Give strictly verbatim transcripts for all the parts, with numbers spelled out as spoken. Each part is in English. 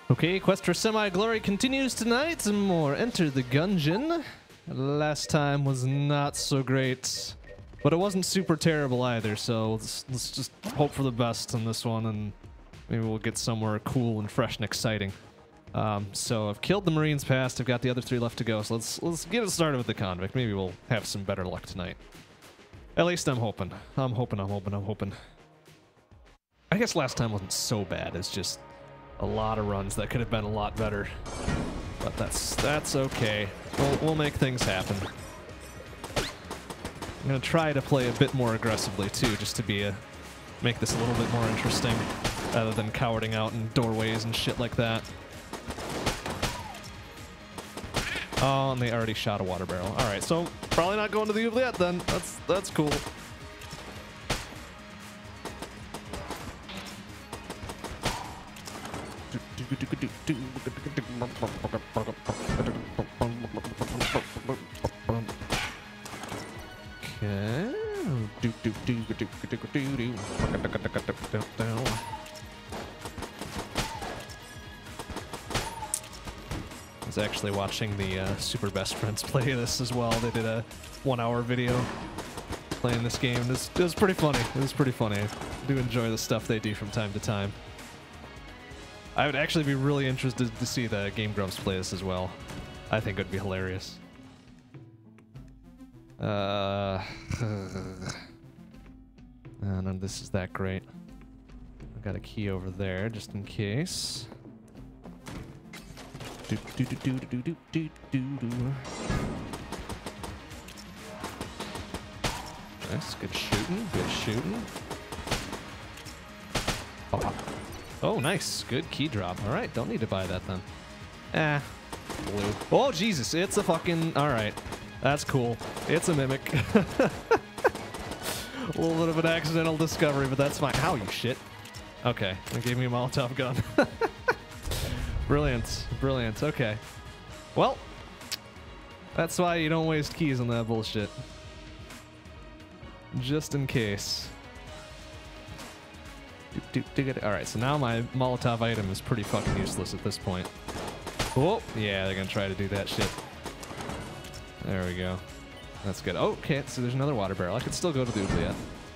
Okay, quest for semi-glory continues tonight. Some more Enter the Gungeon. Last time was not so great, but it wasn't super terrible either, so let's, let's just hope for the best on this one, and maybe we'll get somewhere cool and fresh and exciting. Um, so I've killed the Marines past, I've got the other three left to go, so let's, let's get it started with the Convict. Maybe we'll have some better luck tonight. At least I'm hoping. I'm hoping, I'm hoping, I'm hoping. I guess last time wasn't so bad, it's just a lot of runs that could have been a lot better. But that's that's okay. We'll, we'll make things happen. I'm gonna try to play a bit more aggressively too, just to be a make this a little bit more interesting, rather than cowarding out in doorways and shit like that. Oh, and they already shot a water barrel. All right, so probably not going to the oubliette then. That's that's cool. Okay. I was actually watching the uh, Super Best Friends play this as well. They did a one-hour video playing this game. It was, it was pretty funny. It was pretty funny. I do enjoy the stuff they do from time to time. I would actually be really interested to see the Game Grumps play this as well. I think it would be hilarious. Uh, none of this is that great. I've got a key over there just in case. Do, do, do, do, do, do, do, do, do. Nice, good shooting, good shooting. Oh. Oh, nice. Good key drop. All right, don't need to buy that then. Eh, blue. Oh, Jesus, it's a fucking... All right, that's cool. It's a mimic. A little bit of an accidental discovery, but that's fine. How, you shit? Okay, they gave me a Molotov gun. Brilliant, brilliant. Okay. Well, that's why you don't waste keys on that bullshit. Just in case. Alright, so now my Molotov item is pretty fucking useless at this point. Oh, yeah, they're gonna try to do that shit. There we go. That's good. Oh, okay, so there's another water barrel. I could still go to the oubliette.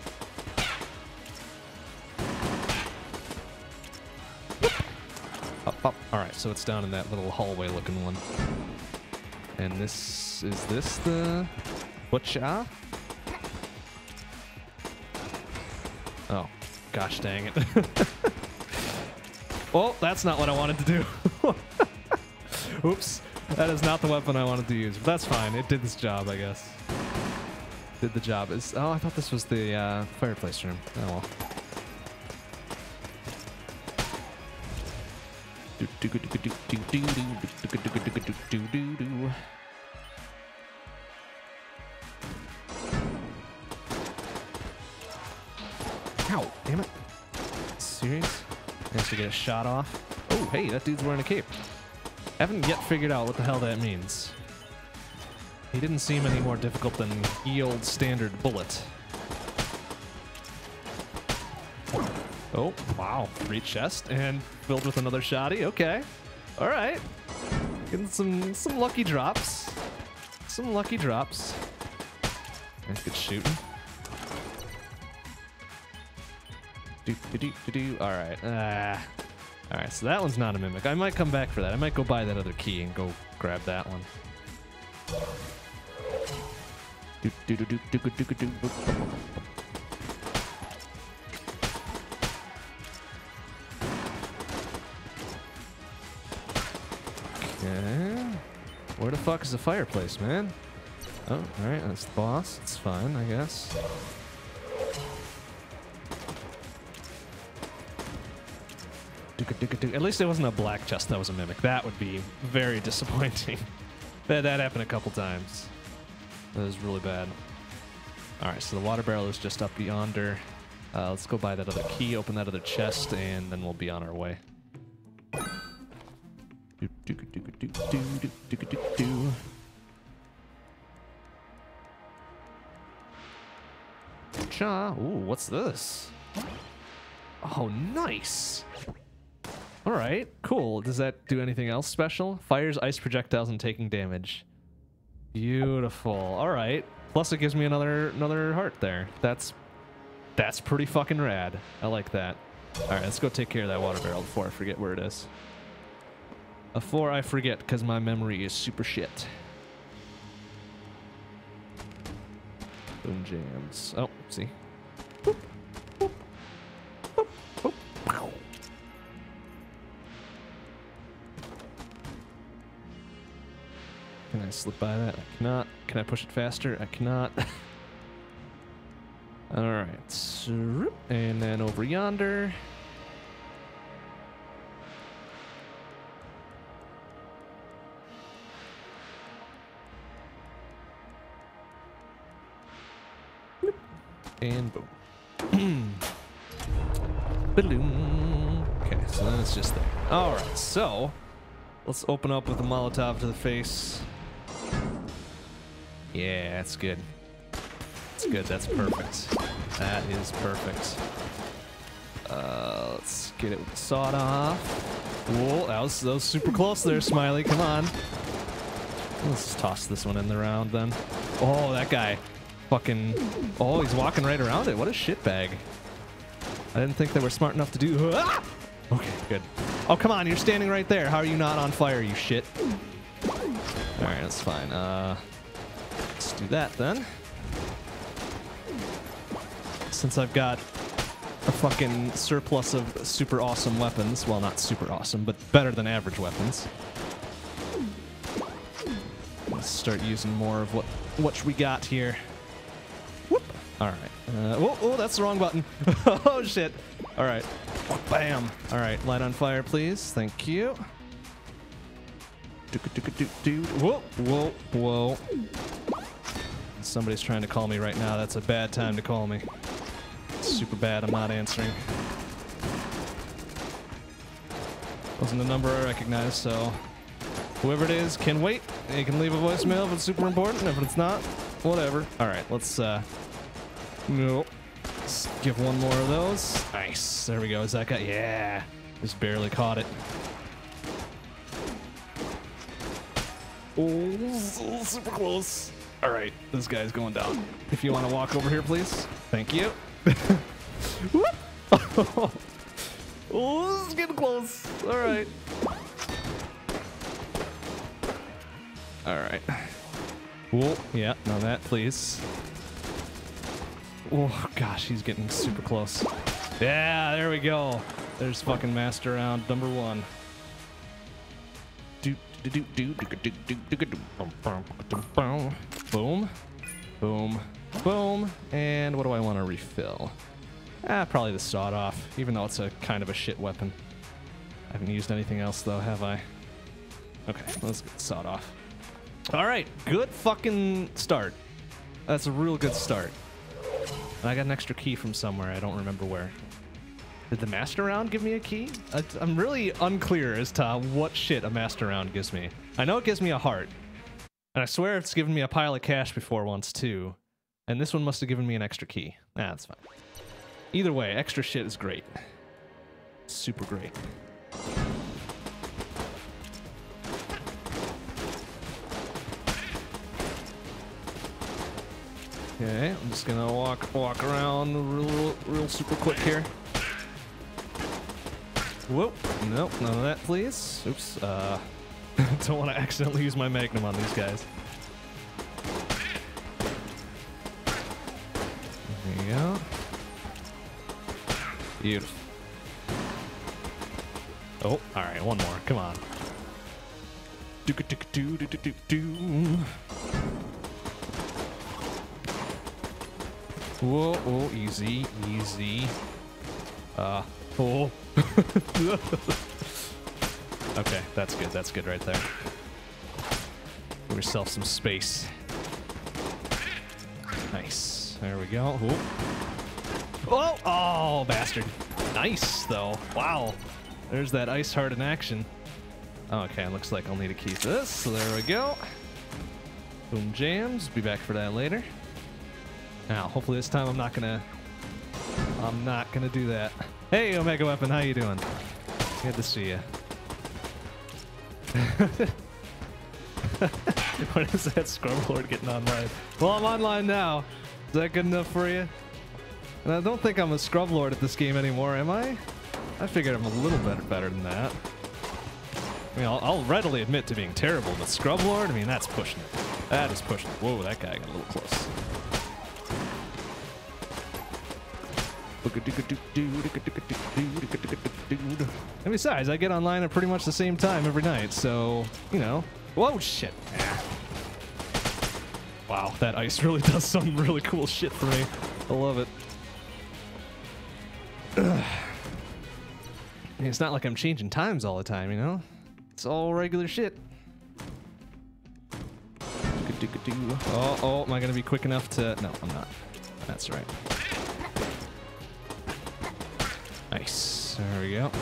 Up, up. Alright, so it's down in that little hallway looking one. And this, is this the butcher? Oh. Gosh dang it. Well, that's not what I wanted to do. Oops. That is not the weapon I wanted to use. But that's fine. It did its job, I guess. Did the job. Is oh, I thought this was the uh, fireplace room. Oh well. Ow, damn it. Serious? Has to get a shot off. Oh, hey, that dude's wearing a cape. Haven't yet figured out what the hell that means. He didn't seem any more difficult than ye old standard bullet. Oh, wow. Free chest and filled with another shotty. Okay. All right. Getting some, some lucky drops. Some lucky drops. Nice, good shooting. Do, do, do, do, do. All right. Ah. All right, so that one's not a mimic. I might come back for that. I might go buy that other key and go grab that one. Do, do, do, do, do, do, do, do. Okay. Where the fuck is the fireplace, man? Oh, all right. That's the boss. It's fine, I guess. At least it wasn't a black chest that was a mimic. That would be very disappointing. that, that happened a couple times. That was really bad. Alright, so the water barrel is just up yonder. Uh, let's go buy that other key, open that other chest, and then we'll be on our way. Cha. Ooh, what's this? Oh, nice. All right, cool. Does that do anything else special? Fires ice projectiles and taking damage. Beautiful. All right. Plus, it gives me another another heart there. That's that's pretty fucking rad. I like that. All right, let's go take care of that water barrel before I forget where it is. Before I forget, because my memory is super shit. Boom jams. Oh, see. Boop, boop, boop, boop, pow. Can I slip by that? I cannot. Can I push it faster? I cannot. All right. And then over yonder. And boom. Balloon. Okay, so then it's just there. All right, so let's open up with a Molotov to the face. Yeah, that's good. That's good. That's perfect. That is perfect. Uh, let's get it with the sawed off. Whoa, that was, that was super close there, Smiley. Come on. Let's toss this one in the round then. Oh, that guy. Fucking. Oh, he's walking right around it. What a shitbag. I didn't think they were smart enough to do. Ah! Okay, good. Oh, come on. You're standing right there. How are you not on fire, you shit? Alright, that's fine. Uh, let's do that then. Since I've got a fucking surplus of super awesome weapons. Well, not super awesome, but better than average weapons. Let's start using more of what, what we got here. Whoop. All right. Uh, oh, oh, that's the wrong button. Oh, shit. All right. Bam. All right. Light on fire, please. Thank you. Whoa, whoa, whoa. Somebody's trying to call me right now. That's a bad time to call me. It's super bad. I'm not answering. Wasn't a number I recognized, so whoever it is can wait. You can leave a voicemail if it's super important. If it's not, whatever. All right, let's uh, nope. Let's give one more of those. Nice. There we go. Is that guy? Yeah. Just barely caught it. Oh, super close. All right, this guy's going down. If you want to walk over here, please. Thank you. Oh, this is getting close. All right. All right. Whoa, yeah, no, that, please. Oh, gosh, he's getting super close. Yeah, there we go. There's fucking master round number one. Boom. Boom. Boom. And what do I want to refill? Ah, probably the sawed off, even though it's a kind of a shit weapon. I haven't used anything else though, have I? Okay, let's get sawed off. All right, good fucking start. That's a real good start. And I got an extra key from somewhere. I don't remember where. Did the master round give me a key? I, I'm really unclear as to what shit a master round gives me. I know it gives me a heart. And I swear it's given me a pile of cash before once too. And this one must have given me an extra key. Nah, that's fine. Either way, extra shit is great. Super great. Okay, I'm just gonna walk walk around real, real super quick here. Whoop, nope, none of that, please. Oops, uh, don't want to accidentally use my magnum on these guys. There you go. Beautiful. Oh, all right, one more. Come on. Do do do do do do. Whoa, oh, easy, easy. Uh, oh. Okay, that's good. That's good right there. Give yourself some space. Nice. There we go. Oh, oh, oh, bastard. Nice, though. Wow. There's that ice heart in action. Okay, looks like I'll need a key for this. So there we go. Boom jams. Be back for that later. Now, hopefully this time I'm not gonna... I'm not gonna do that. Hey, Omega Weapon, how you doing? Good to see you. What is that Scrub Lord getting online? Well, I'm online now. Is that good enough for you? And I don't think I'm a Scrub Lord at this game anymore, am I? I figured I'm a little better better than that. I mean, I'll, I'll readily admit to being terrible, but Scrub Lord, I mean, that's pushing it. That is pushing it. Whoa, that guy got a little close. And besides, I get online at pretty much the same time every night, so, you know. Whoa, shit. Wow, that ice really does some really cool shit for me. I love it. Ugh. I mean, it's not like I'm changing times all the time, you know? It's all regular shit. Oh, oh, am I gonna be quick enough to... No, I'm not. That's right. Nice. There we go.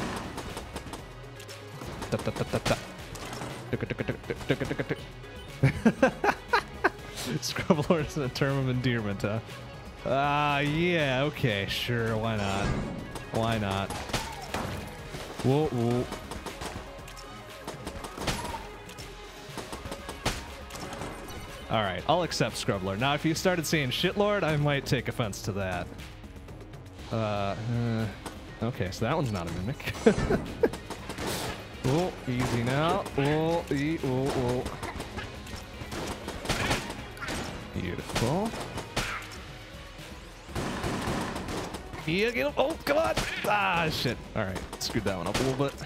Scrub Lord is a term of endearment, huh? Ah, uh, yeah, okay, sure, why not? Why not? Whoa, whoa. Alright, I'll accept Scrub Lord. Now, if you started saying Shit Lord, I might take offense to that. Uh, uh okay, so that one's not a mimic. Oh, easy now. Oh, e oh, oh. Beautiful. Yeah, get him. Oh, come on. Ah, shit. All right, screwed that one up a little bit.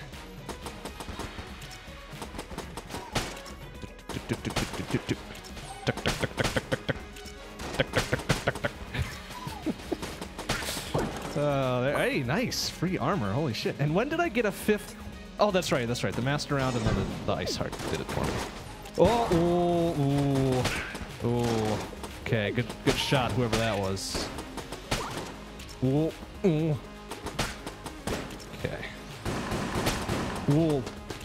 Oh, there, hey, nice. Free armor. Holy shit. And when did I get a fifth? Oh, that's right. That's right. The master round and then the, the ice heart did it for me. Oh, oh, oh, oh. Okay, good, good shot, whoever that was. Oh, oh. Okay. Whoa.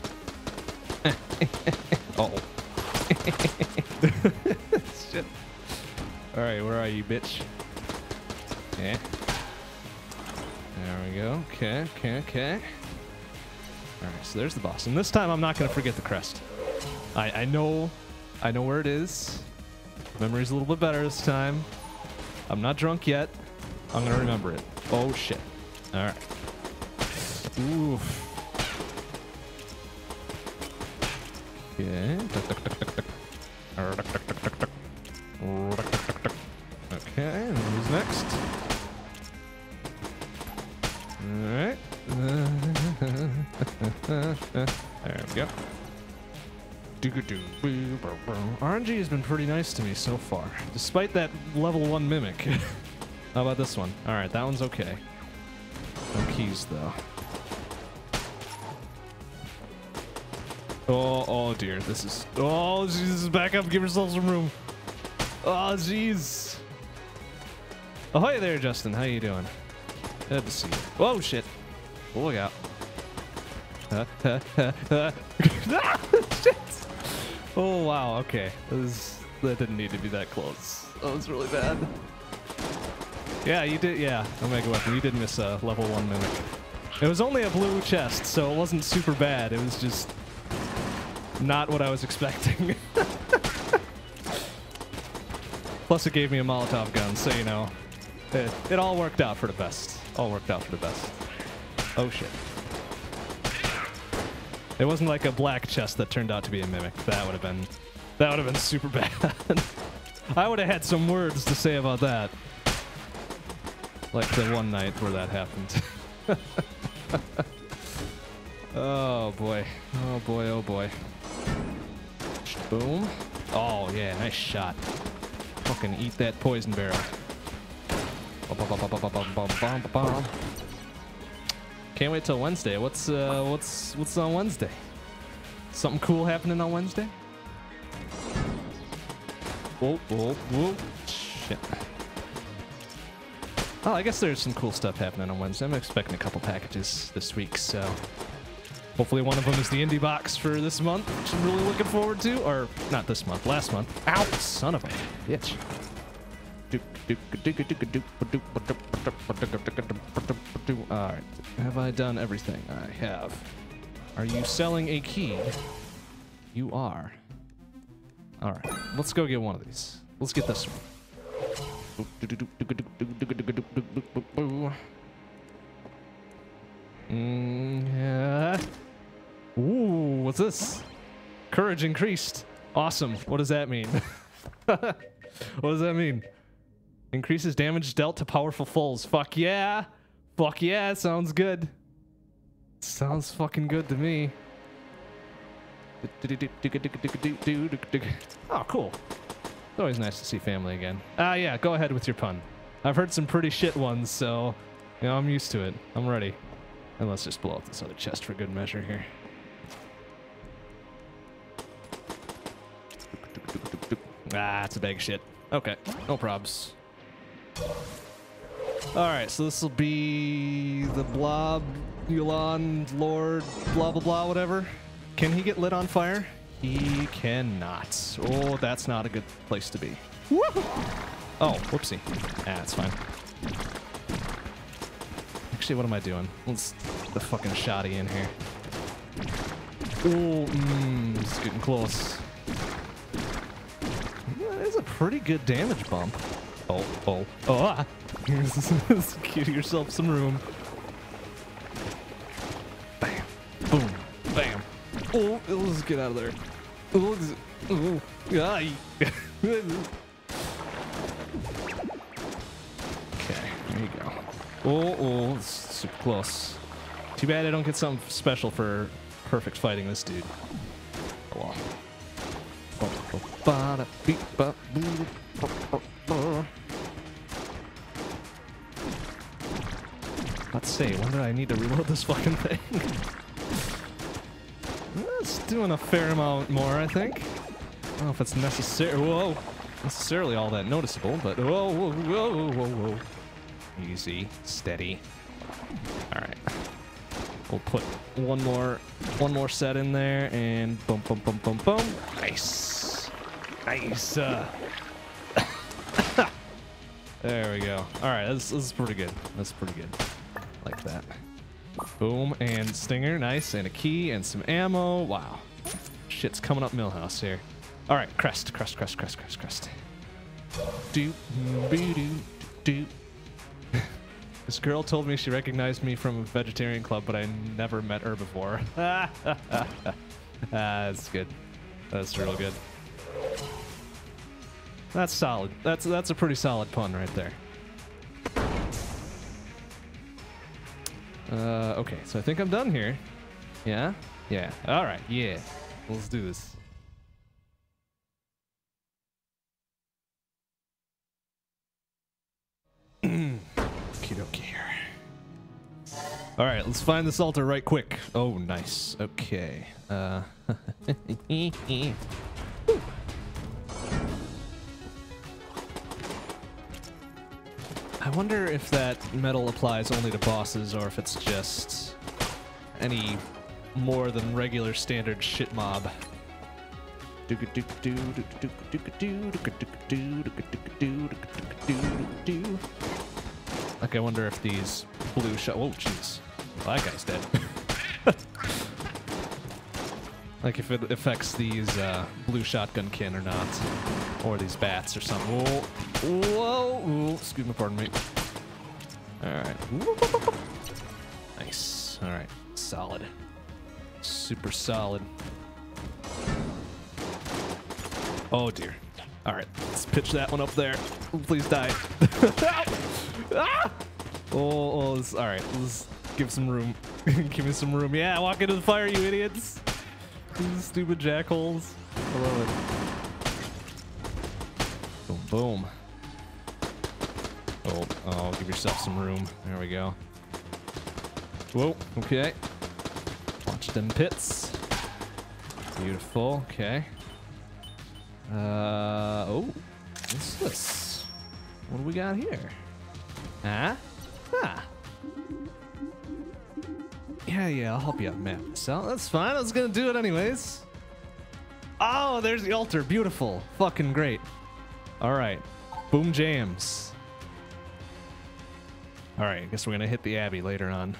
Uh-oh. Shit. All right, where are you, bitch? Yeah. There we go. Okay, okay, okay. All right, so there's the boss, and this time I'm not gonna forget the crest. I I know, I know where it is. Memory's a little bit better this time. I'm not drunk yet. I'm gonna remember it. Oh shit! All right. Oof. Okay. Okay, and who's next? All right. There we go. R N G has been pretty nice to me so far, despite that level one mimic. How about this one? All right, that one's okay. No keys though. Oh, oh dear, this is. Oh, Jesus, back up, give yourself some room. Oh, jeez. Ahoy there, Justin. How you doing? Good to see you. Whoa, shit. Oh, look out. Uh, uh, uh, uh. Shit. Oh, wow. Okay. That, was, that didn't need to be that close. That was really bad. Yeah, you did. Yeah, Omega Weapon. You did miss a level one mimic. It was only a blue chest, so it wasn't super bad. It was just not what I was expecting. Plus, it gave me a Molotov gun, so you know, it, it all worked out for the best. All worked out for the best. Oh shit. It wasn't like a black chest that turned out to be a mimic. That would have been, that would have been super bad. I would have had some words to say about that. Like the one night where that happened. Oh boy. Oh boy, oh boy. Boom. Oh yeah, nice shot. Fucking eat that poison barrel. Can't wait till Wednesday. What's uh what's what's on Wednesday? Something cool happening on Wednesday? Whoa, whoa, whoa. Shit. Oh, I guess there's some cool stuff happening on Wednesday. I'm expecting a couple packages this week, so hopefully one of them is the indie box for this month, which I'm really looking forward to. Or not this month, last month. Ow, son of a bitch. Dude. Alright. Have I done everything? I have. Are you selling a key? You are. Alright. Let's go get one of these. Let's get this one. Mm, yeah. Ooh, what's this? Courage increased. Awesome. What does that mean? What does that mean? Increases damage dealt to powerful foes. Fuck yeah. Fuck yeah, sounds good. Sounds fucking good to me. Oh, cool. It's always nice to see family again. Ah, yeah, go ahead with your pun. I've heard some pretty shit ones, so, you know, I'm used to it. I'm ready. And let's just blow up this other chest for good measure here. Ah, it's a bag of shit. Okay, no probs. Alright, so this will be the blob, Yulan, Lord, blah blah blah, whatever. Can he get lit on fire? He cannot. Oh, that's not a good place to be. Woohoo! Oh, whoopsie. Ah, it's fine. Actually, what am I doing? Let's get the fucking shotty in here. Oh, mmm, it's getting close. That is a pretty good damage bump. Oh, oh, oh, ah! Give yourself some room. Bam, boom, bam. Oh, let's get out of there. Oh, oh, ay. Okay, there you go. Oh, oh, it's super close. Too bad I don't get something special for perfect fighting this dude. Oh, well. Let's see, when do I need to reload this fucking thing? It's doing a fair amount more, I think. I don't know if it's necessary. Whoa, necessarily all that noticeable, but whoa, whoa, whoa, whoa, whoa. Easy, steady. All right, we'll put one more, one more set in there, and boom, boom, boom, boom, boom. Nice, nice. Uh. There we go. All right, this, this is pretty good. That's pretty good. Like that. Boom, and stinger, nice, and a key, and some ammo. Wow. Shit's coming up Millhouse here. All right, crest, crest, crest, crest, crest, crest. Do, do, do, do. This girl told me she recognized me from a vegetarian club, but I never met her before. Ah, that's good. That's real good. That's solid. That's that's a pretty solid pun right there. Uh, okay, so I think I'm done here. Yeah? Yeah. All right, yeah. Let's do this. Okie dokie here. All right, let's find this altar right quick. Oh, nice. Okay. Uh. I wonder if that metal applies only to bosses or if it's just any more than regular standard shit mob. Like, I wonder if these blue shot. Oh, jeez. Well, that guy's dead. Like, if it affects these uh, blue shotgun kin or not. Or these bats or something. Whoa. Whoa. Ooh, excuse me, pardon me. Alright. Nice. Alright. Solid. Super solid. Oh, dear. Alright. Let's pitch that one up there. Please die. Ah! Oh, oh this, alright. Let's give some room. Give me some room. Yeah, walk into the fire, you idiots. These stupid jackholes. I love it. Boom, boom. Oh, oh, give yourself some room. There we go. Whoa, okay. Watch them pits. Beautiful, okay. Uh, oh, what's this? What do we got here? Huh? Ah. Yeah, yeah, I'll help you out, map this out. That's fine. I was gonna do it anyways. Oh, there's the altar. Beautiful. Fucking great. All right. Boom jams. All right, I guess we're gonna hit the Abbey later on.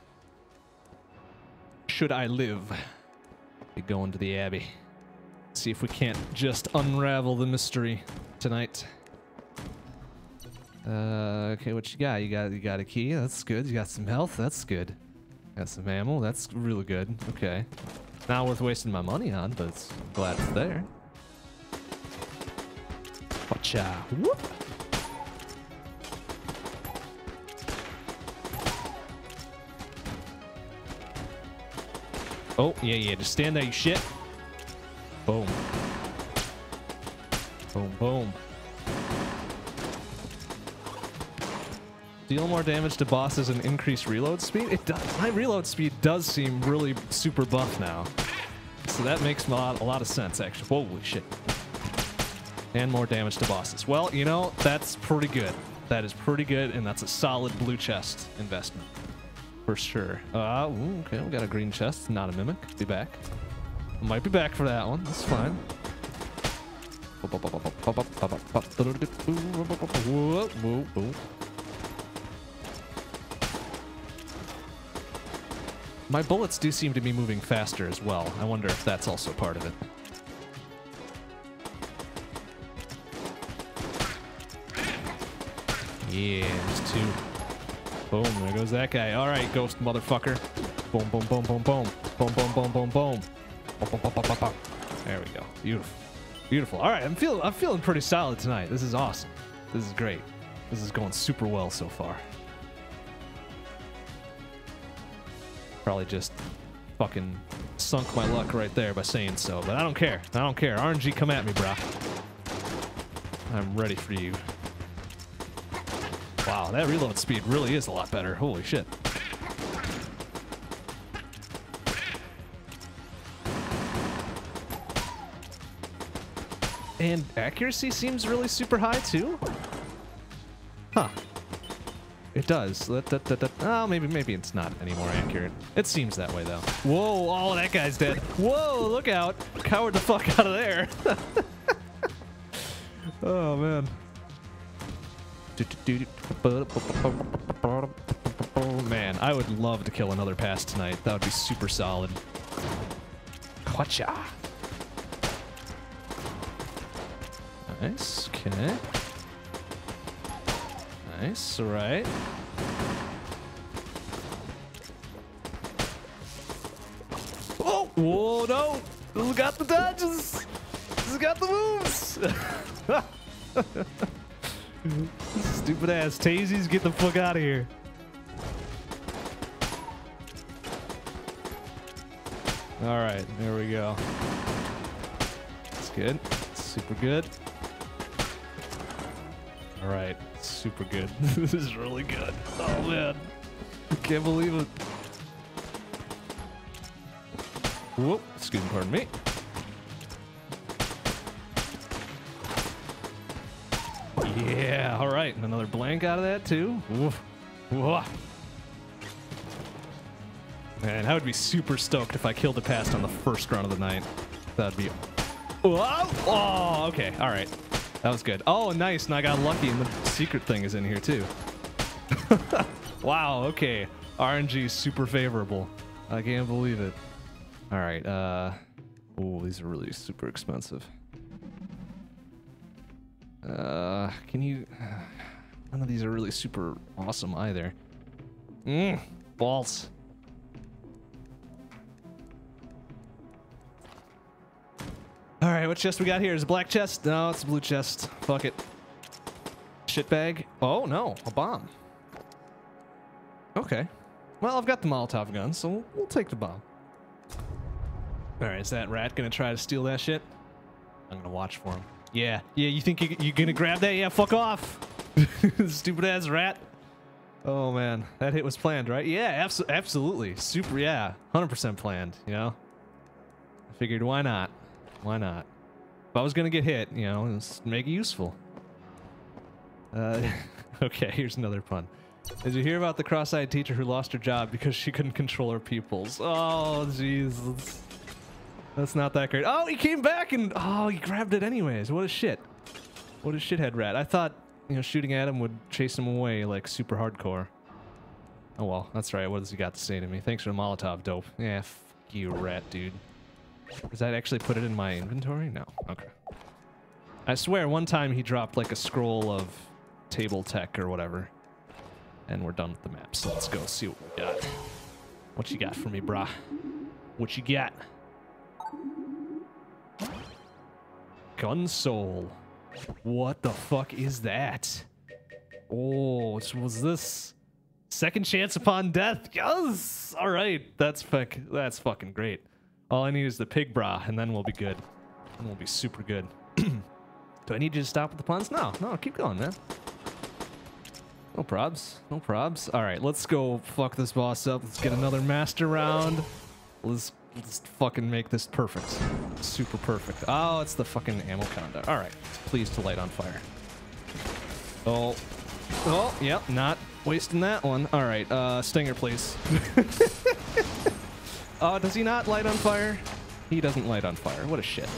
Should I live, be going to the Abbey. See if we can't just unravel the mystery tonight. Uh, okay, what you got? You got you got a key. That's good. You got some health. That's good. Got some ammo. That's really good. Okay, not worth wasting my money on, but it's, glad it's there. Watcha! Whoop! Oh yeah, yeah. Just stand there, you shit. Boom. Boom, boom. Deal more damage to bosses and increase reload speed? It does. My reload speed does seem really super buff now. So that makes a lot, a lot of sense, actually. Holy shit. And more damage to bosses. Well, you know, that's pretty good. That is pretty good, and that's a solid blue chest investment. For sure. Uh, ooh, okay, we got a green chest. Not a mimic. Be back. Might be back for that one. That's fine. Whoa, whoa, whoa. My bullets do seem to be moving faster as well. I wonder if that's also part of it. Yeah, there's two. Boom, there goes that guy. All right, ghost motherfucker. Boom, boom, boom, boom, boom. Boom, boom, boom, boom, boom. Boom, boom, boom, boom, boom, boom. There we go. Beautiful. Beautiful. All right, I'm feeling I'm feeling pretty solid tonight. This is awesome. This is great. This is going super well so far. Probably just fucking sunk my luck right there by saying so, but I don't care. I don't care. R N G, come at me, brah. I'm ready for you. Wow, that reload speed really is a lot better. Holy shit. And accuracy seems really super high too. Huh. It does. That, that, that, that. Oh, maybe maybe it's not any more accurate. It seems that way though. Whoa! Oh, that guy's dead. Whoa! Look out! Cowered the fuck out of there. Oh man. Man, I would love to kill another pass tonight. That would be super solid. Gotcha. Nice. Okay. Nice. All right. Oh! Whoa! No! This has got the dodges. This has got the moves. Stupid ass Tazies, get the fuck out of here. All right, there we go. That's good. Super good. All right, super good. This is really good. Oh man, I can't believe it. Whoop, excuse me, pardon me. Yeah, all right, and another blank out of that too. Oof. Whoa. Man, I would be super stoked if I killed a past on the first run of the night. That'd be. Whoa. Oh, okay, all right, that was good. Oh, nice, and I got lucky, and the secret thing is in here too. Wow. Okay, R N G is super favorable. I can't believe it. All right. Uh. Oh, these are really super expensive. Uh, can you... None of these are really super awesome either. Mmm, balls. Alright, what chest we got here? Is it a black chest? No, it's a blue chest. Fuck it. Shit bag. Oh, no, a bomb. Okay. Well, I've got the Molotov gun, so we'll, we'll take the bomb. Alright, is that rat gonna try to steal that shit? I'm gonna watch for him. Yeah, yeah, you think you, you're gonna grab that? Yeah, fuck off! Stupid ass rat. Oh man, that hit was planned, right? Yeah, abso absolutely. Super, yeah, one hundred percent planned, you know? I figured, why not? Why not? If I was gonna get hit, you know, let's make it useful. Uh, okay, here's another pun. Did you hear about the cross-eyed teacher who lost her job because she couldn't control her pupils? Oh, jeez. That's, that's not that great. Oh, he came back and... Oh, he grabbed it anyways. What a shit. What a shithead rat. I thought, you know, shooting at him would chase him away, like, super hardcore. Oh well, that's right. What has he got to say to me? Thanks for the Molotov, dope. Yeah, fuck you, rat dude. Does that actually put it in my inventory? No. Okay. I swear, one time he dropped like a scroll of table tech or whatever. And we're done with the map, so let's go see what we got. What you got for me, brah? What you got? Console. What the fuck is that? Oh, was this second chance upon death? Yes! Alright, that's fuck that's fucking great. All I need is the pig bra, and then we'll be good. And we'll be super good. Do I need you to stop with the puns? No, no, keep going, man. No probs, no probs. Alright, let's go fuck this boss up. Let's get another master round. Let's Let's fucking make this perfect. Super perfect. Oh, it's the fucking ammo counter. Alright. Please to light on fire. Oh. Oh, yep. Not wasting that one. Alright. Uh, Stinger, please. Oh, does he not light on fire? He doesn't light on fire. What a shit.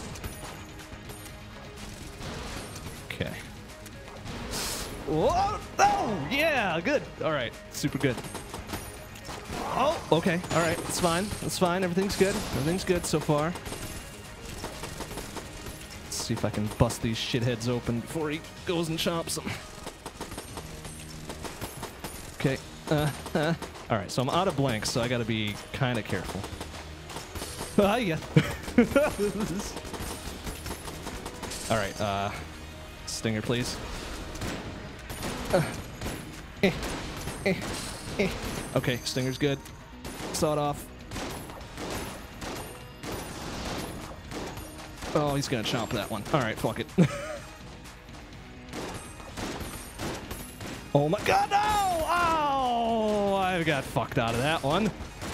Okay. Whoa! Oh! Yeah! Good! Alright. Super good. Oh, okay. All right. It's fine. It's fine. Everything's good. Everything's good so far. Let's see if I can bust these shitheads open before he goes and chomps them. Okay. Uh, uh. All right. So I'm out of blanks, so I got to be kind of careful. Ah, yeah. All right. Uh, Stinger, please. Uh, eh, eh, eh. Okay, Stinger's good. Saw it off. Oh, he's gonna chomp that one. Alright, fuck it. Oh my god, no! Oh! I got fucked out of that one.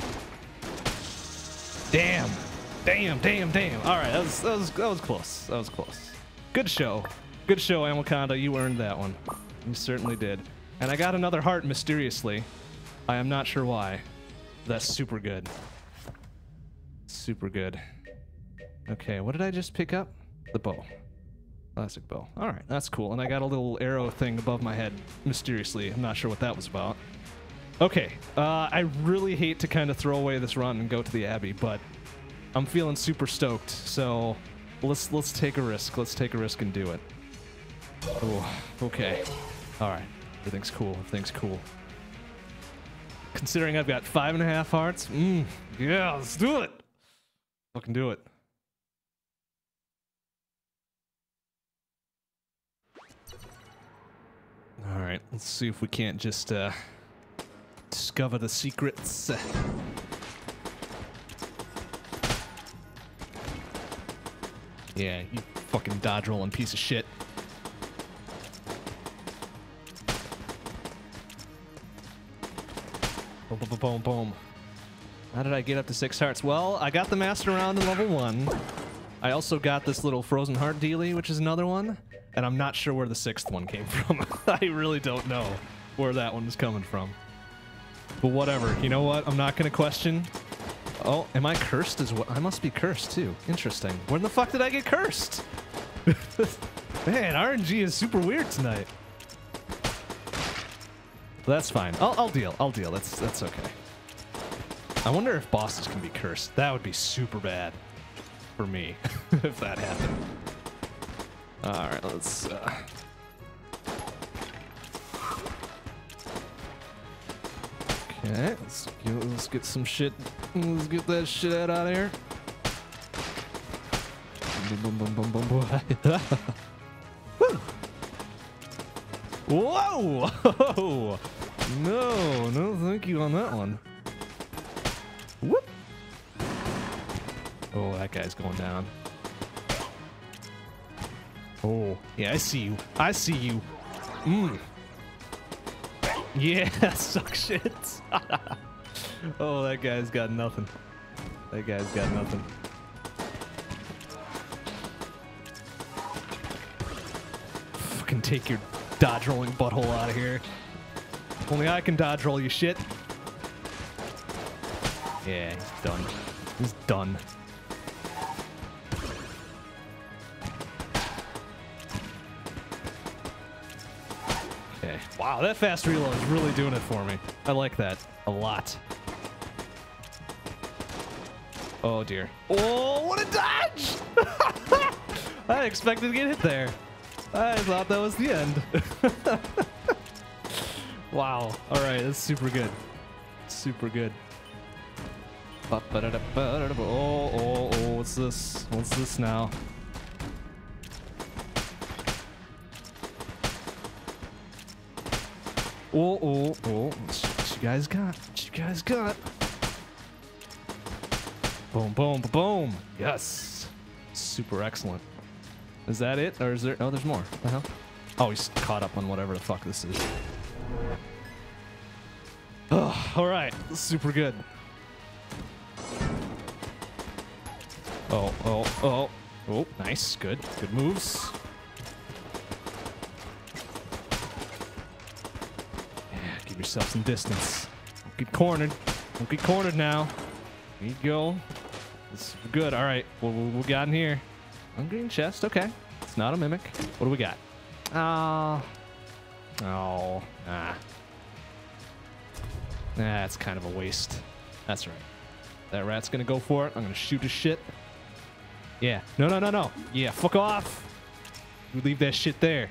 Damn. Damn, damn, damn. Alright, that was, that was that was close. That was close. Good show. Good show, Amoconda. You earned that one. You certainly did. And I got another heart mysteriously. I am not sure why. That's super good. Super good. Okay, what did I just pick up? The bow. Classic bow. Alright, that's cool. And I got a little arrow thing above my head, mysteriously. I'm not sure what that was about. Okay, uh, I really hate to kind of throw away this run and go to the Abbey, but I'm feeling super stoked, so let's let's take a risk. Let's take a risk and do it. Oh, okay. Alright, everything's cool. Everything's cool. Considering I've got five and a half hearts, mm, yeah, let's do it. Fucking do it. All right, let's see if we can't just uh, discover the secrets. Yeah, you fucking dodge rolling piece of shit. Boom, boom, boom, boom. How did I get up to six hearts? Well, I got the master round in level one. I also got this little frozen heart dealie, which is another one. And I'm not sure where the sixth one came from. I really don't know where that one was coming from. But whatever. You know what? I'm not going to question. Oh, am I cursed as well? I must be cursed too. Interesting. When the fuck did I get cursed? Man, R N G is super weird tonight. That's fine. I'll, I'll deal. I'll deal. That's that's okay. I wonder if bosses can be cursed. That would be super bad for me if that happened. All right, let's. Uh... Okay, let's get, let's get some shit. Let's get that shit out of here. Boom, boom, boom, boom, boom. Woo! Whoa! Whoa! No, no, thank you on that one. Whoop! Oh, that guy's going down. Oh, yeah, I see you. I see you. Mmm. Yeah, suck shit. Oh, that guy's got nothing. That guy's got nothing. Fucking take your dodge rolling butthole out of here. Only I can dodge roll you shit. Yeah, he's done. He's done. Okay. Wow, that fast reload is really doing it for me. I like that a lot. Oh dear. Oh, what a dodge! I expected to get hit there. I thought that was the end. Wow. All right, that's super good. Super good. Oh, oh, oh, what's this? What's this now? Oh, oh, oh. What you guys got? What you guys got? Boom, boom, boom. Yes. Super excellent. Is that it? Or is there? Oh, there's more. What the hell? Oh, he's caught up on whatever the fuck this is. Oh, all right. Super good. Oh, oh, oh. Oh, nice. Good. Good moves. Yeah, give yourself some distance. Don't get cornered. Don't get cornered now. There you go. This is good. All right. What, what we got in here? On green chest. Okay. It's not a mimic. What do we got? Ah. Uh, oh. Nah. Nah, it's kind of a waste. That's right. That rat's gonna go for it. I'm gonna shoot his shit. Yeah. No, no, no, no. Yeah, fuck off. You leave that shit there.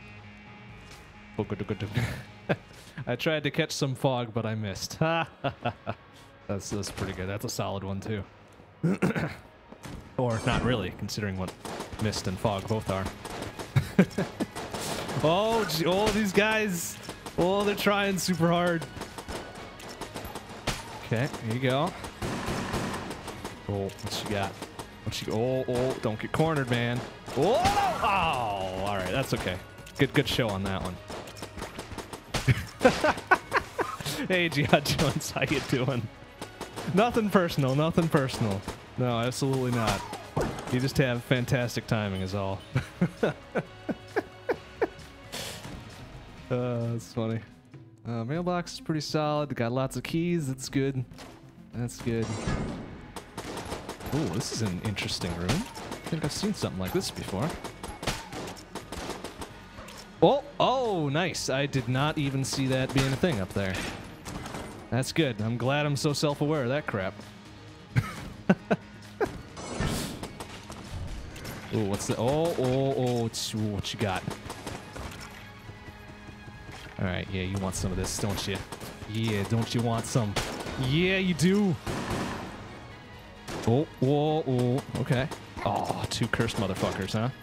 I tried to catch some fog, but I missed. that's, that's pretty good. That's a solid one, too. Or not really, considering what mist and fog both are. Oh, gee, oh, these guys. Oh, they're trying super hard. Okay, here you go. Oh, what you got? What you? Oh, oh, don't get cornered, man. Oh, oh, all right, that's okay. Good, good show on that one. Hey, Jihad Jones, how you doing? Nothing personal, nothing personal. No, absolutely not. You just have fantastic timing, is all. uh, that's funny. Uh, mailbox is pretty solid. Got lots of keys. That's good. That's good. Ooh, this is an interesting room. I think I've seen something like this before. Oh, oh, nice. I did not even see that being a thing up there. That's good. I'm glad I'm so self-aware of that crap. Ooh, what's the? Oh, oh, oh, it's, ooh, what you got? All right, yeah, you want some of this, don't you? Yeah, don't you want some? Yeah, you do. Oh, whoa, oh, okay. Oh, two cursed motherfuckers, huh?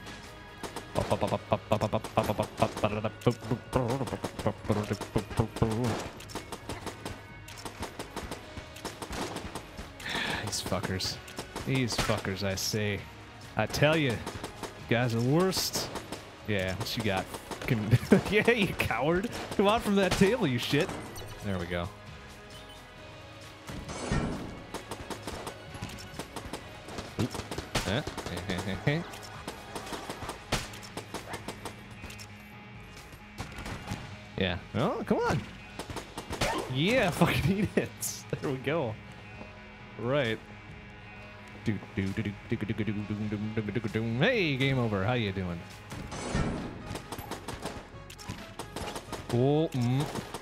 These fuckers. These fuckers, I say. I tell you, you guys are worst. Yeah, what you got? Can, yeah, you coward. Come on from that table, you shit. There we go. Oop. Eh, eh, eh, eh, eh. Yeah. Oh, come on. Yeah, fucking eat it. There we go. Right. Hey, game over. How you doing? Oh, mm.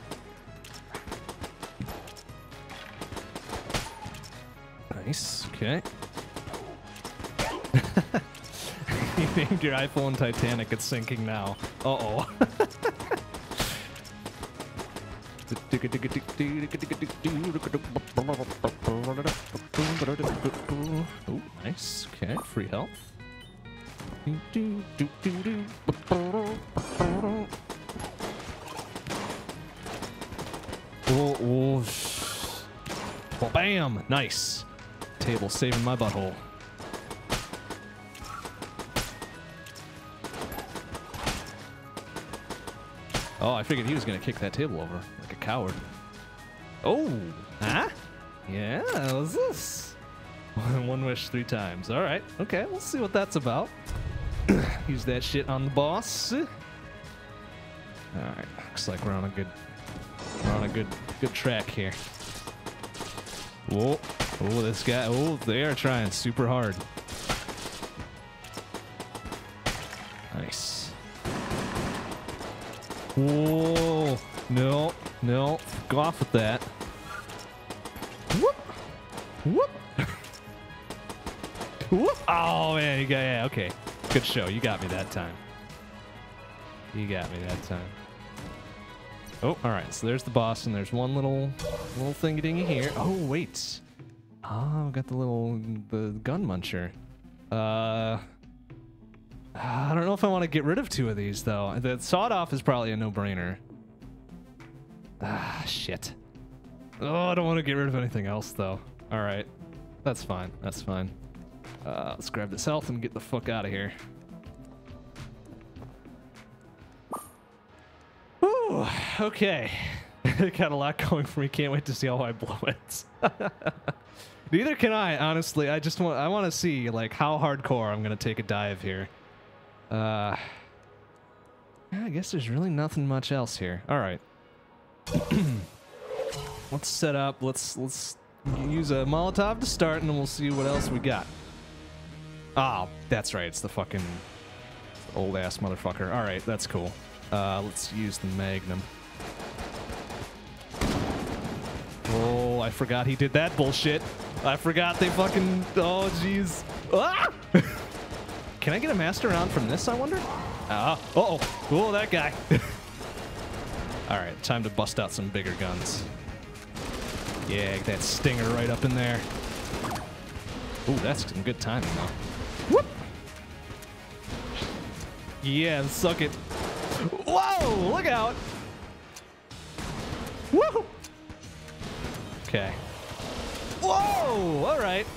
Nice. Okay. You named your iPhone Titanic. It's sinking now. Uh-oh. Oh, nice. Okay, free health. Oh, oh. Well, bam! Nice. Table saving my butthole. Oh, I figured he was gonna kick that table over like a coward. Oh, huh? Yeah, what's this? One wish three times. All right, okay, we'll see what that's about. Use that shit on the boss. All right, looks like we're on a good, we're on a good, good track here. Whoa, oh, this guy, oh, they are trying super hard. Nice. Whoa. No. No. Go off with that. Whoop. Whoop. Whoop. Oh, man. You got, yeah, okay. Good show. You got me that time. You got me that time. Oh, all right. So there's the boss, and there's one little little thingy dingy here. Oh, wait. Oh, got the little the gun muncher. Uh, I don't know if I want to get rid of two of these though. The sawed off is probably a no-brainer. Ah, shit. Oh, I don't want to get rid of anything else though. All right, that's fine. That's fine. Uh, let's grab this health and get the fuck out of here. Whew, okay. Got a lot going for me. Can't wait to see how I blow it. Neither can I, honestly. I just want I want to see like how hardcore I'm gonna take a dive here. Uh, I guess there's really nothing much else here. All right. Let's set up. Let's let's use a Molotov to start, and then we'll see what else we got. Oh, that's right. It's the fucking old ass motherfucker. All right, that's cool. Uh, let's use the Magnum. Oh, I forgot he did that bullshit. I forgot they fucking... Oh, jeez. Ah! Can I get a master round from this, I wonder? Ah, uh-oh. Oh, that guy. All right, time to bust out some bigger guns. Yeah, get that stinger right up in there. Ooh, that's some good timing, though. Whoop! Yeah, suck it. Whoa, look out. Woo! Okay. Whoa! All right.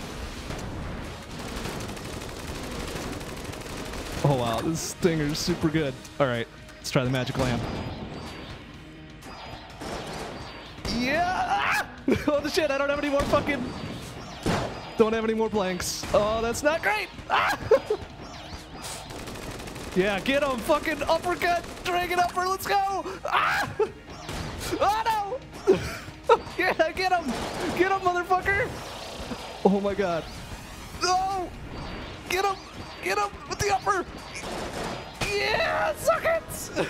Oh wow, this stinger's super good. All right, let's try the magic lamp. Yeah! Ah! Oh shit! I don't have any more fucking. Don't have any more blanks. Oh, that's not great. Ah! Yeah, get him! Fucking uppercut, dragon upper. Let's go! Ah! Oh no! Yeah, get him! Get him, motherfucker! Oh my god. No! Get him! Get him with the upper! Yeah! Suck it!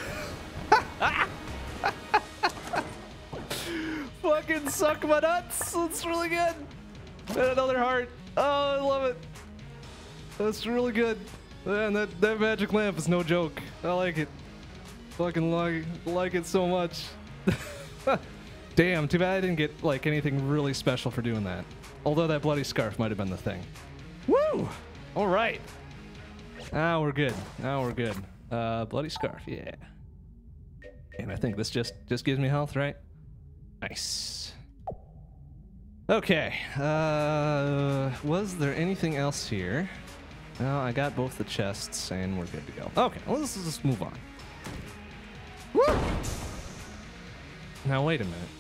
Fucking suck my nuts! That's really good! And another heart. Oh, I love it. That's really good. Man, that, that magic lamp is no joke. I like it. Fucking like, like it so much. Damn, too bad I didn't get like anything really special for doing that. Although that bloody scarf might have been the thing. Woo! All right. Now we're good. Now we're good. Uh, bloody scarf, yeah. And I think this just just gives me health, right? Nice. Okay. Uh, was there anything else here? No, I got both the chests, and we're good to go. Okay, well, let's just move on. Woo! Now wait a minute.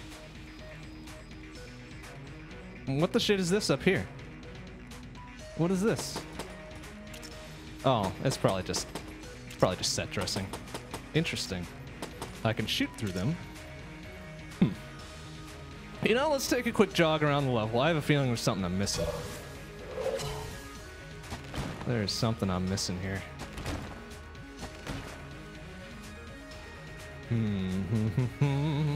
What the shit is this up here? What is this? Oh, it's probably just it's probably just set dressing. Interesting. I can shoot through them. Hmm. You know, let's take a quick jog around the level. I have a feeling there's something I'm missing. There's something I'm missing here. Hmm.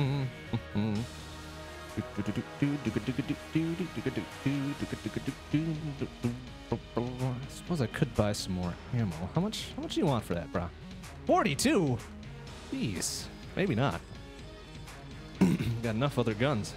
I suppose I could buy some more ammo. How much? How much do you want for that, bro? forty-two. Jeez, maybe not. Got enough other guns.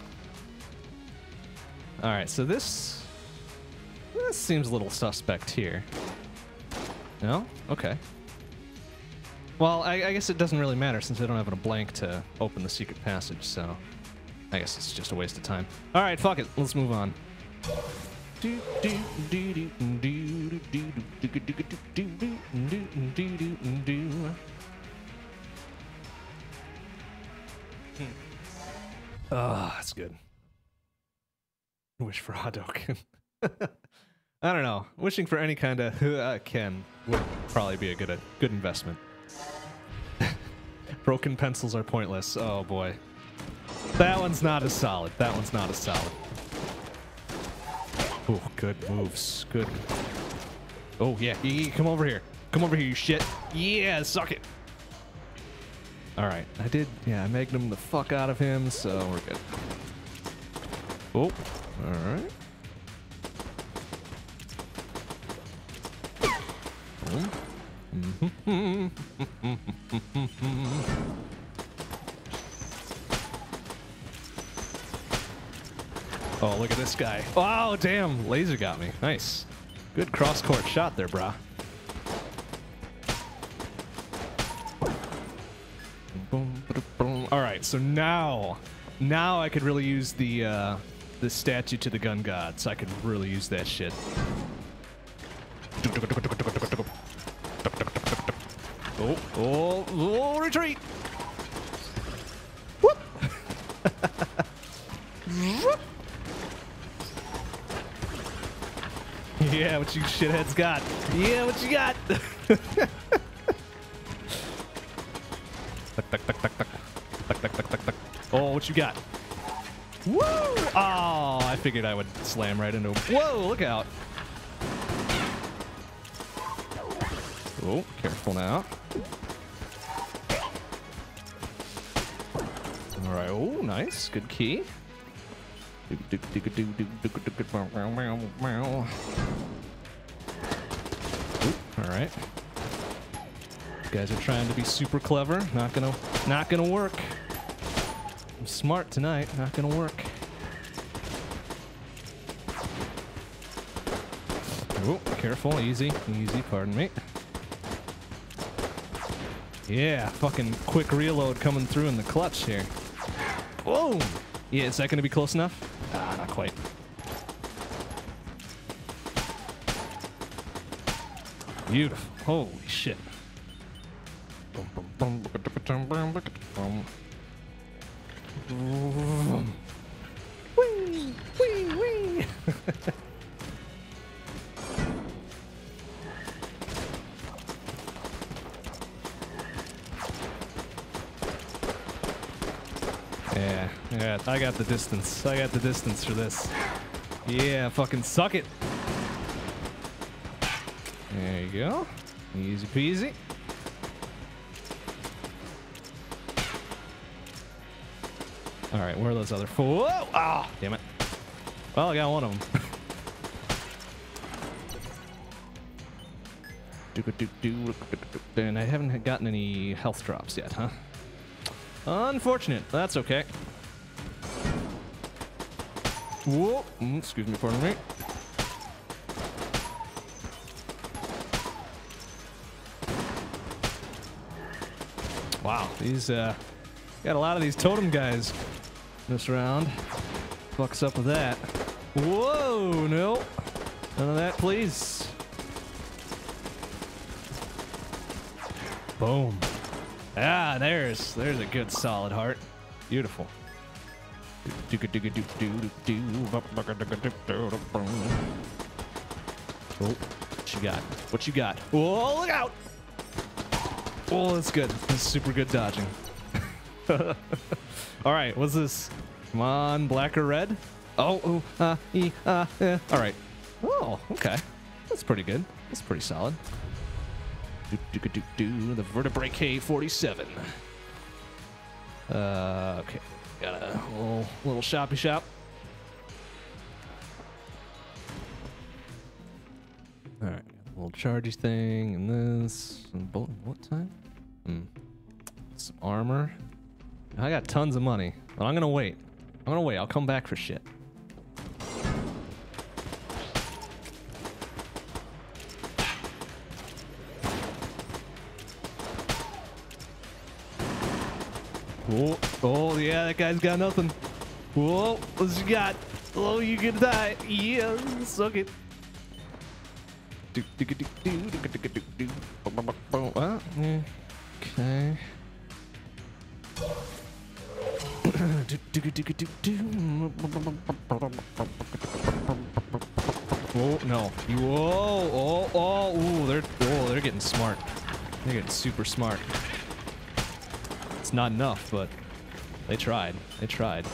All right, so this this seems a little suspect here. No? Okay. Well, I, I guess it doesn't really matter since I don't have a blank to open the secret passage, so I guess it's just a waste of time. All right, fuck it. Let's move on. Oh, that's good. Wish for Hadouken. I don't know. Wishing for any kind of uh, Ken would probably be a good a good investment. Broken pencils are pointless. Oh boy. That one's not as solid. That one's not as solid. Oh, good moves. Good. Oh, yeah. yeah. Come over here. Come over here, you shit. Yeah, suck it. All right, I did, yeah, I magnum the fuck out of him, so we're good. Oh, all right. Mm-hmm. Oh, look at this guy. Oh, damn, laser got me. Nice. Good cross-court shot there, brah. All right, so now, now I could really use the uh, the statue to the gun gods. I could really use that shit. Oh, oh, oh, retreat! Whoop! Yeah, what you shitheads got? Yeah, what you got? Oh, what you got? Woo! Oh, I figured I would slam right into him. Whoa, look out. Oh, careful now. All right, oh, nice. Good key. All right. You guys are trying to be super clever. Not gonna, not gonna work. I'm smart tonight. Not gonna work. Oh, careful. Easy. Easy. Pardon me. Yeah, fucking quick reload coming through in the clutch here. Boom! Yeah, is that gonna be close enough? Ah, not quite. Beautiful. Holy shit. Whee! Whee! Whee! Yeah, yeah, I got the distance. I got the distance for this. Yeah, fucking suck it. There you go. Easy peasy. All right, where are those other four? Whoa! Ah, oh, damn it. Well, I got one of them. And I haven't gotten any health drops yet, huh? Unfortunate. That's okay. Whoa! Mm, excuse me, pardon me. Wow, these uh, got a lot of these totem guys this round. Fucks up with that. Whoa! No, none of that, please. Boom. Ah, there's there's a good solid heart. Beautiful. Oh, what you got? What you got? Oh, look out! Oh, that's good. That's super good dodging. All right, what's this? Come on, black or red? Oh, oh, uh, e, uh, eh. All right. Oh, okay. That's pretty good. That's pretty solid. Do, do, do, do, the vertebrae K forty-seven. Uh, okay. Got a little, little shoppy shop. All right. Little chargy thing and this. And bullet, what time? Hmm. Some armor. I got tons of money, but I'm gonna wait. I'm gonna wait. I'll come back for shit. Oh, oh yeah, that guy's got nothing. Whoa, what you got? Oh, you gonna die. Yeah, suck it. Do, do, do, do, do, do, do, do, do. Uh, yeah. Okay. do, do, do, do, do, do. Oh no! You, whoa! Oh! Oh! Ooh! They're oh! They're getting smart. They're getting super smart. It's not enough, but they tried. They tried.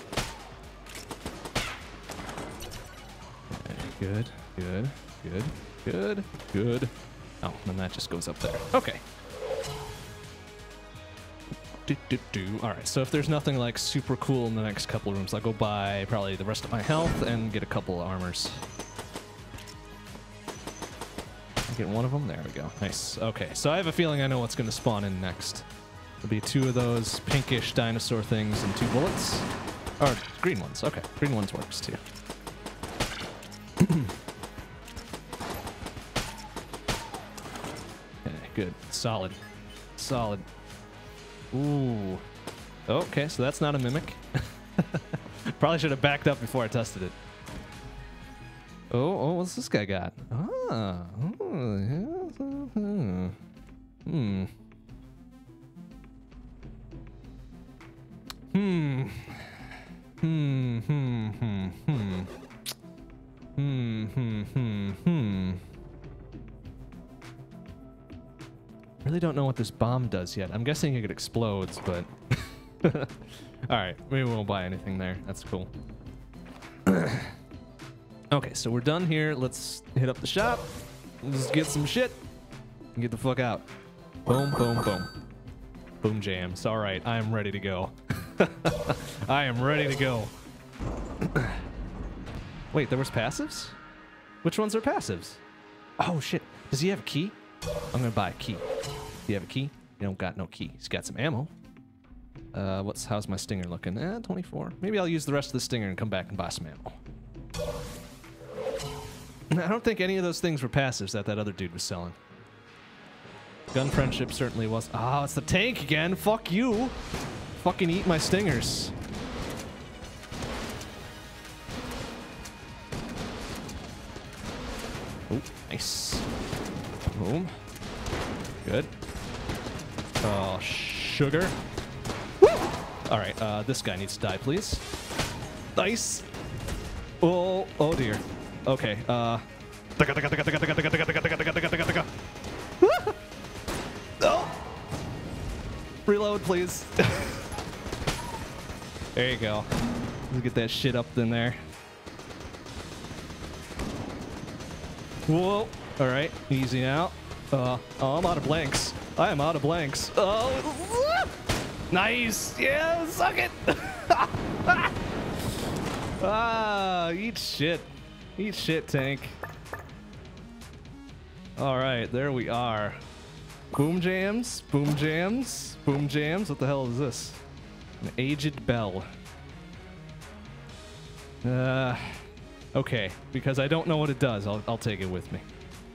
Okay, good. Good. Good. Good, good. Oh, and that just goes up there. Okay. Do, do, do. All right, so if there's nothing like super cool in the next couple of rooms, I'll go buy probably the rest of my health and get a couple of armors. Get one of them. There we go. Nice. Okay, so I have a feeling I know what's going to spawn in next. There'll be two of those pinkish dinosaur things and two bullets. Or green ones. Okay, green ones works too. Okay, good. Solid. Solid. Ooh. Okay, so that's not a mimic. Probably should have backed up before I tested it. Oh, oh, what's this guy got? Ah. Oh, yeah. Hmm. Hmm. Hmm. Hmm. Hmm. Hmm. Hmm. Hmm. Hmm. Hmm. Hmm. Really don't know what this bomb does yet. I'm guessing it explodes, but... Alright, maybe we won't buy anything there. That's cool. Okay, so we're done here. Let's hit up the shop. Let's get some shit and get the fuck out. Boom, boom, boom. Boom jams. Alright, I am ready to go. I am ready to go. Wait, there was passives? Which ones are passives? Oh shit. Does he have a key? I'm gonna buy a key. Do you have a key? You don't got no key. He's got some ammo. Uh, what's how's my stinger looking? Eh, twenty-four. Maybe I'll use the rest of the stinger and come back and buy some ammo. I don't think any of those things were passives that that other dude was selling. Gun friendship certainly was. Ah, oh, it's the tank again. Fuck you. Fucking eat my stingers. Oh, nice. Boom. Good. Oh, sugar. Woo! All right, uh, this guy needs to die, please. Nice. Oh, oh dear. Okay, uh... Oh! Reload, please. There you go. Let's get that shit up in there. Whoa. All right, easy now. Uh, oh, I'm out of blanks. I am out of blanks. Oh, nice. Yeah, suck it. Ah, eat shit. Eat shit, tank. All right, there we are. Boom jams, boom jams, boom jams. What the hell is this? An aged bell. Uh, okay, because I don't know what it does, I'll, I'll take it with me.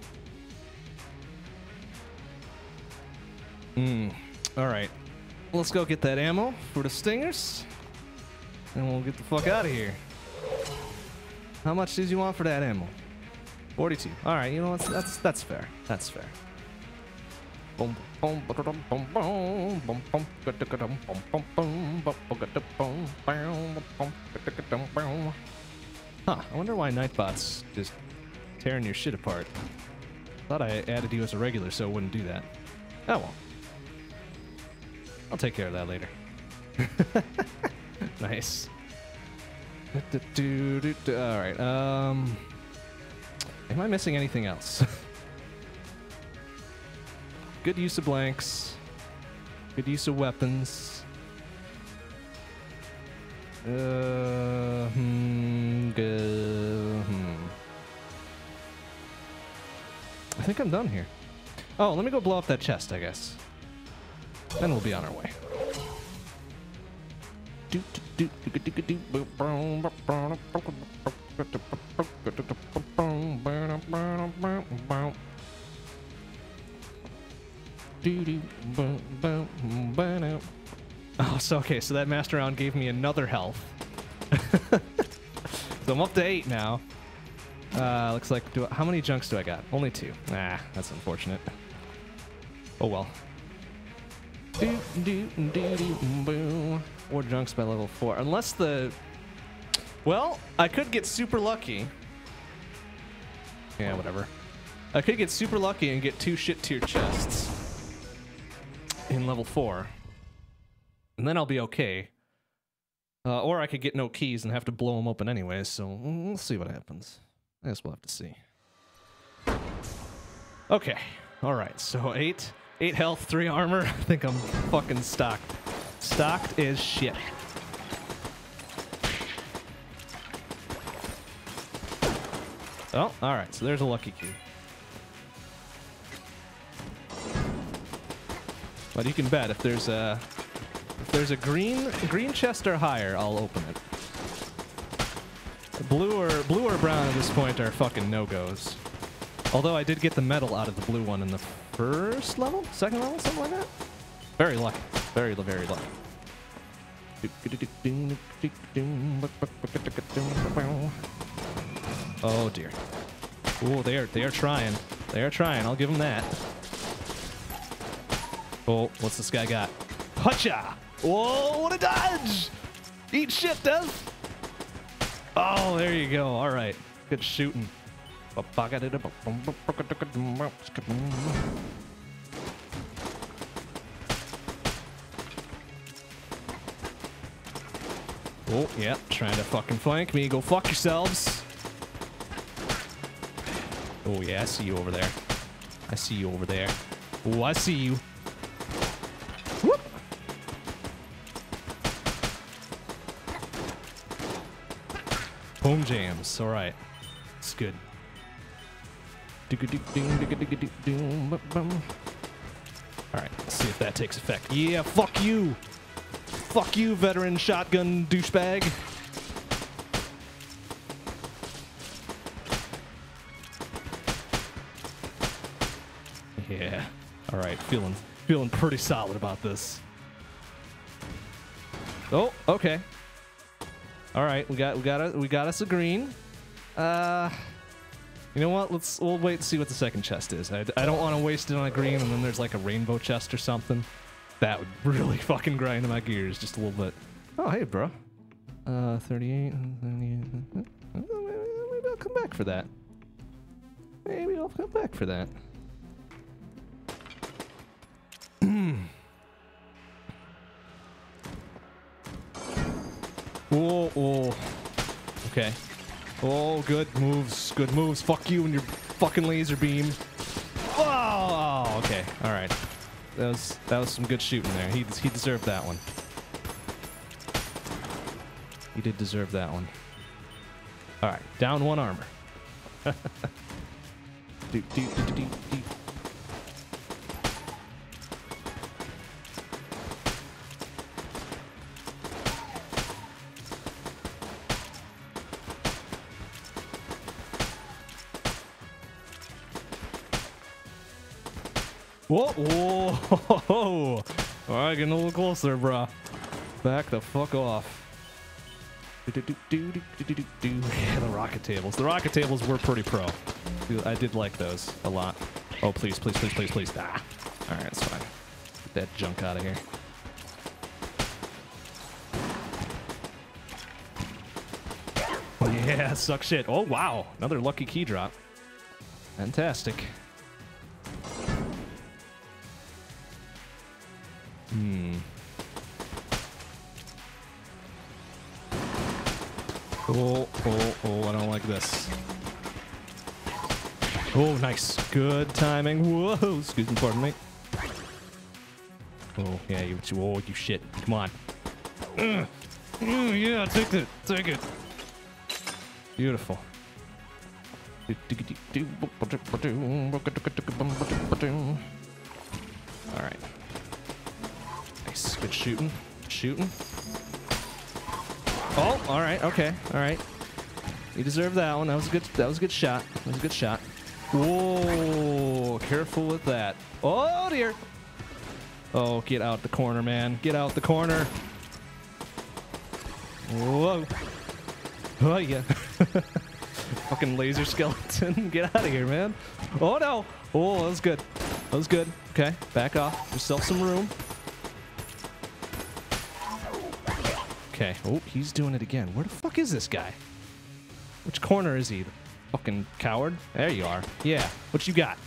Hmm. All right, let's go get that ammo for the stingers, and we'll get the fuck out of here. How much did you want for that ammo? forty-two. All right, you know what? That's that's fair. That's fair. Huh, I wonder why Nightbot's just tearing your shit apart. Thought I added you as a regular so it wouldn't do that. Oh well. I'll take care of that later. Nice. Alright, um... am I missing anything else? Good use of blanks. Good use of weapons. Uh, hmm, good, hmm. I think I'm done here. Oh, let me go blow up that chest, I guess. Then we'll be on our way. Oh, so okay, so that master round gave me another health. So I'm up to eight now. Uh, looks like, do I, how many junks do I got? Only two. Ah, that's unfortunate. Oh well. Do, do, do, do, boo. Four junks by level four. Unless the... Well, I could get super lucky. Yeah, whatever. I could get super lucky and get two shit tier chests in level four. And then I'll be okay. Uh, or I could get no keys and have to blow them open anyways, so we'll see what happens. I guess we'll have to see. Okay. All right. So eight, eight health, three armor. I think I'm fucking stocked. Stocked as shit. Oh, all right. So there's a lucky key. But you can bet if there's a if there's a green green chest or higher, I'll open it. Blue or blue or brown at this point are fucking no-goes. Although I did get the medal out of the blue one in the first level, second level, something like that. Very lucky, very very lucky. Oh dear. Oh, they are they are trying. They are trying. I'll give them that. Oh, what's this guy got? Hutcha! Whoa, what a dodge! Eat shit, Dev! Oh, there you go. All right. Good shooting. Oh, yeah. Trying to fucking flank me. Go fuck yourselves. Oh, yeah. I see you over there. I see you over there. Oh, I see you. Whoop. Home jams. All right. It's good. All right. Let's see if that takes effect. Yeah, fuck you. Fuck you, veteran shotgun douchebag. Yeah. All right. Feeling feeling pretty solid about this. Oh, okay. All right, we got we got a, we got us a green. Uh, you know what? Let's we'll wait and see what the second chest is. I, I don't want to waste it on a green, and then there's like a rainbow chest or something. That would really fucking grind my gears just a little bit. Oh, hey, bro. Uh, thirty-eight. thirty-eight. Maybe I'll come back for that. Maybe I'll come back for that. Oh, oh. Okay. Oh, good moves. Good moves. Fuck you and your fucking laser beam. Oh, okay. All right. That was that was some good shooting there. He he deserved that one. He did deserve that one. All right. Down one armor. do, do, do, do, do, do. Whoa, whoa, all right, getting a little closer, bruh. Back the fuck off. Do, do, do, do, do, do, do. Yeah, the rocket tables. The rocket tables were pretty pro. I did like those a lot. Oh, please, please, please, please, please. Ah. All right, it's fine. Get that junk out of here. Yeah, suck shit. Oh, wow. Another lucky key drop. Fantastic. Hmm. Oh, oh, oh, I don't like this. Oh, nice. Good timing. Whoa, excuse me, pardon me. Oh, yeah, you, oh, you shit. Come on. Uh, uh, yeah, take it. Take it. Beautiful. All right. Nice. Good shooting. Shooting. Oh, all right. Okay. All right. You deserve that one. That was a good. That was a good shot. That was a good shot. Whoa! Careful with that. Oh dear. Oh, get out the corner, man. Get out the corner. Whoa. Oh yeah. Fucking laser skeleton. Get out of here, man. Oh no. Oh, that was good. That was good. Okay. Back off. Give yourself some room. Okay. Oh, he's doing it again. Where the fuck is this guy? Which corner is he? The fucking coward? There you are. Yeah. What you got?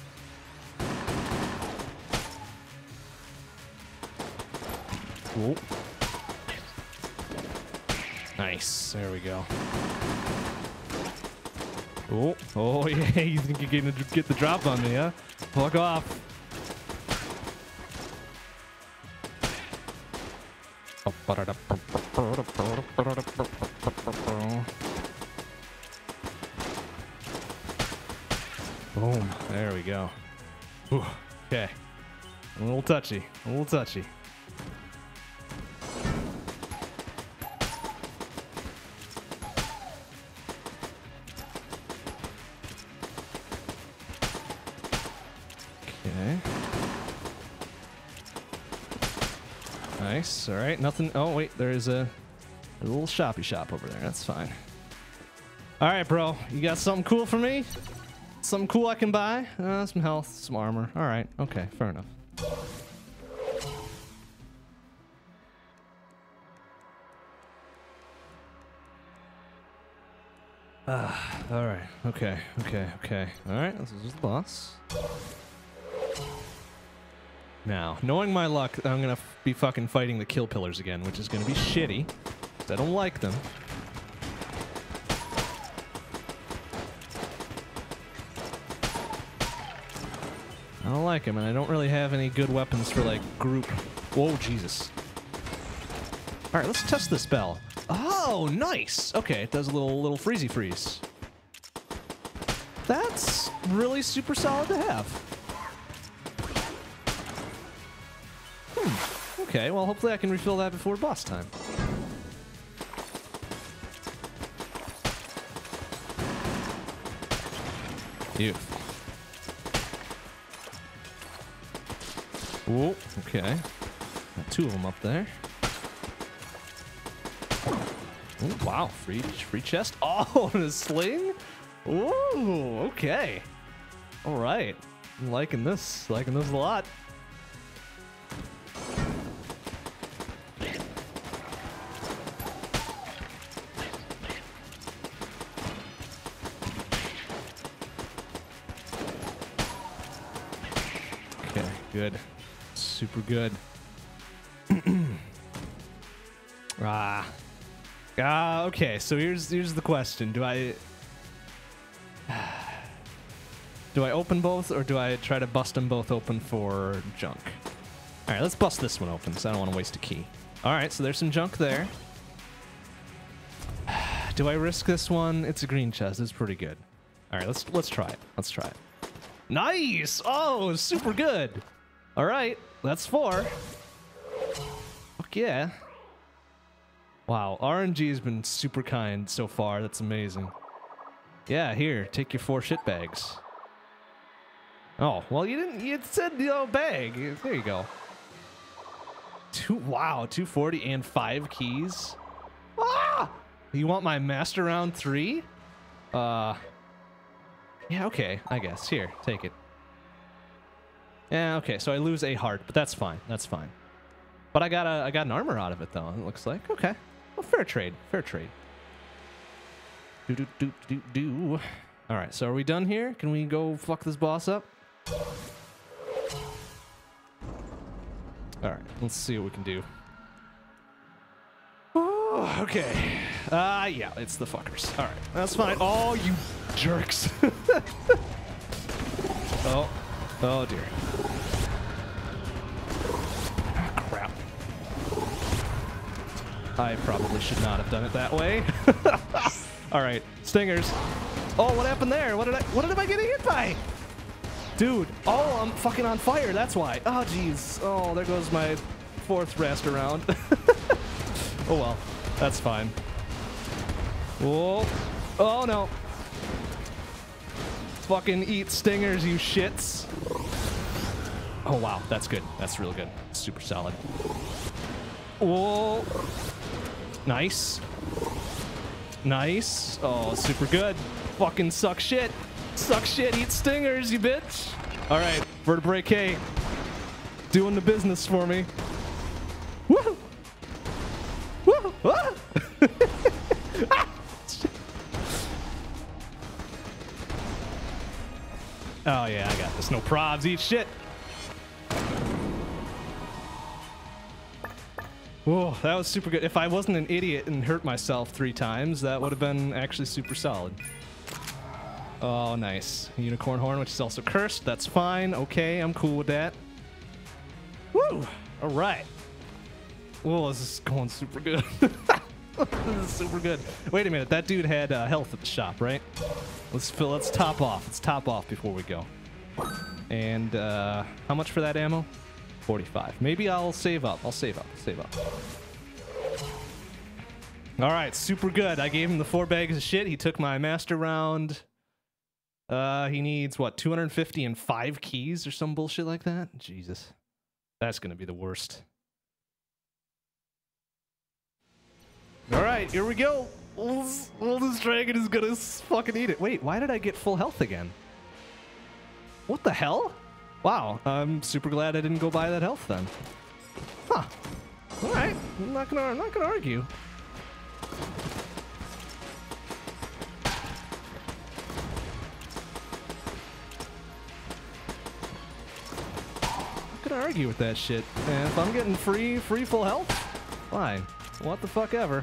Oh. Nice. There we go. Oh, oh yeah, you think you're gonna get the drop on me, huh? Fuck off. Boom, there we go. Whew. Okay, a little touchy, a little touchy. Okay. Nice. All right. Nothing. Oh wait, there is a, a little shoppy shop over there. That's fine. All right, bro. You got something cool for me? Something cool I can buy? Uh, some health, some armor. All right. Okay. Fair enough. Ah. All right. Okay. Okay. Okay. All right. This is the boss. Now, knowing my luck, I'm gonna f be fucking fighting the kill pillars again, which is gonna be shitty. 'Cause I don't like them. I don't like them, and I don't really have any good weapons for, like, group. Whoa, Jesus. Alright, let's test this spell. Oh, nice! Okay, it does a little, little freezy freeze. That's really super solid to have. Hmm. Okay, well, hopefully I can refill that before boss time. Beautiful. Whoa, okay. Got two of them up there. Oh, wow, free, free chest. Oh, and a sling? Ooh, okay. All right. I'm liking this. Liking this a lot. Okay, good. Super good. ah. Ah, okay, so here's here's the question. Do I Do I open both or do I try to bust them both open for junk? All right, let's bust this one open because I don't want to waste a key. All right, so there's some junk there. Do I risk this one? It's a green chest. It's pretty good. All right, let's let's try it. Let's try it. Nice! Oh, super good. All right, that's four. Fuck yeah. Wow, R N G has been super kind so far. That's amazing. Yeah, here, take your four shit bags. Oh, well, you didn't. You said you know bag. There you go. Two. Wow, two forty and five keys. Ah! You want my master round three? Uh. Yeah. Okay. I guess. Here, take it. Yeah. Okay. So I lose a heart, but that's fine. That's fine. But I got a. I got an armor out of it though. It looks like. Okay. Well, fair trade. Fair trade. Do do do do do. All right. So are we done here? Can we go fuck this boss up? All right. Let's see what we can do. Oh, okay. Ah, uh, yeah. It's the fuckers. All right. That's fine. Oh, you jerks. oh. Oh dear. Crap. I probably should not have done it that way. All right, stingers. Oh, what happened there? What did I? What did I get hit by? Dude. Oh, I'm fucking on fire. That's why. Oh, jeez. Oh, there goes my fourth rest around. oh well, that's fine. Whoa. Oh no. Fucking eat stingers, you shits. Oh wow, that's good. That's real good. Super solid. Whoa. Nice. Nice. Oh, super good. Fucking suck shit. Suck shit, eat stingers, you bitch. All right, Vertebrae K. Doing the business for me. Woo! Woo! Ah! Oh yeah, I got this. No probs, eat shit. Whoa, that was super good. If I wasn't an idiot and hurt myself three times, that would have been actually super solid. Oh, nice. Unicorn horn, which is also cursed. That's fine. Okay, I'm cool with that. Woo! All right. Whoa, this is going super good. This is super good. Wait a minute, that dude had uh, health at the shop, right? Let's fill. Let's top off. Let's top off before we go. And uh, how much for that ammo? forty-five. Maybe I'll save up. I'll save up. Save up. All right, super good. I gave him the four bags of shit. He took my master round. Uh, he needs what, two hundred fifty and five keys or some bullshit like that. Jesus, that's gonna be the worst. All right, here we go. Oldest dragon is gonna fucking eat it. Wait, why did I get full health again? What the hell? Wow, I'm super glad I didn't go buy that health then. Huh. All right, I'm not gonna, I'm not gonna argue. I'm gonna argue with that shit. And if I'm getting free, free full health, fine. What the fuck ever.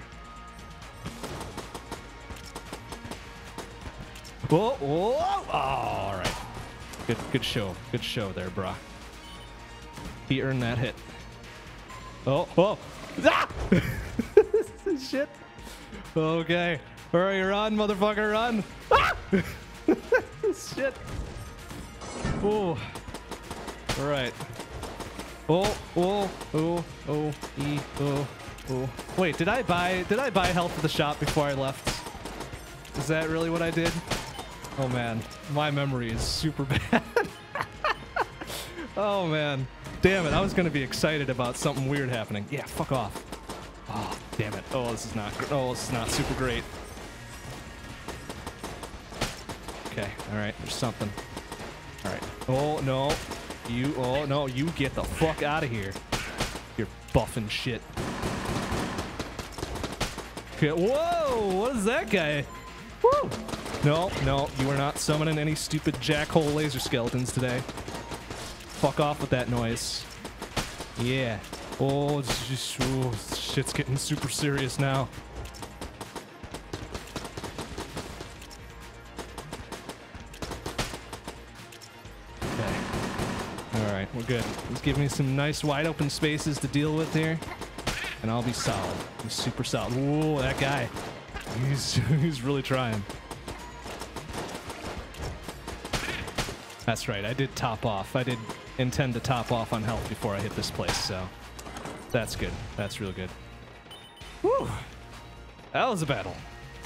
Whoa, whoa, oh, all right. Good, good show. Good show there, brah. He earned that hit. Oh, oh. Ah! Shit. Okay. Hurry, run, motherfucker, run. Ah! Shit. Oh. All right. Oh, oh, oh, oh, e, oh, oh. Wait, did I buy, did I buy health at the shop before I left? Is that really what I did? Oh man, my memory is super bad. Oh man, damn it, I was gonna be excited about something weird happening. Yeah, fuck off. Oh, damn it. Oh, this is not, oh, this is not super great. Okay, all right, there's something. All right, oh no, you, oh no, you get the fuck out of here. You're buffing shit. Okay, whoa, what is that guy? Woo! No, no, you are not summoning any stupid jackhole laser skeletons today. Fuck off with that noise. Yeah. Oh, it's just, oh, shit's getting super serious now. Okay. Alright, we're good. Just give me some nice wide open spaces to deal with here. And I'll be solid. Be super solid. Whoa, that guy. He's, he's really trying. That's right, I did top off. I did intend to top off on health before I hit this place, so that's good. That's real good. Whew. That was a battle.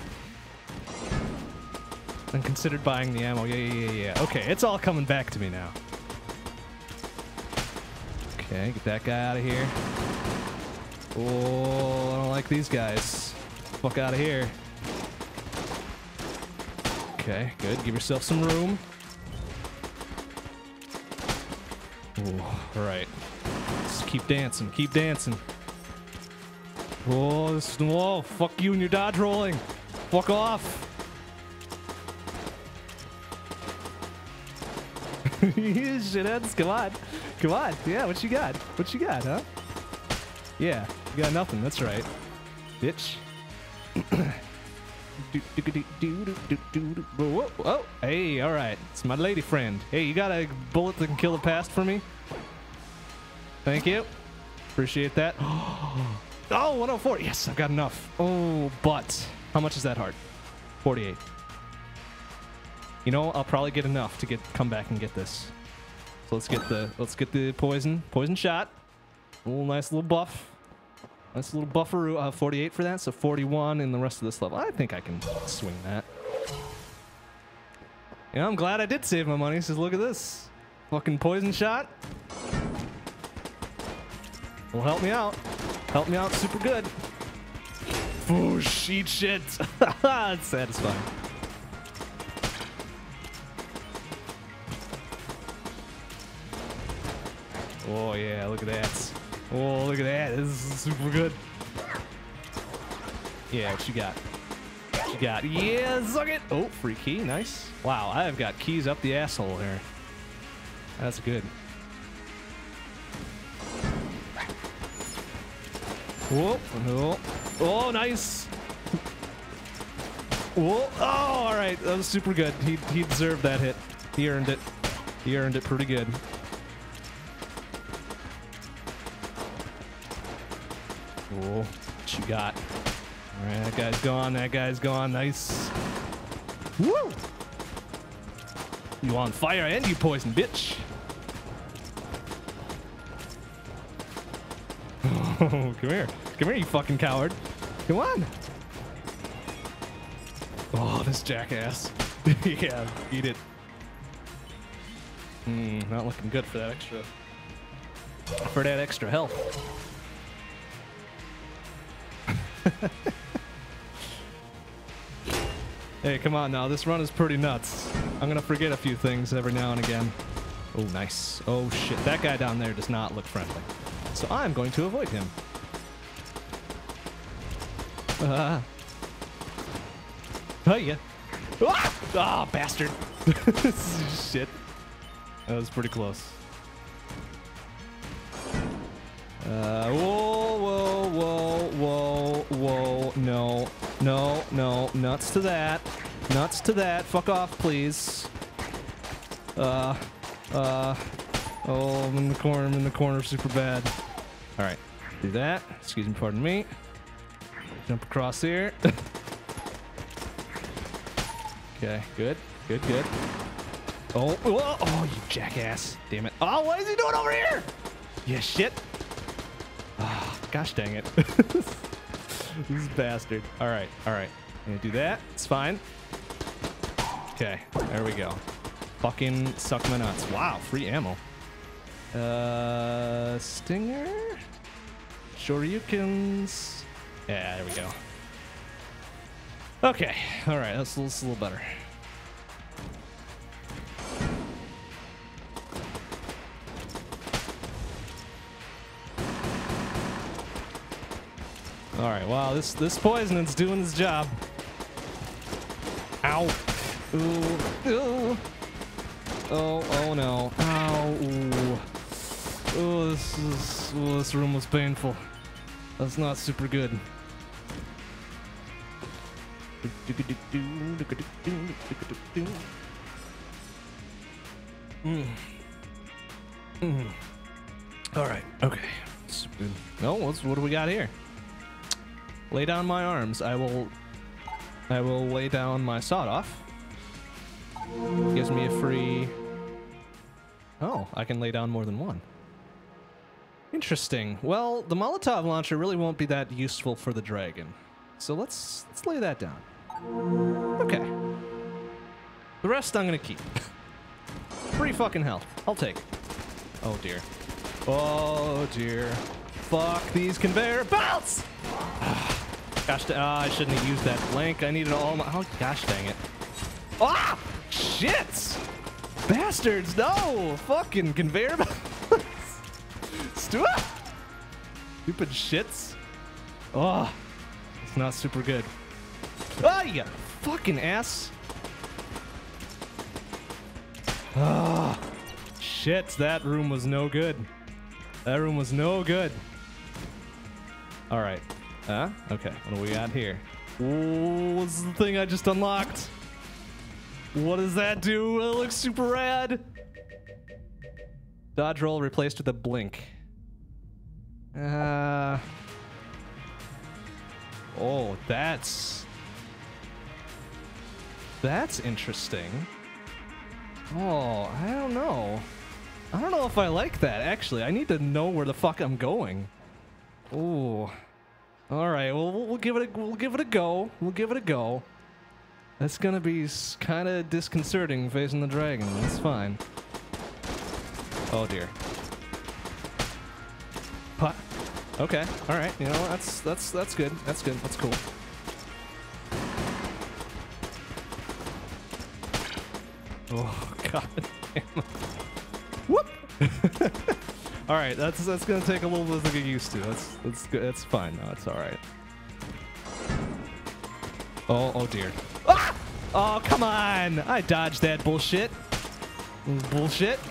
And considered buying the ammo. Yeah, yeah, yeah, yeah. Okay, it's all coming back to me now. Okay, get that guy out of here. Oh, I don't like these guys. Fuck out of here. Okay, good. Give yourself some room. Ooh, all right. Just keep dancing. Keep dancing. Whoa, this, whoa, fuck you and your dodge rolling. Fuck off. You shitheads, come on. Come on. Yeah, what you got? What you got, huh? Yeah, you got nothing. That's right. Bitch. Whoa, whoa. Hey, all right. It's my lady friend. Hey, you got a bullet that can kill the past for me? Thank you. Appreciate that. Oh, one oh four. Yes, I've got enough. Oh, but how much is that heart? forty-eight. You know, I'll probably get enough to get come back and get this. So let's get the let's get the poison poison shot. A little nice little buff. Nice little buffer. Uh, forty-eight for that, so forty-one in the rest of this level. I think I can swing that. Yeah, I'm glad I did save my money. Says, look at this, fucking poison shot. Will help me out. Help me out super good. Whoosh, eat shit. It's satisfying. Oh yeah, look at that. Oh, look at that. This is super good. Yeah, what you got? What you got? Yeah, suck it. Oh, free key. Nice. Wow, I've got keys up the asshole here. That's good. Whoa. Oh, oh nice. Whoa. Oh, all right. That was super good. He, he deserved that hit. He earned it. He earned it pretty good. Whoa. What you got? All right, that guy's gone. That guy's gone. Nice. Woo! You on fire and you poison, bitch. Oh, come here. Come here, you fucking coward. Come on. Oh, this jackass. Yeah, eat it. Hmm, not looking good for that extra... For that extra health. Hey, come on now. This run is pretty nuts. I'm gonna forget a few things every now and again. Oh, nice. Oh, shit. That guy down there does not look friendly. So I'm going to avoid him. Ah. Uh, oh, yeah. Ah! Oh, bastard. Shit. That was pretty close. Uh, whoa, whoa, whoa, whoa, whoa. No, no, no. Nuts to that. Nuts to that. Fuck off, please. Uh, uh. Oh, I'm in the corner. I'm in the corner super bad. All right. Do that. Excuse me, pardon me. Jump across here. Okay, good. Good, good. Oh, whoa. Oh, you jackass. Damn it. Oh, what is he doing over here? Yeah, shit. Oh, gosh dang it. This bastard. All right, all right. I'm gonna do that. It's fine. Okay, there we go. Fucking suck my nuts. Wow, free ammo. Uh, Stinger? Shoryukens. Yeah, there we go. Okay, all right, that's, that's a little better. All right, wow, this this poisoning's doing its job. Ow. Ooh. Ooh. Oh, oh no. Ow. Ooh. Oh, this is, oh, this room was painful. That's not super good. Mm. Mm. All right, okay. No, what's, what do we got here? Lay down my arms. I will I will lay down my sawed off. Gives me a free... Oh, I can lay down more than one. Interesting. Well, the Molotov launcher really won't be that useful for the dragon. So let's let's lay that down. Okay. The rest I'm gonna keep. Free fucking health. I'll take it. Oh dear. Oh dear. Fuck these conveyor belts! Gosh, uh, I shouldn't have used that blank. I needed all my... Oh, gosh dang it. Ah! Shit! Bastards, no! Fucking conveyor belts! Stupid shits. Oh, it's not super good. Oh, you fucking ass. Ah, oh, shit, that room was no good. That room was no good. All right. Huh? Okay, what do we got here? Ooh, what's the thing I just unlocked? What does that do? It looks super rad. Dodge roll replaced with a blink. Uh. Oh, that's... That's interesting. Oh, I don't know. I don't know if I like that, actually. I need to know where the fuck I'm going. Ooh. All right, well, we'll give it a we'll give it a go. We'll give it a go. That's gonna be kind of disconcerting facing the dragon. That's fine. Oh dear. Pot. Okay. All right. You know that's that's that's good. That's good. That's cool. Oh god. Damn. Whoop. All right, that's that's gonna take a little bit to get used to. That's that's good. That's fine. No, it's all right. Oh, oh dear. Ah! Oh, come on! I dodged that bullshit. Bullshit.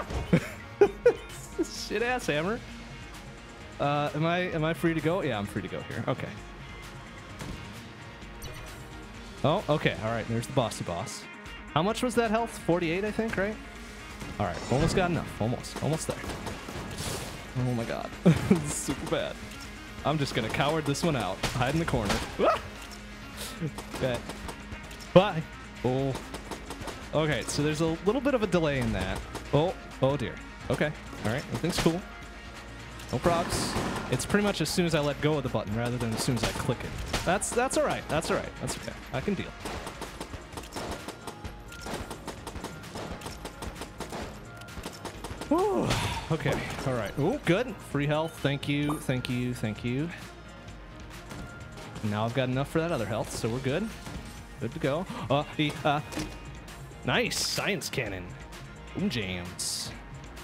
Shit ass hammer. Uh, am I am I free to go? Yeah, I'm free to go here. Okay. Oh, okay. All right, there's the bossy boss. How much was that health? forty-eight, I think, right? All right, almost got enough. Almost. Almost there. Oh my god. This is super bad. I'm just gonna coward this one out. Hide in the corner. Okay. Bye. Oh. Okay, so there's a little bit of a delay in that. Oh, oh dear. Okay. All right, everything's cool. No props. It's pretty much as soon as I let go of the button rather than as soon as I click it. That's that's all right. That's all right. That's okay. I can deal. Whew. Okay. All right. Oh, good. Free health. Thank you. Thank you. Thank you. Now I've got enough for that other health, so we're good. Good to go. Uh, he, uh, nice. Science cannon. Boom jams.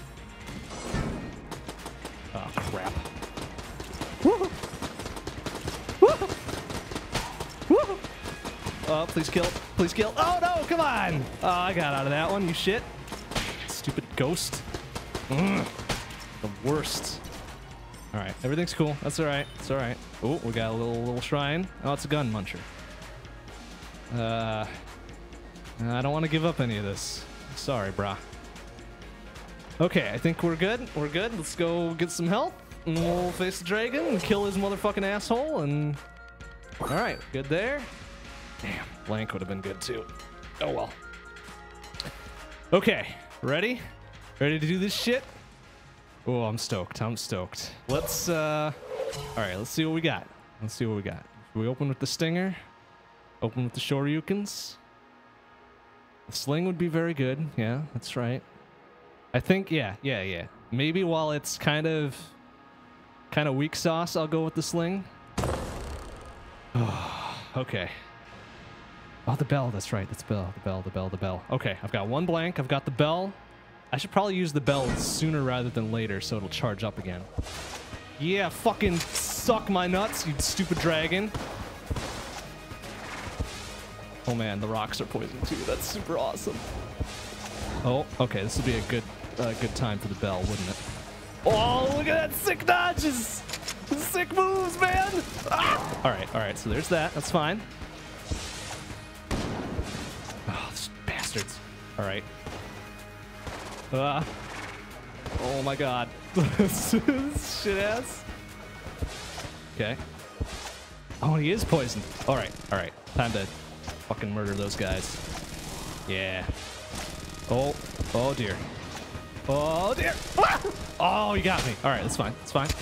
Oh, crap. Woo! Woo! Woo! Oh, please kill. Please kill. Oh, no, come on. Oh, I got out of that one, you shit. Stupid ghost. Mm, the worst. All right, everything's cool. That's all right. It's all right. Oh, we got a little little shrine. Oh, it's a gun muncher. Uh, I don't want to give up any of this. Sorry, brah. Okay, I think we're good. We're good. Let's go get some health, and we'll face the dragon and kill his motherfucking asshole. And all right, good there. Damn, blank would have been good too. Oh well. Okay, ready? Ready to do this shit? Oh, I'm stoked. I'm stoked. Let's, uh... Alright, let's see what we got. Let's see what we got. We open with the stinger. Open with the shoryukens. The sling would be very good. Yeah, that's right. I think, yeah, yeah, yeah. Maybe while it's kind of... kind of weak sauce, I'll go with the sling. Oh, okay. Oh, the bell. That's right. That's bell. The bell, the bell, the bell. Okay, I've got one blank. I've got the bell. I should probably use the bell sooner rather than later so it'll charge up again. Yeah, fucking suck my nuts, you stupid dragon. Oh man, the rocks are poison too. That's super awesome. Oh, okay, this would be a good uh, good time for the bell, wouldn't it? Oh, look at that sick dodges! Sick moves, man! Ah! All right, all right, so there's that. That's fine. Oh, these bastards. All right. Uh, oh my god. Shit ass. Okay. Oh, he is poisoned. Alright, alright. Time to fucking murder those guys. Yeah. Oh, oh dear. Oh dear. Ah! Oh, you got me. Alright, that's fine. That's fine.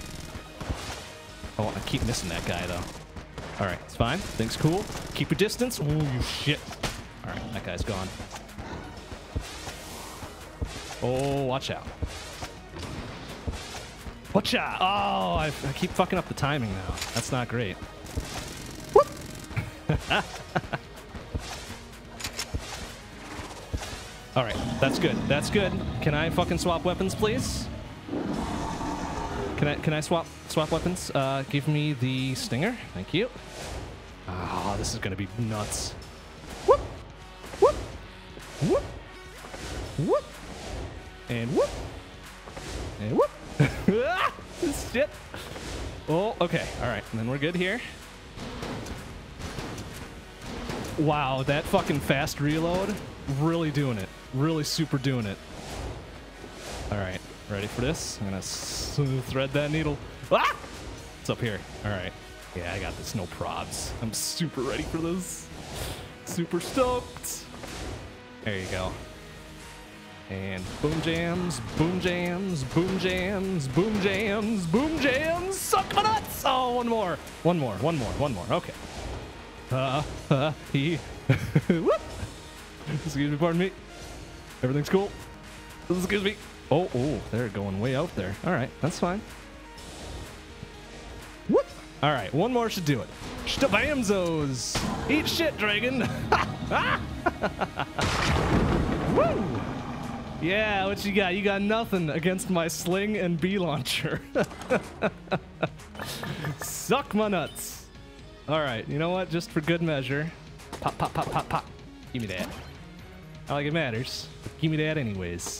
Oh, I keep missing that guy though. Alright, it's fine. Things cool. Keep your distance. Oh, you shit. Alright, that guy's gone. Oh, watch out. Watch out. Oh, I, I keep fucking up the timing now. That's not great. All right, that's good. That's good. Can I fucking swap weapons, please? Can I can I swap swap weapons? Uh, give me the stinger. Thank you. Oh, this is gonna be nuts. Whoop, whoop, whoop, whoop. And whoop! And whoop! Ah! Shit! Oh, okay. Alright, and then we're good here. Wow, that fucking fast reload. Really doing it. Really super doing it. Alright, ready for this? I'm gonna s thread that needle. Ah! It's up here. Alright. Yeah, I got this. No probs. I'm super ready for this. Super stoked. There you go. And boom jams, boom jams, boom jams, boom jams, boom jams, suck my nuts! Oh, one more, one more, one more, one more, okay. Uh, uh, he, whoop! Excuse me, pardon me. Everything's cool. Excuse me. Oh, oh, they're going way out there. All right, that's fine. Whoop! All right, one more should do it. Stabamzos! Eat shit, dragon! Woo! Yeah, what you got? You got nothing against my sling and bee launcher. Suck my nuts. All right, you know what? Just for good measure. Pop, pop, pop, pop, pop. Give me that. Not like it matters. But give me that anyways.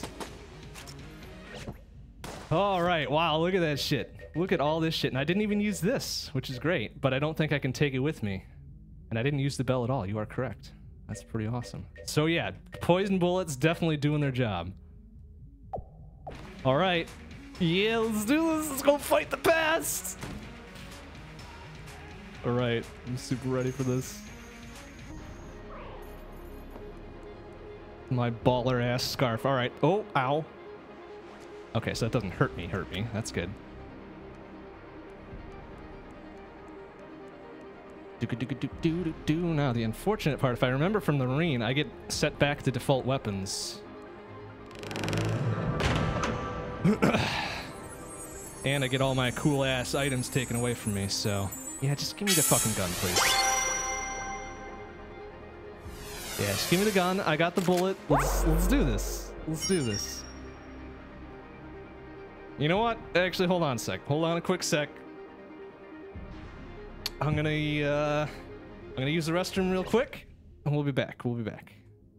All right, wow, look at that shit. Look at all this shit. And I didn't even use this, which is great, but I don't think I can take it with me. And I didn't use the bell at all. You are correct. That's pretty awesome. So yeah, poison bullets definitely doing their job. All right. Yeah, let's do this. Let's go fight the past. All right. I'm super ready for this. My baller ass scarf. All right. Oh, ow. Okay, so that doesn't hurt me. Hurt me. That's good. Now, the unfortunate part, if I remember from the Marine, I get set back to default weapons. And I get all my cool ass items taken away from me, so yeah, just give me the fucking gun, please. Yeah, just give me the gun. I got the bullet. Let's let's do this. Let's do this. You know what? Actually, hold on a sec. Hold on a quick sec. I'm gonna uh I'm gonna use the restroom real quick, and we'll be back. We'll be back.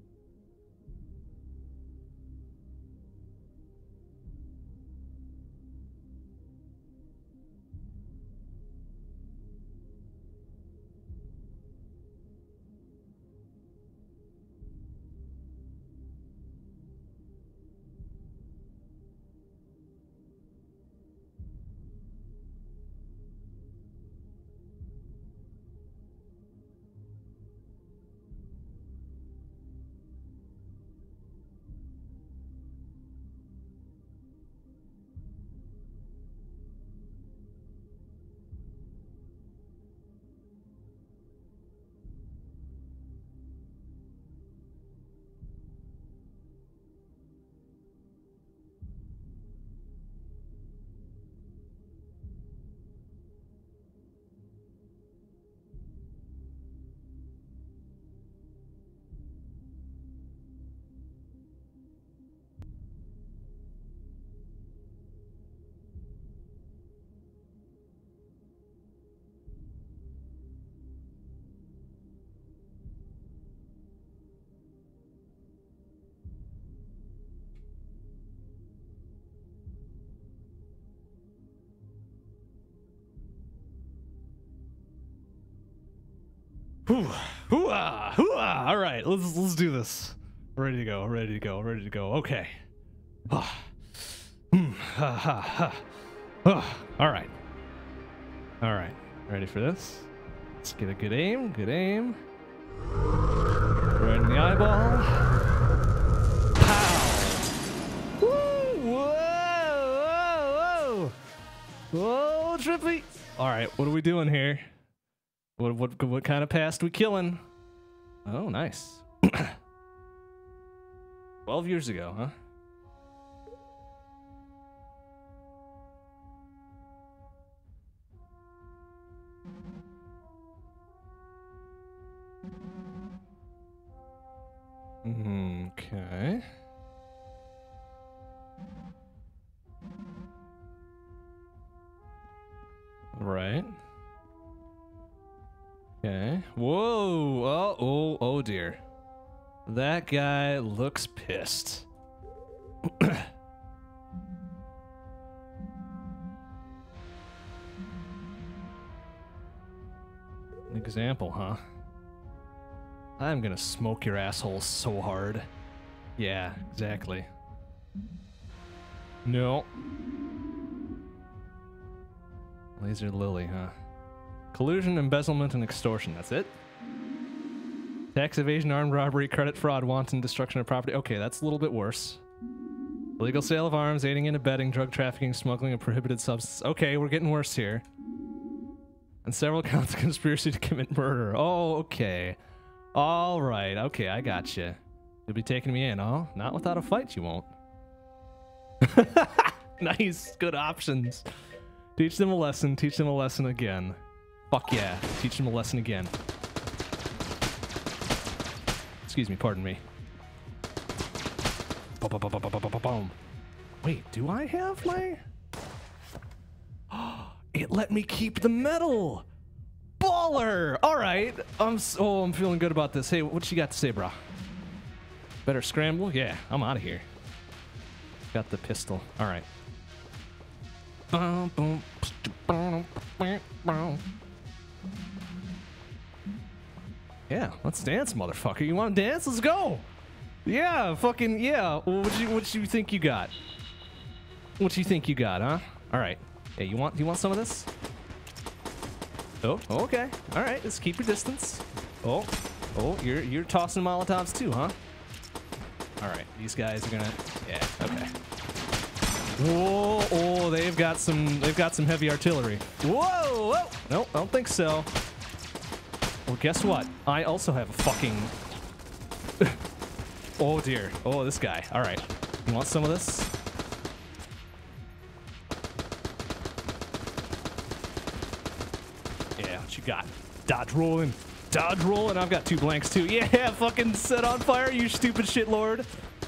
Whew, hoo-ah, hoo-ah. All right, let's let's do this. Ready to go, ready to go, ready to go. Okay. Ah. Mm, ha, ha, ha. Ah. All right. All right. Ready for this? Let's get a good aim. Good aim. Right in the eyeball. Pow! Woo! Whoa! Whoa! Whoa! Whoa! Trippy! All right. What are we doing here? What, what, what kind of past we killing? Oh, nice. Twelve years ago, huh? Okay. Right. Okay. Whoa. Oh, oh, oh dear. That guy looks pissed. An example, huh? I'm gonna smoke your asshole so hard. Yeah, exactly. No. Laser Lily, huh? Collusion, embezzlement, and extortion. That's it? Tax evasion, armed robbery, credit fraud, wanton destruction of property. Okay, that's a little bit worse. Illegal sale of arms, aiding and abetting, drug trafficking, smuggling of prohibited substances. Okay, we're getting worse here. And several counts of conspiracy to commit murder. Oh, okay. All right. Okay, I got you. You'll be taking me in, huh? Not without a fight, you won't. Nice. Good options. Teach them a lesson. Teach them a lesson again. Fuck yeah. Teach them a lesson again. Excuse me. Pardon me. Boom. Wait, do I have my... It let me keep the medal! Baller! Alright. I'm so, oh, I'm feeling good about this. Hey, what you got to say, brah? Better scramble? Yeah, I'm out of here. Got the pistol. Alright. Yeah, let's dance, motherfucker. You want to dance? Let's go. Yeah, fucking yeah. Well, what you what you think you got? What you think you got, huh? All right. Hey, you want you want some of this? Oh, okay. All right. Let's keep your distance. Oh, oh, you're you're tossing Molotovs too, huh? All right. These guys are gonna. Yeah. Okay. Whoa! Oh, they've got some. They've got some heavy artillery. Whoa! Whoa! Nope, I don't think so. Well, guess what? I also have a fucking. Oh dear. Oh, this guy. All right. You want some of this? Yeah. What you got? Dodge rolling. Dodge rolling. I've got two blanks too. Yeah. Fucking set on fire, you stupid shit lord.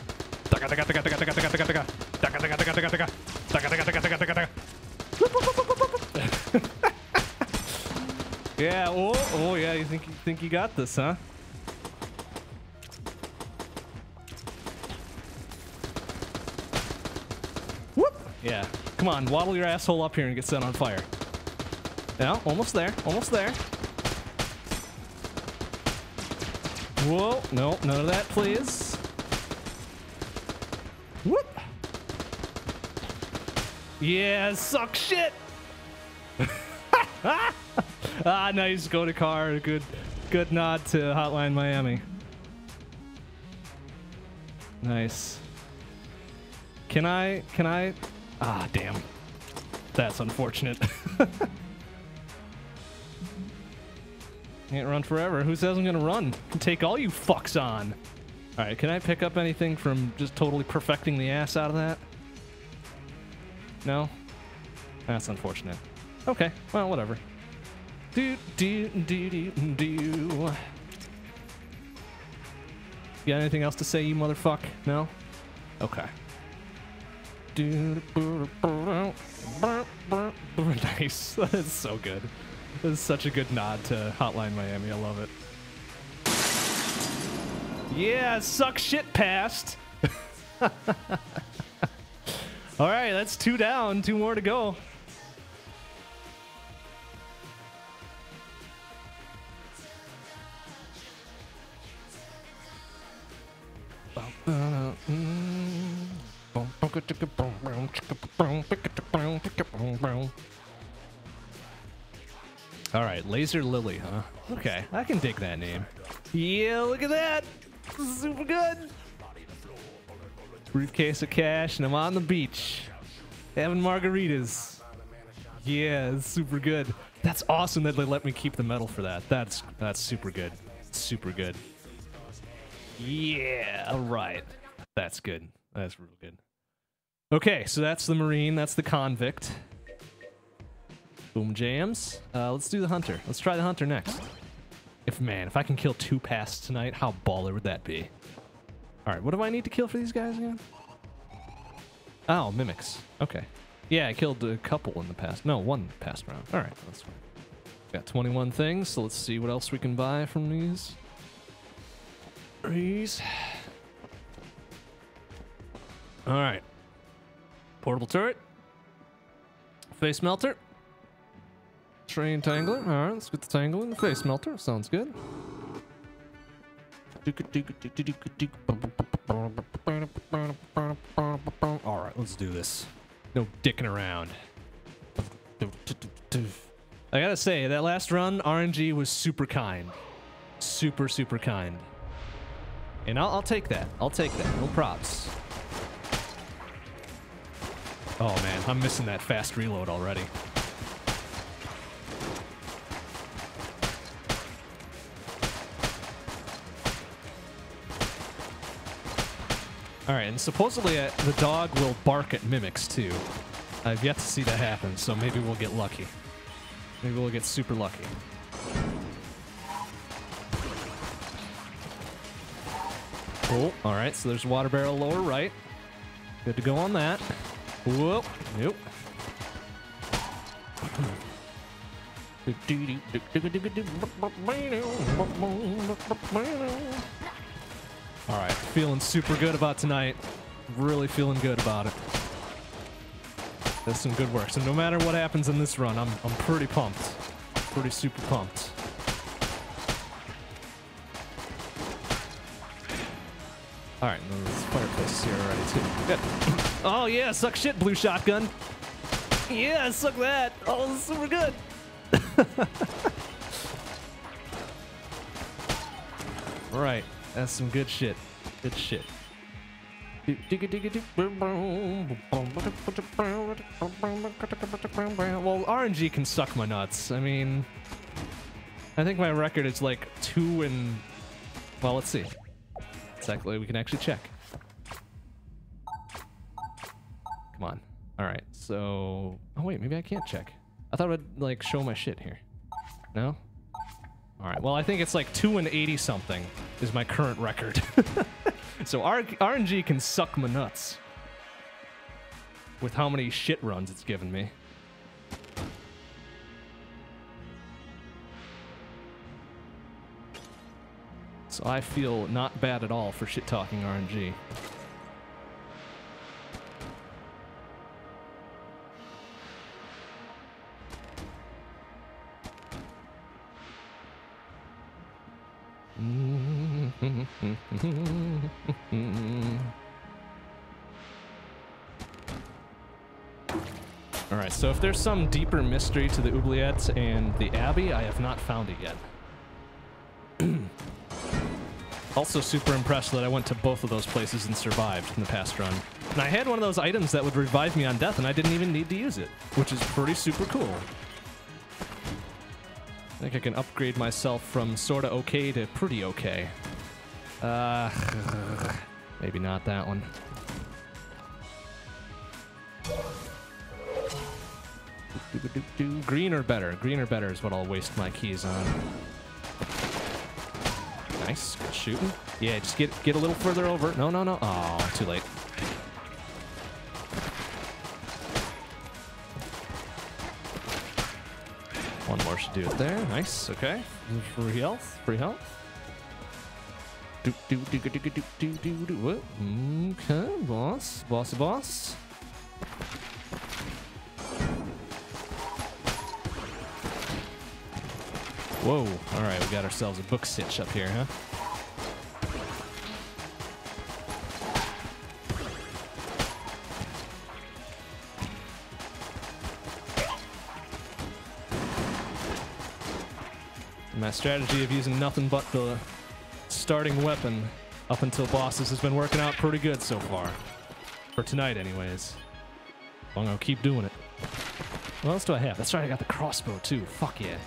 Yeah, oh, oh yeah, you think you think you got this, huh? Whoop! Yeah. Come on, waddle your asshole up here and get set on fire. Yeah, almost there, almost there. Whoa, no, none of that, please. Whoop! Yeah, suck shit! Ah, nice, go to car. Good, good nod to Hotline Miami. Nice. Can I, can I? Ah, damn. That's unfortunate. Can't run forever. Who says I'm gonna run? Can take all you fucks on. All right, can I pick up anything from just totally perfecting the ass out of that? No? That's unfortunate. Okay, well, whatever. Do, do, do, do, do. You got anything else to say, you motherfuck? No? Okay. Nice. That's so good. This is such a good nod to Hotline Miami. I love it. Yeah, suck shit past. All right, that's two down, two more to go. All right, Laser Lily, huh? Okay, I can dig that name. Yeah, look at that. This is super good. Briefcase of cash, and I'm on the beach having margaritas. Yeah, it's super good. That's awesome that they let me keep the medal for that. That's that's super good. Super good. Yeah, all right. That's good. That's real good. Okay, so that's the Marine. That's the Convict. Boom jams. Uh, let's do the Hunter. Let's try the Hunter next. If, man, if I can kill two pasts tonight, how baller would that be? All right, what do I need to kill for these guys again? Oh, Mimics. Okay. Yeah, I killed a couple in the past. No, one past round. All right, that's fine. Got twenty-one things, so let's see what else we can buy from these. These. All right. Portable turret. Face melter. Train tangler. All right, let's get the tangle and the face melter. Sounds good. All right, let's do this. No dicking around. I gotta say, that last run, R N G was super kind. Super, super kind. And I'll, I'll take that. I'll take that. No props. Oh man, I'm missing that fast reload already. Alright, and supposedly uh, the dog will bark at mimics too. I've yet to see that happen, so maybe we'll get lucky. Maybe we'll get super lucky. Cool. Alright, so there's water barrel lower right. Good to go on that. Whoop. Nope. Alright, feeling super good about tonight. Really feeling good about it. That's some good work. So no matter what happens in this run, I'm, I'm pretty pumped. Pretty super pumped. All right, there's fireplaces here already too. Good. Oh yeah, suck shit, blue shotgun. Yeah, suck that. Oh, this is super good. Right, that's some good shit. Good shit. Well, R N G can suck my nuts. I mean, I think my record is like two and... Well, let's see. Exactly, we can actually check. Come on. All right, so... Oh, wait, maybe I can't check. I thought it would, like, show my shit here. No? All right, well, I think it's like two and eighty-something is my current record. So R RNG can suck my nuts with how many shit runs it's given me. So I feel not bad at all for shit-talking R N G. Alright, so if there's some deeper mystery to the Oubliettes and the Abbey, I have not found it yet. Also super impressed that I went to both of those places and survived in the past run. And I had one of those items that would revive me on death and I didn't even need to use it, which is pretty super cool. I think I can upgrade myself from sorta okay to pretty okay. Uh, maybe not that one. Green or better? Green or better is what I'll waste my keys on. Nice, good shooting. Yeah, just get get a little further over. No, no, no. Oh, too late. One more should do it there. Nice. Okay. Free health. Free health. Do do do do do do do do do. What? Okay, boss, bossy boss. Whoa. All right, we got ourselves a book sitch up here, huh? My strategy of using nothing but the starting weapon up until bosses has been working out pretty good so far. For tonight, anyways. I'm gonna keep doing it. What else do I have? That's right, I got the crossbow too. Fuck yeah.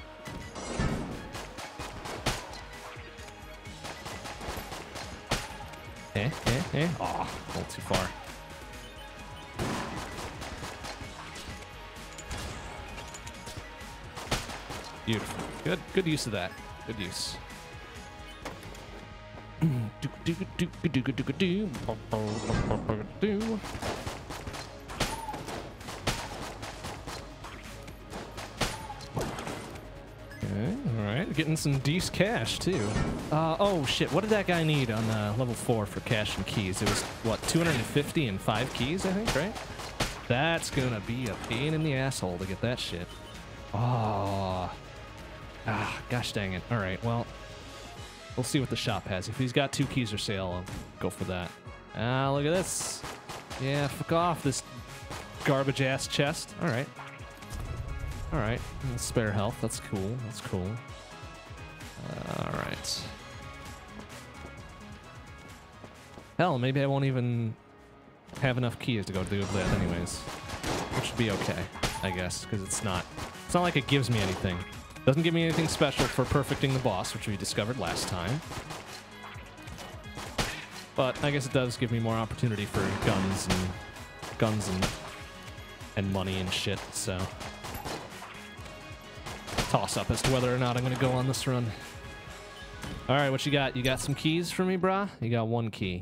Eh, eh, eh. Aw, a little too far. Beautiful. Good, good use of that. Good use. Okay, alright. Getting some decent cash, too. Uh, oh, shit. What did that guy need on uh, level four for cash and keys? It was, what, two hundred fifty and five keys, I think, right? That's gonna be a pain in the asshole to get that shit. Oh. Ah, gosh dang it. Alright, well, we'll see what the shop has. If he's got two keys or sale, I'll go for that. Ah, look at this. Yeah, fuck off, this garbage-ass chest. Alright. Alright, spare health. That's cool. That's cool. Alright. Hell, maybe I won't even have enough keys to go to the Oubliette anyways. Which should be okay, I guess, because it's not... It's not like it gives me anything. Doesn't give me anything special for perfecting the boss, which we discovered last time. But I guess it does give me more opportunity for guns and guns and and money and shit, so toss up as to whether or not I'm gonna go on this run. Alright, what you got? You got some keys for me, brah? You got one key.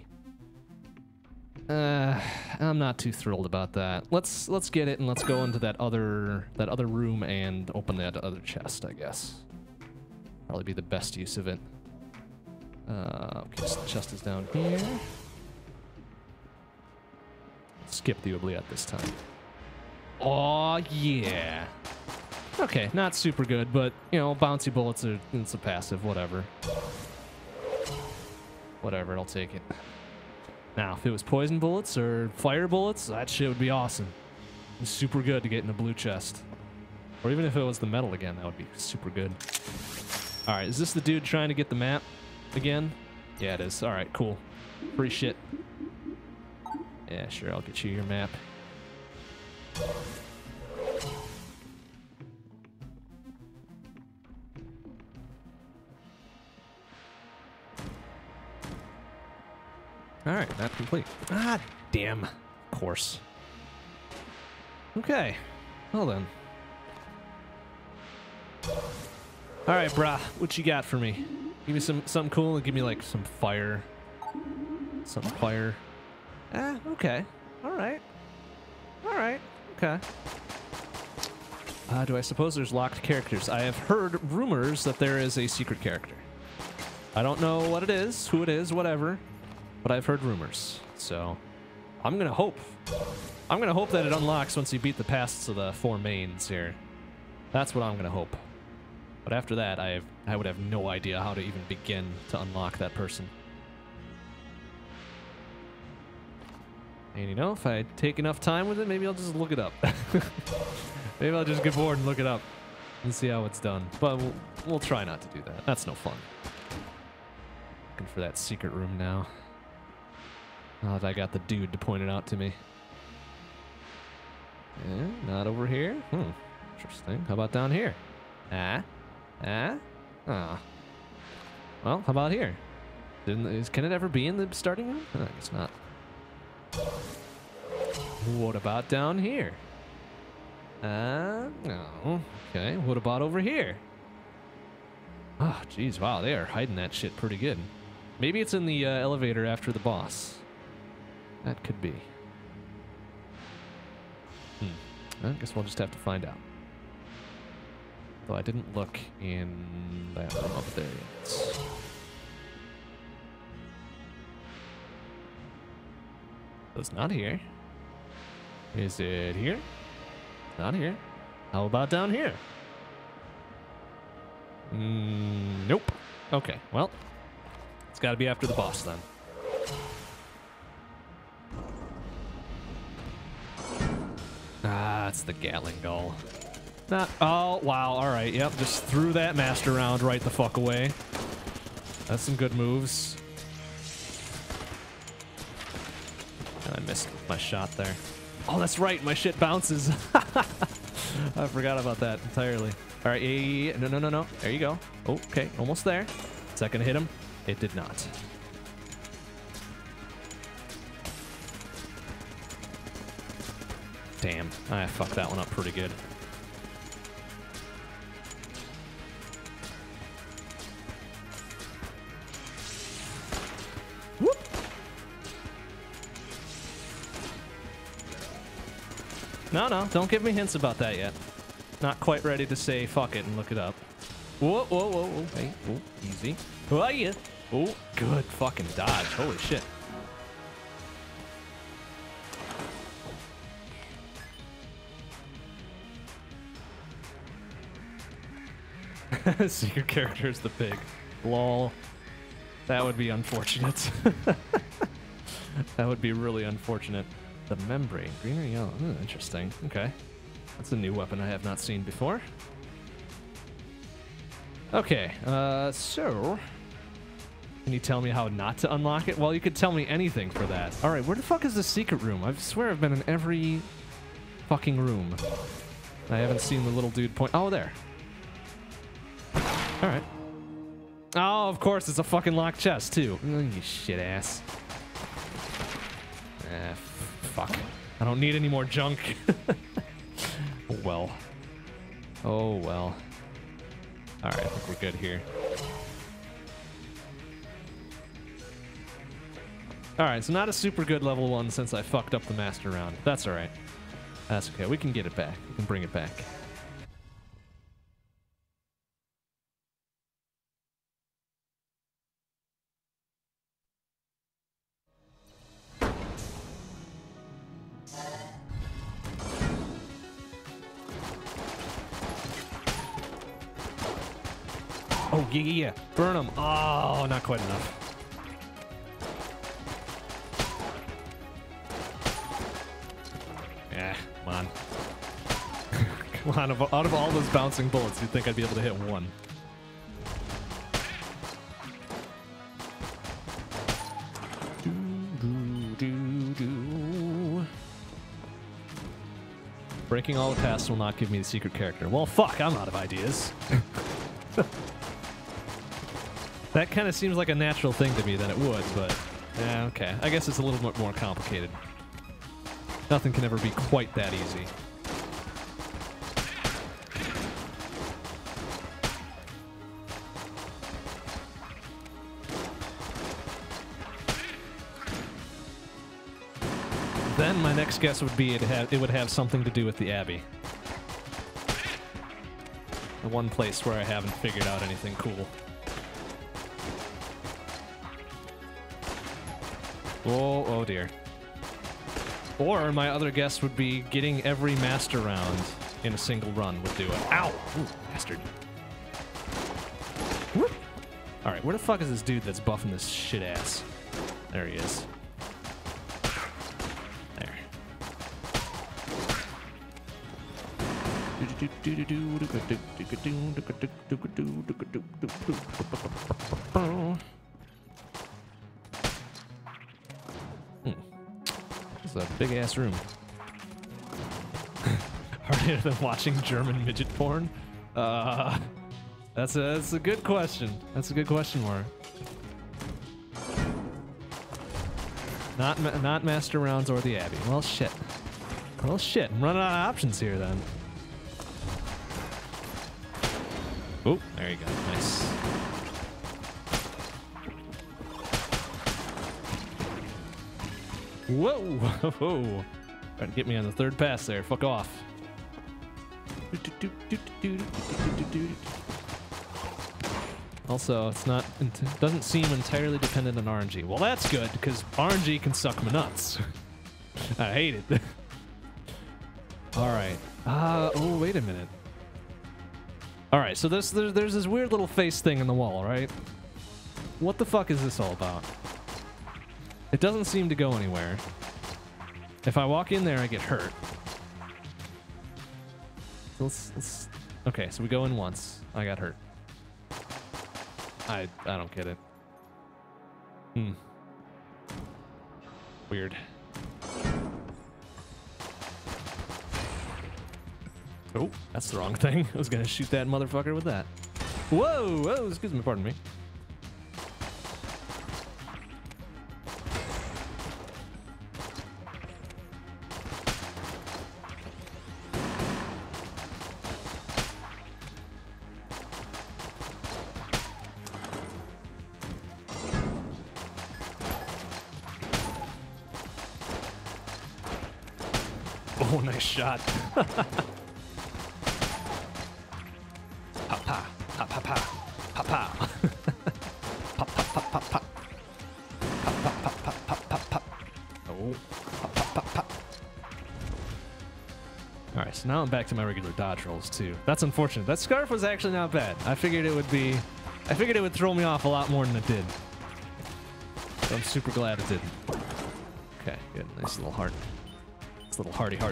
Uh, I'm not too thrilled about that. Let's let's get it and let's go into that other that other room and open that other chest, I guess. Probably be the best use of it. Uh, okay, so the chest is down here. Skip the Oubliette this time. Oh yeah. Okay, not super good, but you know, bouncy bullets are it's a passive, whatever. Whatever, I'll take it. Now, if it was poison bullets or fire bullets, that shit would be awesome. It's super good to get in a blue chest. Or even if it was the metal again, that would be super good. Alright, is this the dude trying to get the map again? Yeah, it is. Alright, cool. Free shit. Yeah, sure, I'll get you your map. Alright, map complete. Ah, damn. Of course. Okay. Well then. Alright, brah. What you got for me? Give me some something cool and give me like some fire. Some fire. Ah, okay. Alright. Alright. Okay. Uh, do I suppose there's locked characters? I have heard rumors that there is a secret character. I don't know what it is, who it is, whatever. But I've heard rumors. So, I'm gonna hope. I'm gonna hope that it unlocks once you beat the pasts of the four mains here. That's what I'm gonna hope. But after that, I have, I would have no idea how to even begin to unlock that person. And you know, if I take enough time with it, maybe I'll just look it up. Maybe I'll just get bored and look it up and see how it's done. But we'll, we'll try not to do that. That's no fun. Looking for that secret room now. Now that I got the dude to point it out to me. Yeah, not over here. Hmm. Interesting. How about down here? Ah. Ah. Ah. Well, how about here? Didn't, is, can it ever be in the starting room? Oh, I guess not. What about down here? Uh, no. Okay, what about over here? Oh, geez, wow, they are hiding that shit pretty good. Maybe it's in the uh, elevator after the boss. That could be. Hmm. I guess we'll just have to find out. Though I didn't look in that room up there yet. It's not here. Is it here? Not here. How about down here? Mm, nope. Okay, well, it's got to be after the boss then. Ah, it's the Gatling Gull. Not. Oh, wow. All right. Yep. Just threw that master round right the fuck away. That's some good moves. I missed my shot there. Oh, that's right. My shit bounces. I forgot about that entirely. All right. Yeah, yeah, yeah. No, no, no, no. There you go. Oh, okay. Almost there. Is that going to hit him? It did not. Damn. I fucked that one up pretty good. Whoop. No, no. Don't give me hints about that yet. Not quite ready to say fuck it and look it up. Whoa, whoa, whoa, whoa. Hey, oh, easy. Oh, yeah. Oh, good fucking dodge. Holy shit. Secret character is the pig. Lol. That would be unfortunate. That would be really unfortunate. The membrane. Green or yellow? Oh, interesting. Okay. That's a new weapon I have not seen before. Okay. Uh, so... Can you tell me how not to unlock it? Well, you could tell me anything for that. Alright, where the fuck is the secret room? I swear I've been in every fucking room. I haven't seen the little dude point... Oh, there. Alright. Oh, of course, it's a fucking locked chest, too. Oh, you shit ass. Ah, fuck. I don't need any more junk. Oh, well. Oh, well. Alright, I think we're good here. Alright, so not a super good level one since I fucked up the master round. That's alright. That's okay. We can get it back. We can bring it back. Oh, yeah, yeah, yeah. Burn them. Oh, not quite enough. Yeah, come on. Come on, out of all those bouncing bullets, you'd think I'd be able to hit one. Breaking all the paths will not give me the secret character. Well, fuck, I'm out of ideas. That kind of seems like a natural thing to me that it would, but... yeah, okay. I guess it's a little bit more complicated. Nothing can ever be quite that easy. Then my next guess would be it, have, it would have something to do with the Abbey. The one place where I haven't figured out anything cool. Oh, oh dear. Or my other guess would be getting every master round in a single run would do it. Ow! Ooh, bastard. Whoop. All right, where the fuck is this dude that's buffing this shit ass? There he is. There. It's a big ass room. Harder than watching German midget porn? Uh, that's a that's a good question. That's a good question, Mark. Not ma not master rounds or the Abbey. Well, shit. Well, shit. I'm running out of options here then. Oh, there you go. Nice. Whoa! Whoa! Trying to get me on the third pass there. Fuck off. Also, it's not, it doesn't seem entirely dependent on R N G. Well, that's good, because R N G can suck my nuts. I hate it. Alright. Uh, oh, wait a minute. Alright, so this, there's, there's this weird little face thing in the wall, right? What the fuck is this all about? It doesn't seem to go anywhere. If I walk in there, I get hurt. So let's, let's, okay, so we go in once. I got hurt. I I don't get it. Hmm. Weird. Oh, that's the wrong thing. I was gonna shoot that motherfucker with that. Whoa! Whoa! Excuse me. Pardon me. Oh, nice shot. Pa pa pa pa pa pa pa pa pa pa pa pa pa pa. Oh, pa pa pa pa. All right, so now I'm back to my regular dodge rolls too. That's unfortunate. That scarf was actually not bad. I figured it would be, I figured it would throw me off a lot more than it did. So I'm super glad it didn't. Okay, good, nice little heart. Little hearty heart.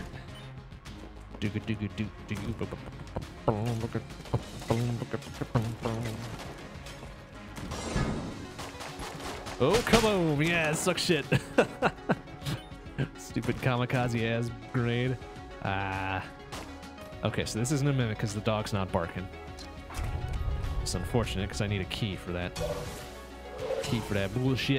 Oh, come on! Yeah, suck shit. Stupid kamikaze ass grenade. Ah. Okay, so this isn't a mimic because the dog's not barking. It's unfortunate because I need a key for that. Key for that bullshit.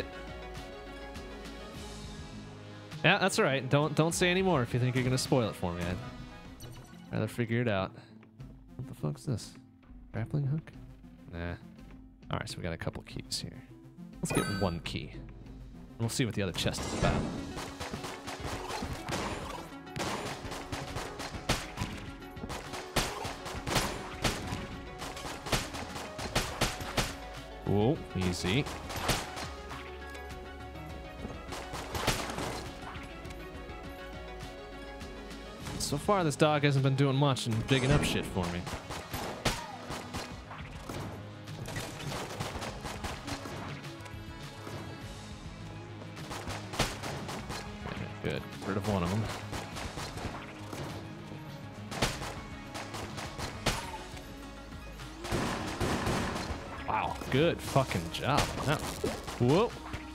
Yeah, that's all right. Don't don't say any more if you think you're gonna spoil it for me. I'd rather figure it out. What the fuck's this? Grappling hook? Nah. All right, so we got a couple keys here. Let's get one key. And we'll see what the other chest is about. Whoa, easy. So far, this dog hasn't been doing much and digging up shit for me. Good. Rid of one of them. Good fucking job. Now. Whoa.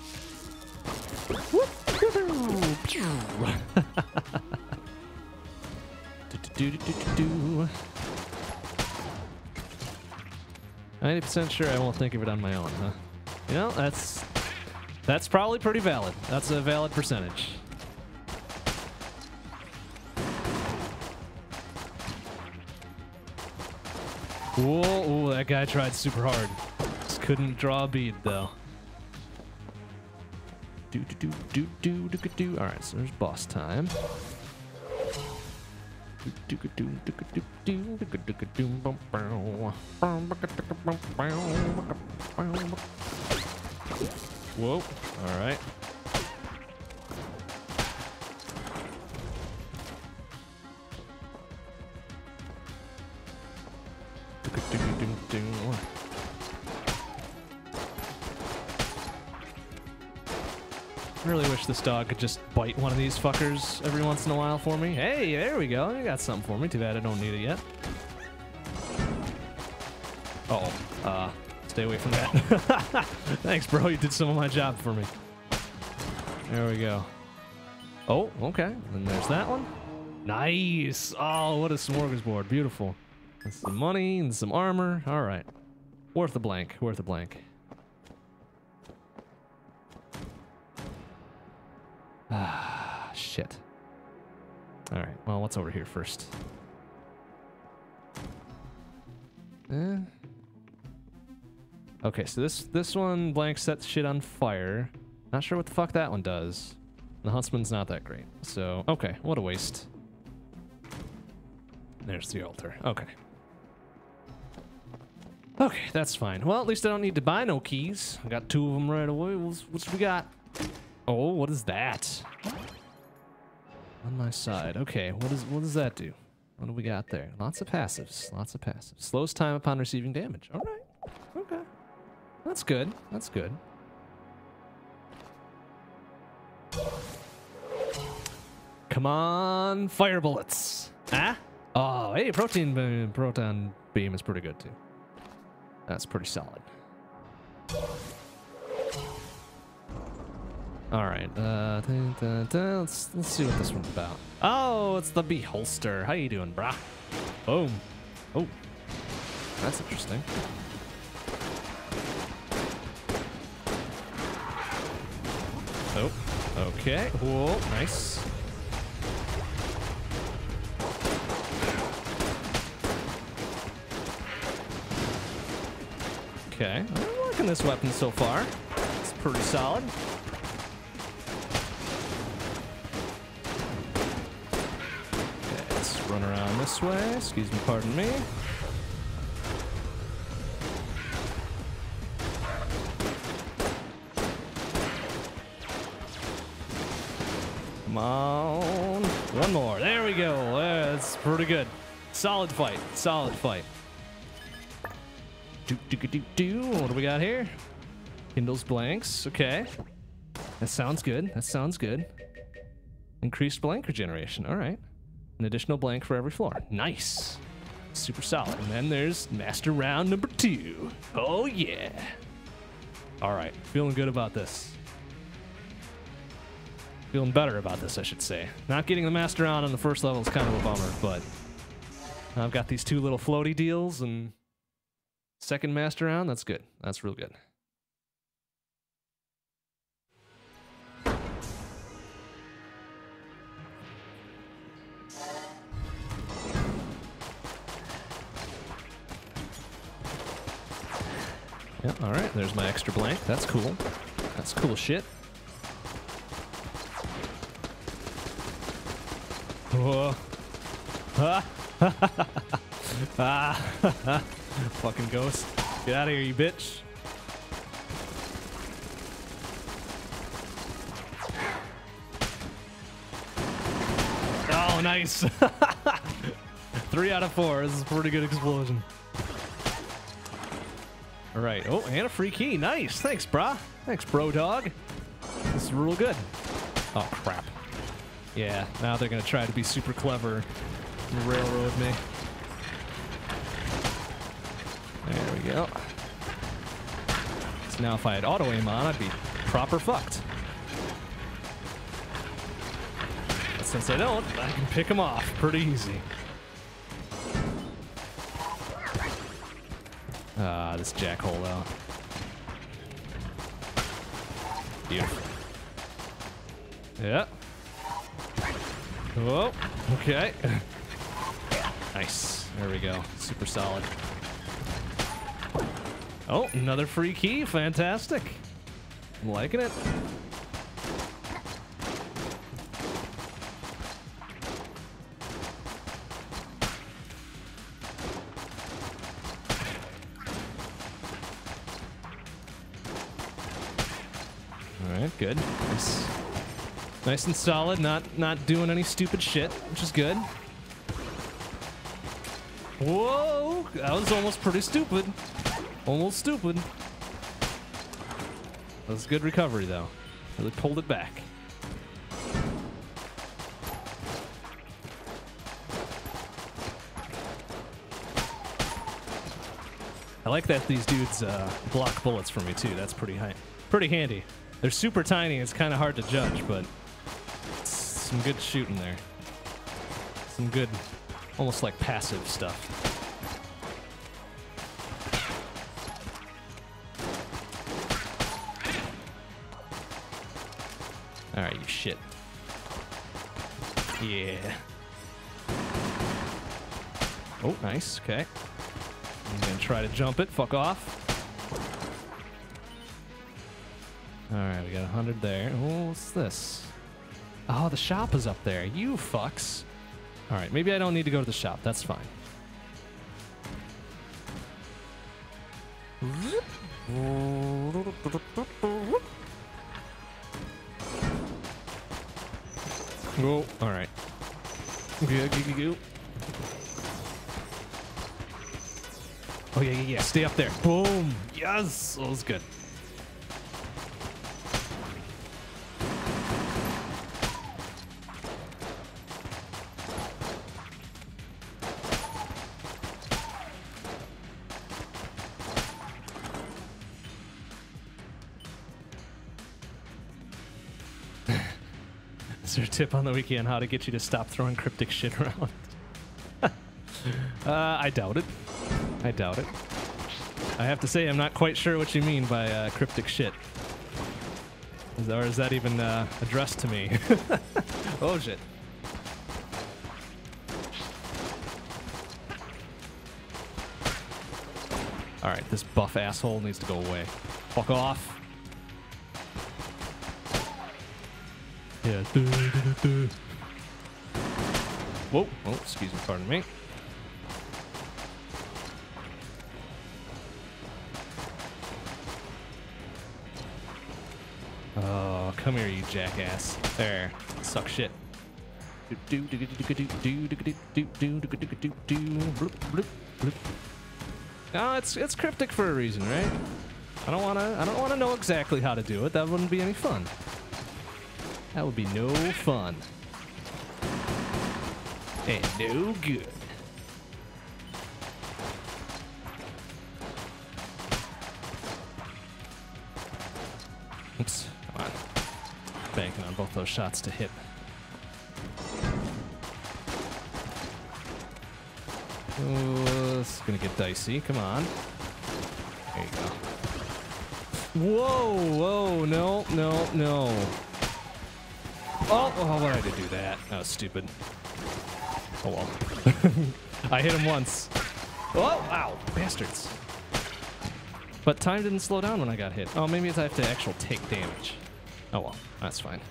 ninety percent sure I won't think of it on my own, huh? You know, that's that's probably pretty valid. That's a valid percentage. Whoa, ooh, that guy tried super hard. Just couldn't draw a bead though. Do do do do do do do. All right, so there's boss time. Whoa! All right. I really wish this dog could just bite one of these fuckers every once in a while for me. Hey, there we go. You got something for me. Too bad I don't need it yet. Uh-oh. Uh, stay away from that. Thanks, bro. You did some of my job for me. There we go. Oh, okay. And there's that one. Nice. Oh, what a smorgasbord. Beautiful. That's some money and some armor. All right. Worth a blank. Worth a blank. Ah, shit. All right. Well, what's over here first? Eh. Okay, so this this one blank sets shit on fire. Not sure what the fuck that one does. The Huntsman's not that great. So, okay, what a waste. There's the altar. Okay. Okay, that's fine. Well, at least I don't need to buy no keys. I got two of them right away. What's, what's we got? Oh, what is that? On my side. Okay, what is what does that do? What do we got there? Lots of passives. Lots of passives. Slows time upon receiving damage. All right. Okay. That's good. That's good. Come on, fire bullets. Ah? Oh, hey, protein beam, proton beam is pretty good too. That's pretty solid. All right, uh, dun, dun, dun. Let's, let's see what this one's about. Oh, it's the beholster. How you doing, brah? Boom. Oh, that's interesting. Oh, okay. Whoa, nice. Okay, I'm liking this weapon so far. It's pretty solid. Run around this way. Excuse me, pardon me. Come on. One more. There we go. That's pretty good. Solid fight. Solid fight. Do, do, do, do. What do we got here? Kindles blanks. Okay. That sounds good. That sounds good. Increased blank regeneration. All right. An additional blank for every floor. Nice. Super solid. And then there's master round number two. Oh, yeah. All right. Feeling good about this. Feeling better about this, I should say. Not getting the master round on the first level is kind of a bummer, but I've got these two little floaty deals and second master round. That's good. That's real good. Yeah, all right, there's my extra blank. That's cool. That's cool shit. Whoa. Ah. Ah. Fucking ghost. Get out of here, you bitch. Oh, nice. Three out of four. This is a pretty good explosion. All right. Oh, and a free key. Nice. Thanks, brah. Thanks, bro dog. This is real good. Oh, crap. Yeah, now they're going to try to be super clever and railroad me. There we go. Now, if I had auto aim on, I'd be proper fucked. But since I don't, I can pick him off pretty easy. Ah, this jackhole out. Beautiful. Yeah. Whoa. Okay. Nice. There we go. Super solid. Oh, another free key. Fantastic. I'm liking it. All right, good. Nice. Nice and solid. Not not doing any stupid shit, which is good. Whoa, that was almost pretty stupid. Almost stupid. That was good recovery, though. Really pulled it back. I like that these dudes uh, block bullets for me, too. That's pretty high, pretty handy. They're super tiny. It's kind of hard to judge, but it's some good shooting there. Some good, almost like passive stuff. All right, you shit. Yeah. Oh, nice. Okay. I'm gonna try to jump it. Fuck off. All right, we got a hundred there. Oh, what's this? Oh, the shop is up there. You fucks. All right, maybe I don't need to go to the shop. That's fine. Oh, all right. Go, go, go, go. Oh, yeah, yeah, yeah. Stay up there. Boom. Yes. That was good. Is there a tip on the wiki on how to get you to stop throwing cryptic shit around? uh, I doubt it. I doubt it. I have to say, I'm not quite sure what you mean by uh, cryptic shit. Is, or is that even uh, addressed to me? Oh, shit. Alright, this buff asshole needs to go away. Fuck off. Yeah. Whoa. Oh, excuse me, pardon me. Oh, come here, you jackass. There. Suck shit. No, it's it's cryptic for a reason, right? I don't wanna I don't wanna know exactly how to do it. That wouldn't be any fun. That would be no fun. And no good. Oops, come on. Banking on both those shots to hit. Oh, this is gonna get dicey. Come on. There you go. Whoa, whoa, no, no, no. Oh, oh, why did I do that? That was stupid. Oh well. I hit him once. Oh, ow, bastards. But time didn't slow down when I got hit. Oh, maybe it's I have to actually take damage. Oh well, that's fine.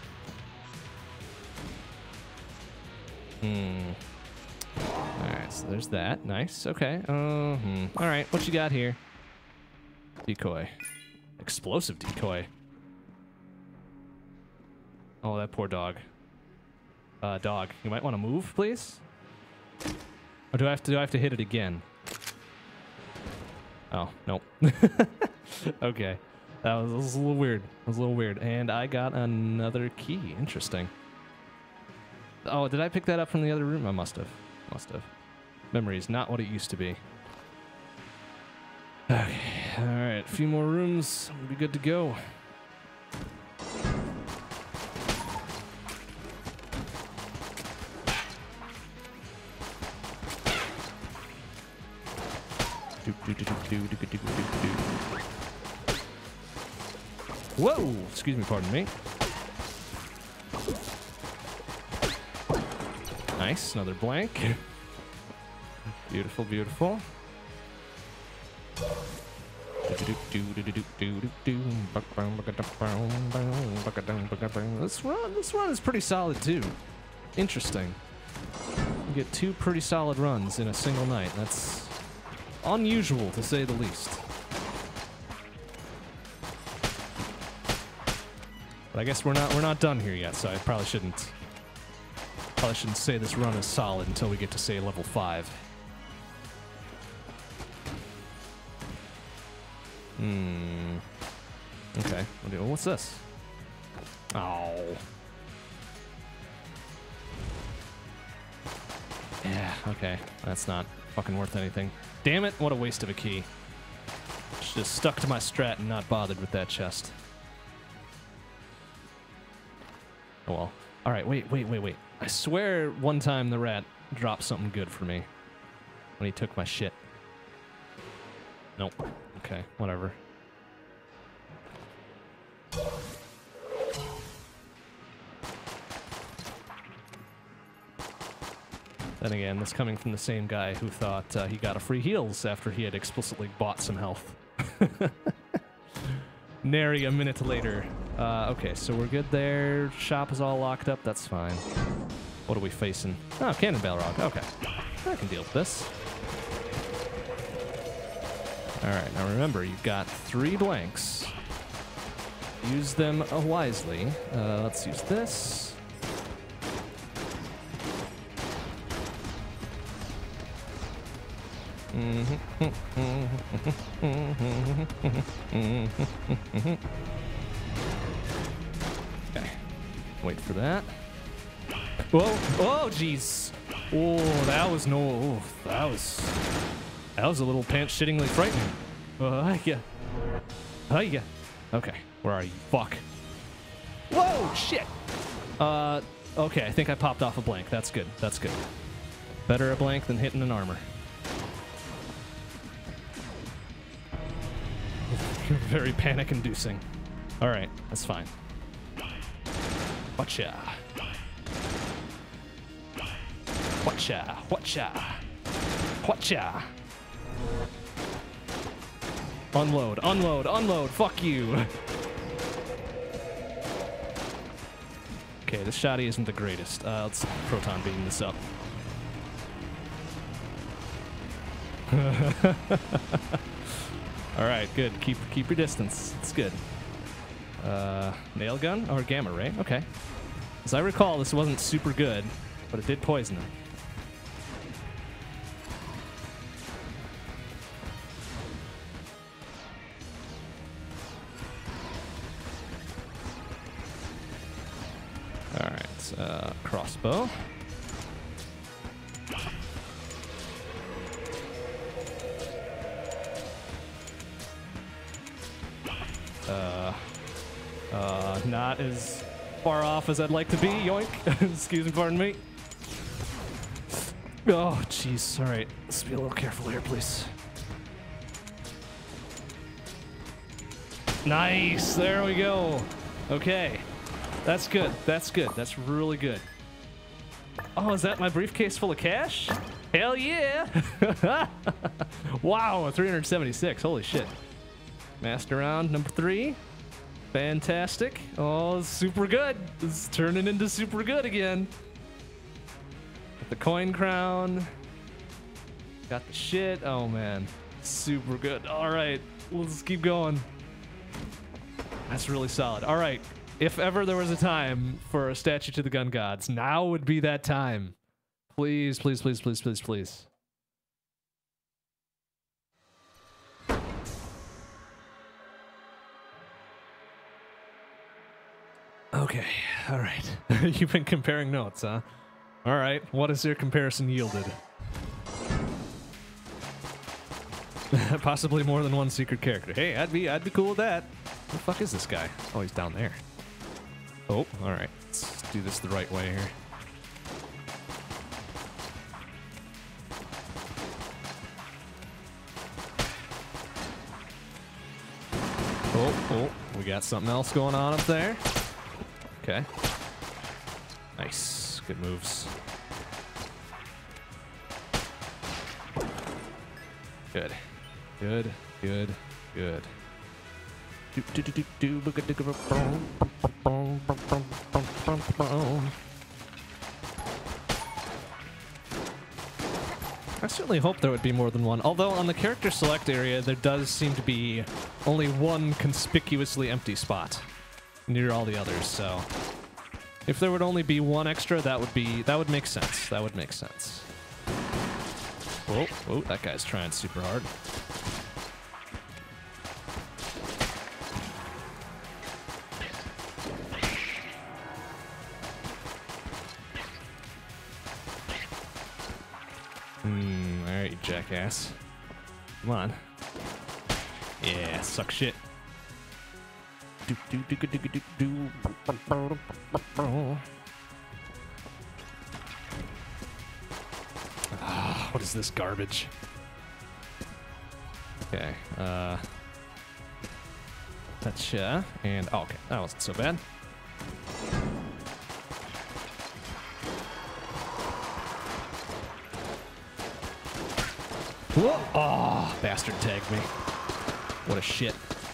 Hmm. Alright, so there's that. Nice, okay. Uh, hmm. Alright, what you got here? Decoy. Explosive decoy. Oh, that poor dog. Uh, dog, you might want to move, please? Or do I have to, do I have to hit it again? Oh, nope. Okay. That was, that was a little weird. That was a little weird. And I got another key. Interesting. Oh, did I pick that up from the other room? I must have. Must have. Memory is not what it used to be. Okay. All right, a few more rooms. We'll be good to go. Whoa! Excuse me, pardon me. Nice, another blank. Beautiful, beautiful. This run, this run is pretty solid too. Interesting. You get two pretty solid runs in a single night. That's unusual to say the least. But I guess we're not we're not done here yet, so I probably shouldn't probably shouldn't say this run is solid until we get to say level five. Hmm. Okay. What's this? Oh. Yeah, okay. That's not fucking worth anything. Damn it, what a waste of a key. Should have stuck to my strat and not bothered with that chest. Oh well. Alright, wait, wait, wait, wait. I swear one time the rat dropped something good for me. When he took my shit. Nope. Okay, whatever. Then again, this coming from the same guy who thought uh, he got a free heals after he had explicitly bought some health. Nary a minute later. Uh, okay, so we're good there. Shop is all locked up. That's fine. What are we facing? Oh, Cannon Balrog. Okay. I can deal with this. Alright, now remember, you've got three blanks. Use them uh, wisely. Uh, let's use this. Okay. Wait for that. Whoa! Oh, jeez! Oh, that was no... Oh, that was... That was a little pants-shittingly frightening. Uh, yeah. Oh, yeah. Okay, where are you? Fuck. Whoa, shit! Uh, okay, I think I popped off a blank. That's good. That's good. Better a blank than hitting an armor. Very panic-inducing. Alright, that's fine. Whatcha? Whatcha? Whatcha? Whatcha? Unload, unload, unload, fuck you! Okay, this shoddy isn't the greatest. Uh, let's proton beam this up. Alright, good. Keep keep your distance. It's good. Uh, nail gun or gamma ray? Okay. As I recall, this wasn't super good, but it did poison him. Alright, uh, crossbow. Uh, uh, not as far off as I'd like to be, yoink. Excuse me, pardon me. Oh, jeez. All right, let's be a little careful here, please. Nice, there we go. Okay, that's good, that's good, that's really good. Oh, is that my briefcase full of cash? Hell yeah! Wow, three hundred seventy-six, holy shit. Master round number three. Fantastic. Oh, super good. This is turning into super good again. Got the coin crown. Got the shit. Oh, man. Super good. All right. Let's keep going. That's really solid. All right. If ever there was a time for a statue to the gun gods, now would be that time. Please, please, please, please, please, please. Okay, all right. You've been comparing notes, huh? All right, what has your comparison yielded? Possibly more than one secret character. Hey, I'd be I'd be cool with that. Where the fuck is this guy? Oh, he's down there. Oh, all right. Let's do this the right way here. Oh, oh, we got something else going on up there. Okay. Nice. Good moves. Good. Good, good, good. I certainly hope there would be more than one. Although on the character select area, there does seem to be only one conspicuously empty spot near all the others. So if there would only be one extra, that would be that would make sense. That would make sense. Whoa, whoa, that guy's trying super hard. Hmm, alright, you jackass. Come on. Yeah, suck shit. Do, do, do, do, do, do, do. Ah, what is this garbage? Okay, uh... Gotcha. And, oh, okay, that wasn't so bad. Whoa! Oh, bastard tagged me. What a shit.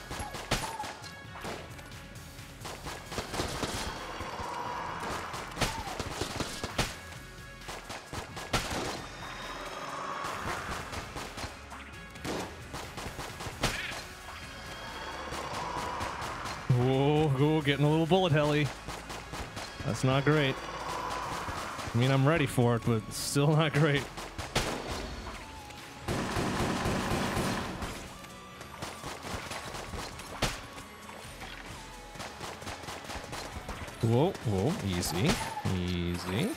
Whoa, whoa, getting a little bullet helly. That's not great. I mean, I'm ready for it, but it's still not great. Whoa, whoa, easy, easy.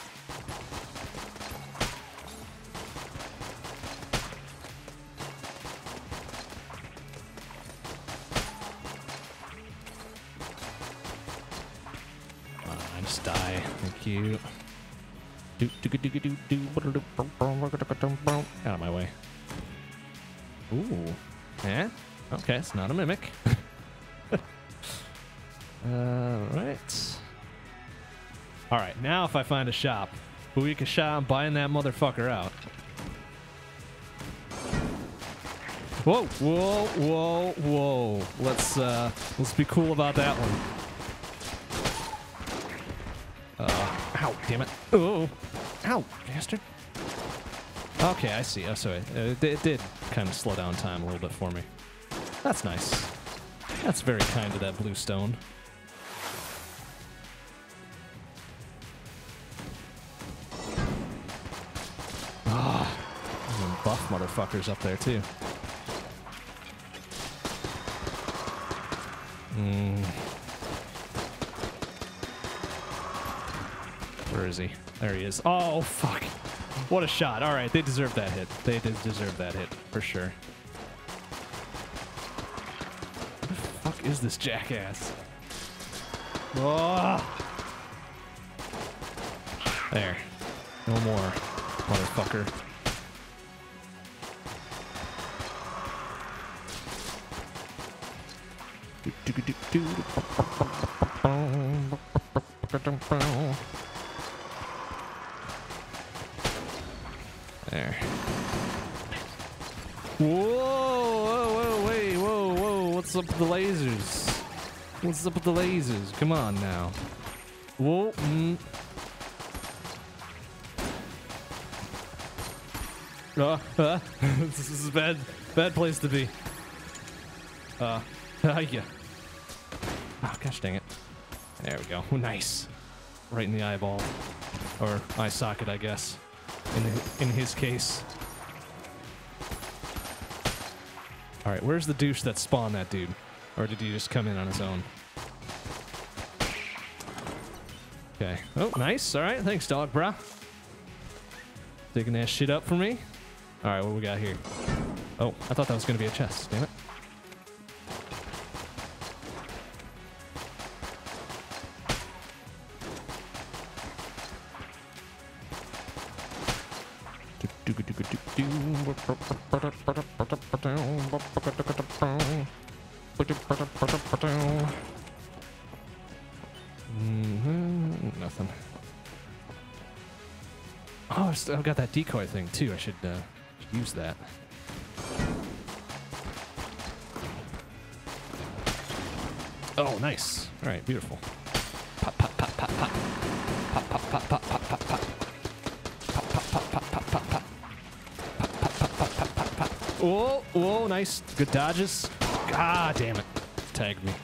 Come on, just die. Thank you. Do, do, do, do, do, do. Out of my way. Ooh. Yeah? Okay, it's not a mimic. Alright. Alright, now if I find a shop, Buika shop, I'm buying that motherfucker out. Whoa, whoa, whoa, whoa. Let's uh let's be cool about that one. Uh ow, damn it. Oh. Ow, bastard. Okay, I see. Oh, sorry. It, it did kind of slow down time a little bit for me. That's nice. That's very kind of that blue stone. Ah, some buff motherfuckers up there too. Mm. Where is he? There he is. Oh, fuck. What a shot. All right, they deserve that hit. They did deserve that hit, for sure. What the fuck is this jackass? Oh. There. No more, motherfucker. There. Whoa, whoa, whoa, wait, whoa, whoa, what's up with the lasers? What's up with the lasers? Come on now. Whoa, mm. Uh, uh, this is a bad, bad place to be. Uh, yeah. Oh, gosh dang it. There we go. Nice. Right in the eyeball. Or eye socket, I guess. In, in his case. Alright, where's the douche that spawned that dude? Or did he just come in on his own? Okay. Oh, nice. Alright, thanks, dog, brah. Digging that shit up for me. Alright, what we got here? Oh, I thought that was going to be a chest. Damn it. Mm-hmm. Nothing. Oh, I've still got that decoy thing too. I should, uh, should use that. Oh, nice. All right, beautiful. Pop, pop, pop, pop, pop. Pop, pop, pop, pop, pop, pop, pop. Pop, pop, pop, pop, pop, pop, pop. Pop, pop, pop, pop, pop, pop, pop. Whoa, whoa, nice. Good dodges. Ah, damn it. Tagged me.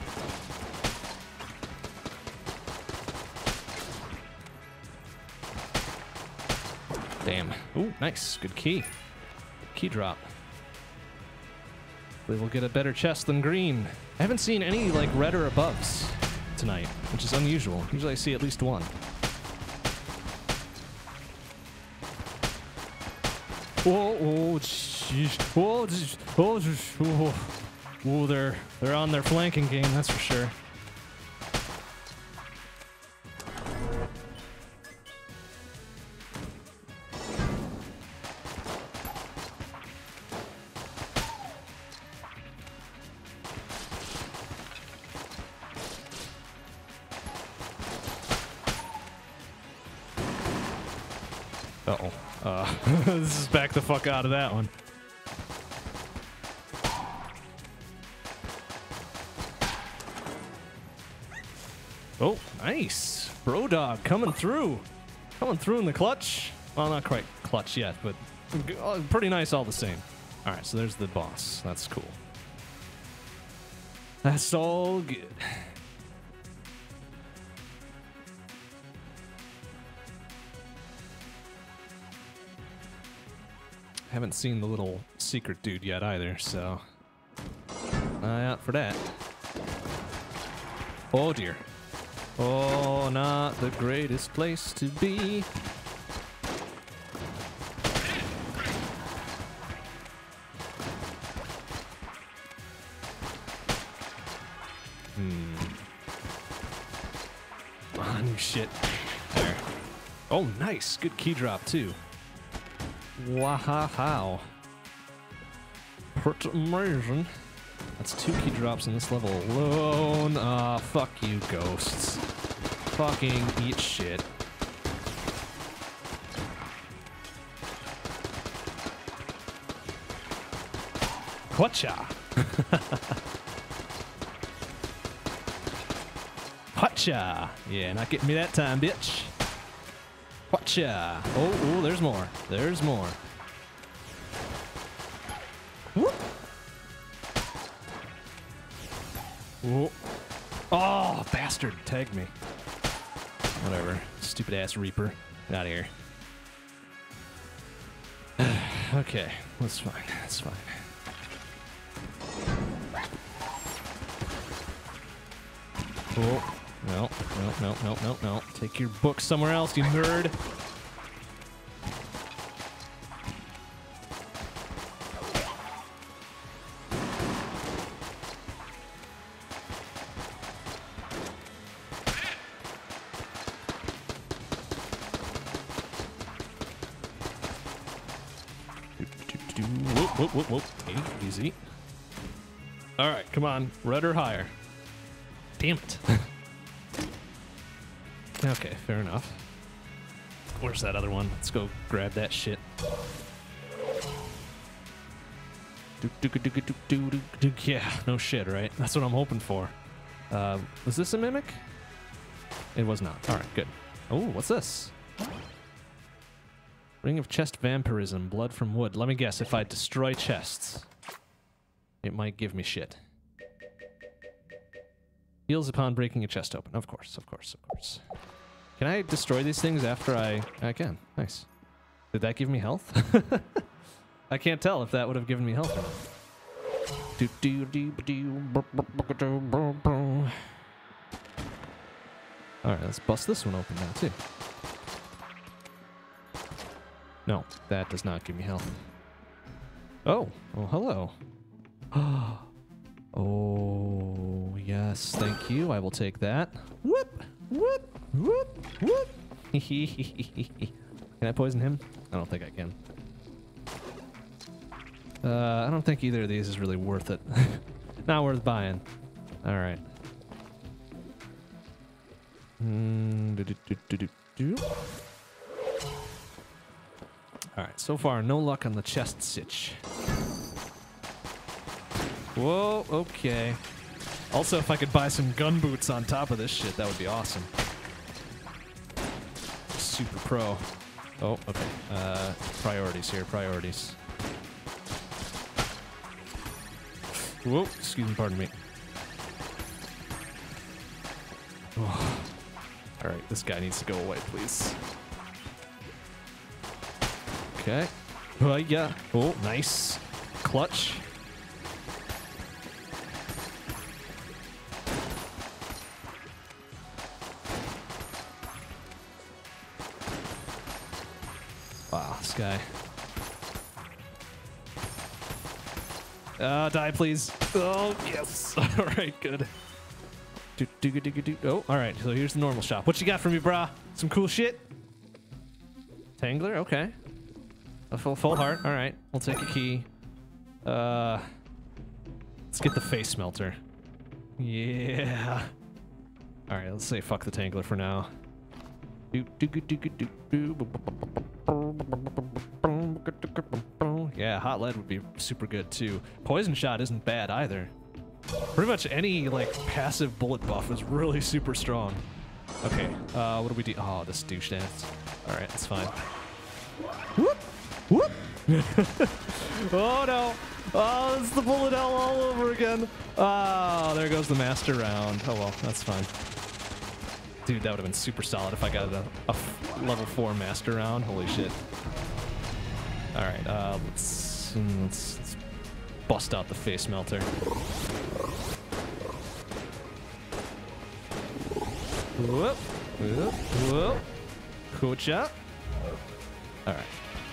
Damn. Ooh, nice. Good key. Key drop. We will get a better chest than green. I haven't seen any, like, red or aboves tonight, which is unusual. Usually I see at least one. Whoa, oh, jeez. Whoa, jeez. Oh, jeez. Whoa. Whoa, they're, they're on their flanking game, that's for sure. Uh-oh. Uh, this is back the fuck out of that one. Oh, nice. Bro Dog coming through. Coming through in the clutch. Well, not quite clutch yet, but pretty nice all the same. All right, so there's the boss. That's cool. That's all good. Haven't seen the little secret dude yet either, so eye out for that. Oh dear. Oh, not the greatest place to be. Hmm. Ah, new shit. There. Oh, nice. Good key drop, too. Wow. Pretty amazing. That's two key drops in this level alone. Ah, uh, fuck you, ghosts. Fucking eat shit. Whatcha? Whatcha? Yeah, not getting me that time, bitch. Whatcha? Oh, oh, there's more. There's more. Whoop. Whoa. Oh, bastard. Tagged me. Whatever. Stupid ass Reaper. Get out of here. Okay. That's fine. That's fine. Oh. No, no, no, no, no, no. Take your book somewhere else, you nerd. Whoop, whoop, whoop, whoop. Hey, easy. All right, come on. Red or higher. Damn it. Okay, fair enough. Where's that other one? Let's go grab that shit. Yeah, no shit, right? That's what I'm hoping for. Uh, was this a mimic? It was not. All right, good. Oh, what's this? Ring of chest vampirism, blood from wood. Let me guess, if I destroy chests, it might give me shit. Heals upon breaking a chest open. Of course, of course, of course. Can I destroy these things after I... I can. Nice. Did that give me health? I can't tell if that would have given me health or not. Alright, let's bust this one open now, too. No, that does not give me health. Oh, oh, hello. Oh, yes, thank you. I will take that. Whoop, whoop, whoop, whoop. Can I poison him? I don't think I can. Uh, I don't think either of these is really worth it. Not worth buying. All right. Mm, do, do, do, do, do, do. All right, so far, no luck on the chest sitch. Whoa, okay. Also, if I could buy some gun boots on top of this shit, that would be awesome. Super pro. Oh, okay. Uh, priorities here, priorities. Whoa, excuse me, pardon me. Oh. All right, this guy needs to go away, please. Okay. Oh, yeah. Oh, nice. Clutch. Wow, this guy. Uh, die, please. Oh, yes. All right, good. Do, do, do, do, do. Oh, all right. So here's the normal shop. What you got for me, brah? Some cool shit? Tangler? Okay. A full, full heart. All right. We'll take a key. Uh, let's get the face smelter. Yeah. All right. Let's say fuck the Tangler for now. Do, do, do, do, do, do. Yeah, hot lead would be super good too. Poison shot isn't bad either. Pretty much any like passive bullet buff is really super strong. Okay, uh, what do we do? Oh, this douche dance. All right, that's fine. Whoop, whoop. Oh no! Oh, it's the bullet hell all over again. Oh, there goes the master round. Oh well, that's fine. Dude, that would have been super solid if I got a, a level four master round. Holy shit. All right, uh, let's, let's, let's bust out the face melter. Whoop, whoop, whoop. Kucha. All right.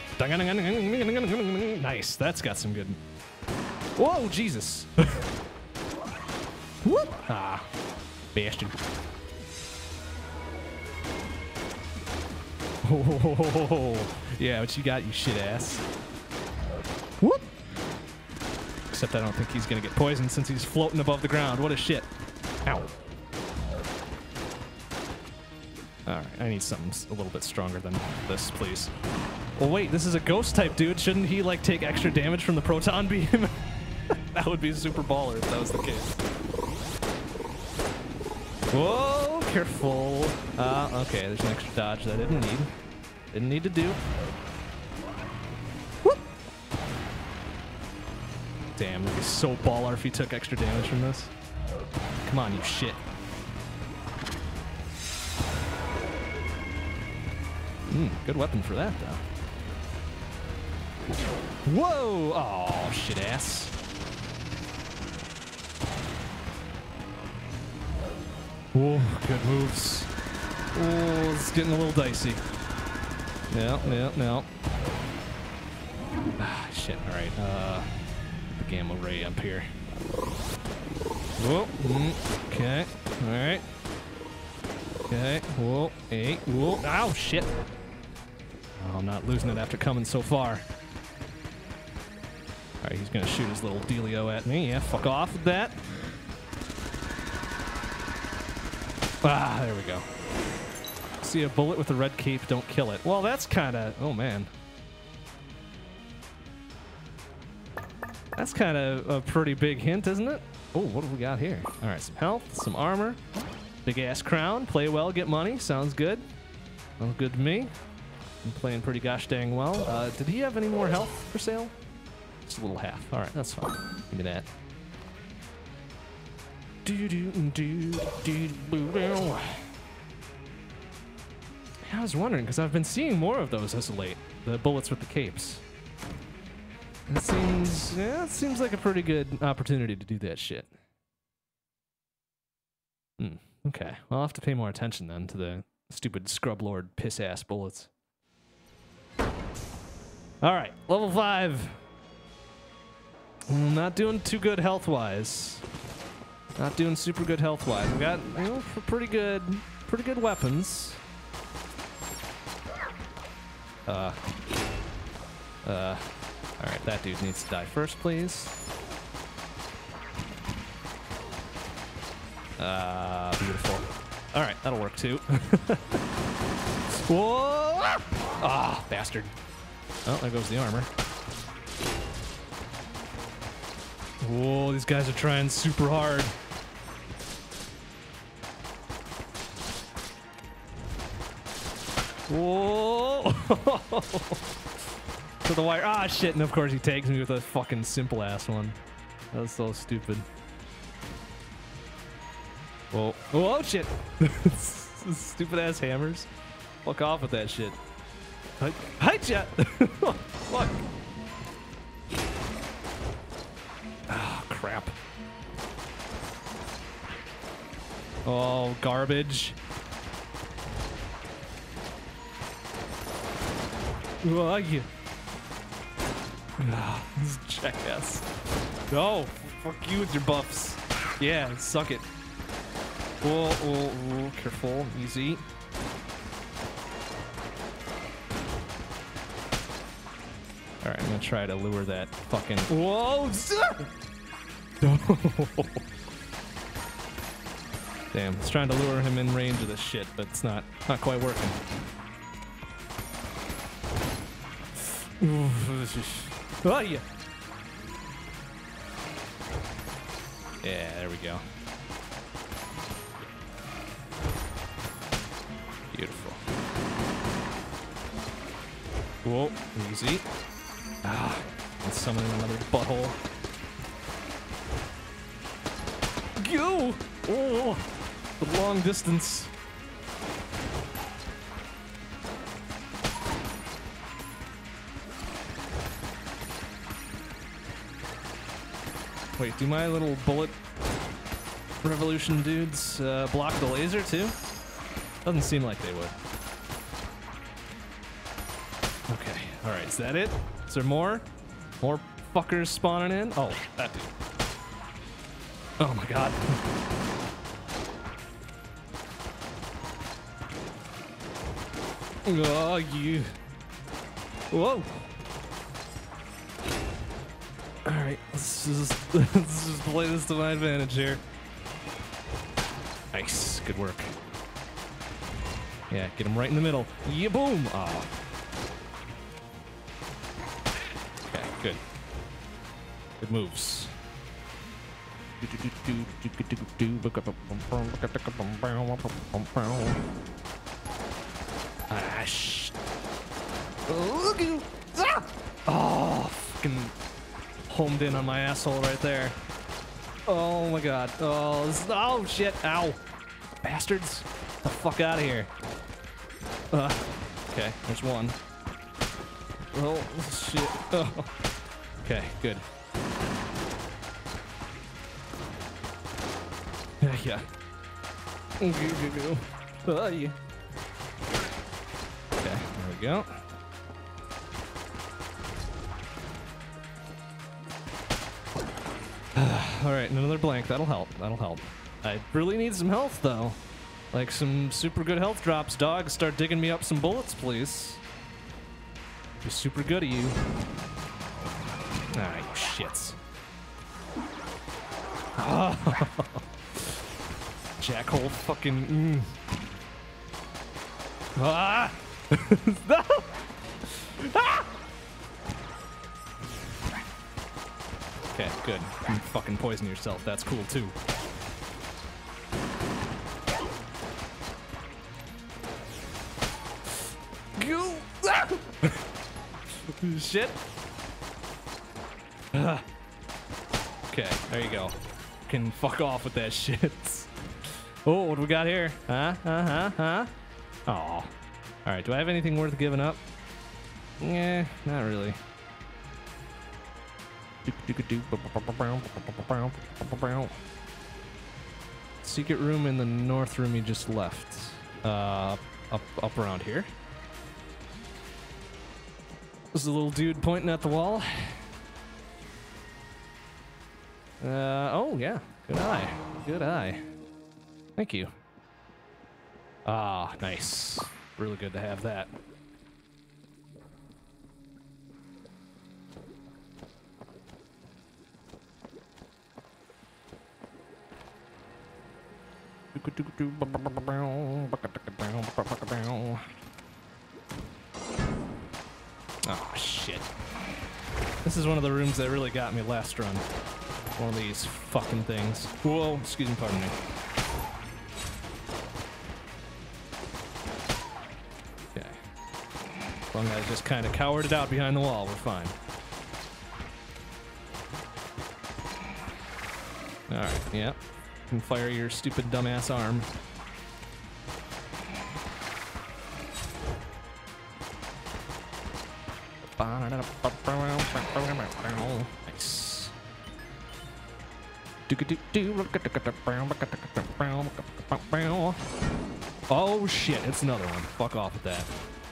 Nice, that's got some good. Whoa, Jesus. Whoop. Ah, Bastion. Oh, yeah, what you got, you shit ass? Whoop! Except I don't think he's gonna get poisoned since he's floating above the ground. What a shit. Ow. Alright, I need something a little bit stronger than this, please. Well, wait, this is a ghost type dude. Shouldn't he, like, take extra damage from the proton beam? That would be super baller if that was the case. Whoa, careful. Uh, okay, there's an extra dodge that I didn't need. Didn't need to do. Whoop. Damn, that'd be so baller if he took extra damage from this. Come on, you shit. Hmm, good weapon for that, though. Whoa! Oh, shit ass. Oh, good moves. Oh, it's getting a little dicey. No, no, no. Ah, shit. All right. Uh, the gamma ray up here. Whoa. Mm, okay. All right. Okay. Whoa. Hey. Whoa. Ow, shit. Oh, I'm not losing it after coming so far. All right, he's gonna shoot his little dealio at me. Yeah, fuck off with that. Ah, there we go. See a bullet with a red cape, don't kill it. Well, that's kind of... Oh, man. That's kind of a pretty big hint, isn't it? Oh, what have we got here? All right, some health, some armor, big-ass crown, play well, get money. Sounds good. Sounds good to me. I'm playing pretty gosh dang well. Uh, did he have any more health for sale? Just a little half. All right, that's fine. Give me that. Do do do do do. I was wondering because I've been seeing more of those as of late. The bullets with the capes. It seems, yeah, it seems like a pretty good opportunity to do that shit. Hmm. Okay. Well, I'll have to pay more attention then to the stupid scrub lord piss ass bullets. All right, level five. Mm, Not doing too good health-wise. Not doing super good health-wise. We got, you know, pretty good, pretty good weapons. Uh. Uh. All right, that dude needs to die first, please. Uh, beautiful. All right, that'll work too. Whoa! Ah, bastard. Oh, there goes the armor. Whoa, these guys are trying super hard. Whoa! To the wire. Ah, shit. And of course he takes me with a fucking simple ass one. That was so stupid. Whoa. Whoa, shit. Stupid ass hammers. Fuck off with that shit. Hi, hi, chat. Fuck. Ah, crap. Oh, garbage. Oh, you. Ah, this jackass. No, fuck you with your buffs. Yeah, suck it. Whoa, whoa, whoa, careful, easy. All right, I'm gonna try to lure that fucking. Whoa! Damn, it's trying to lure him in range of this shit, but it's not, not quite working. Oh, yeah. Yeah, there we go. Beautiful. Whoa, easy. Ah, and summoning another butthole. Go! Oh, the long distance. Wait, do my little bullet revolution dudes uh, block the laser too? Doesn't seem like they would. Okay, alright, is that it? Is there more? More fuckers spawning in? Oh, that dude. Oh my god. Oh, you. Whoa. Alright, let's just, let's just play this to my advantage here. Nice, good work. Yeah, get him right in the middle. Yeah, boom! Oh. Okay, good. Good moves. Ah, sh. Look at you! Ah! Oh, fucking homed in on my asshole right there. Oh my god. Oh, this, oh shit. Ow. Bastards. Get the fuck out of here. Uh, okay, there's one. Oh, shit. Oh. Okay, good. Yeah. Go, go, go. Oh, yeah. Okay, there we go. All right, another blank. That'll help. That'll help. I really need some health, though. Like some super good health drops. Dog, start digging me up some bullets, please. Be super good of you. Ah, you shits. Oh. Jackhole fucking. Mm. Ah! No! Ah! Okay, good. You fucking poison yourself. That's cool too. Go! Ah! Shit. Ah. Okay, there you go. Can fuck off with that shit. Oh, what do we got here? Huh? Huh? Huh? Huh? Aw. All right, do I have anything worth giving up? Yeah, not really. Secret room in the north room you just left. Uh, up, up around here. There's a little dude pointing at the wall. Uh, oh, yeah. Good eye. Good eye. Thank you. Ah, nice. Really good to have that. Oh, shit. This is one of the rooms that really got me last run. One of these fucking things. Whoa, excuse me, pardon me. Okay. As long as I just kind of cowered it out behind the wall, we're fine. Alright, yep. You can fire your stupid dumbass arm. Nice. Oh shit, it's another one. Fuck off with that.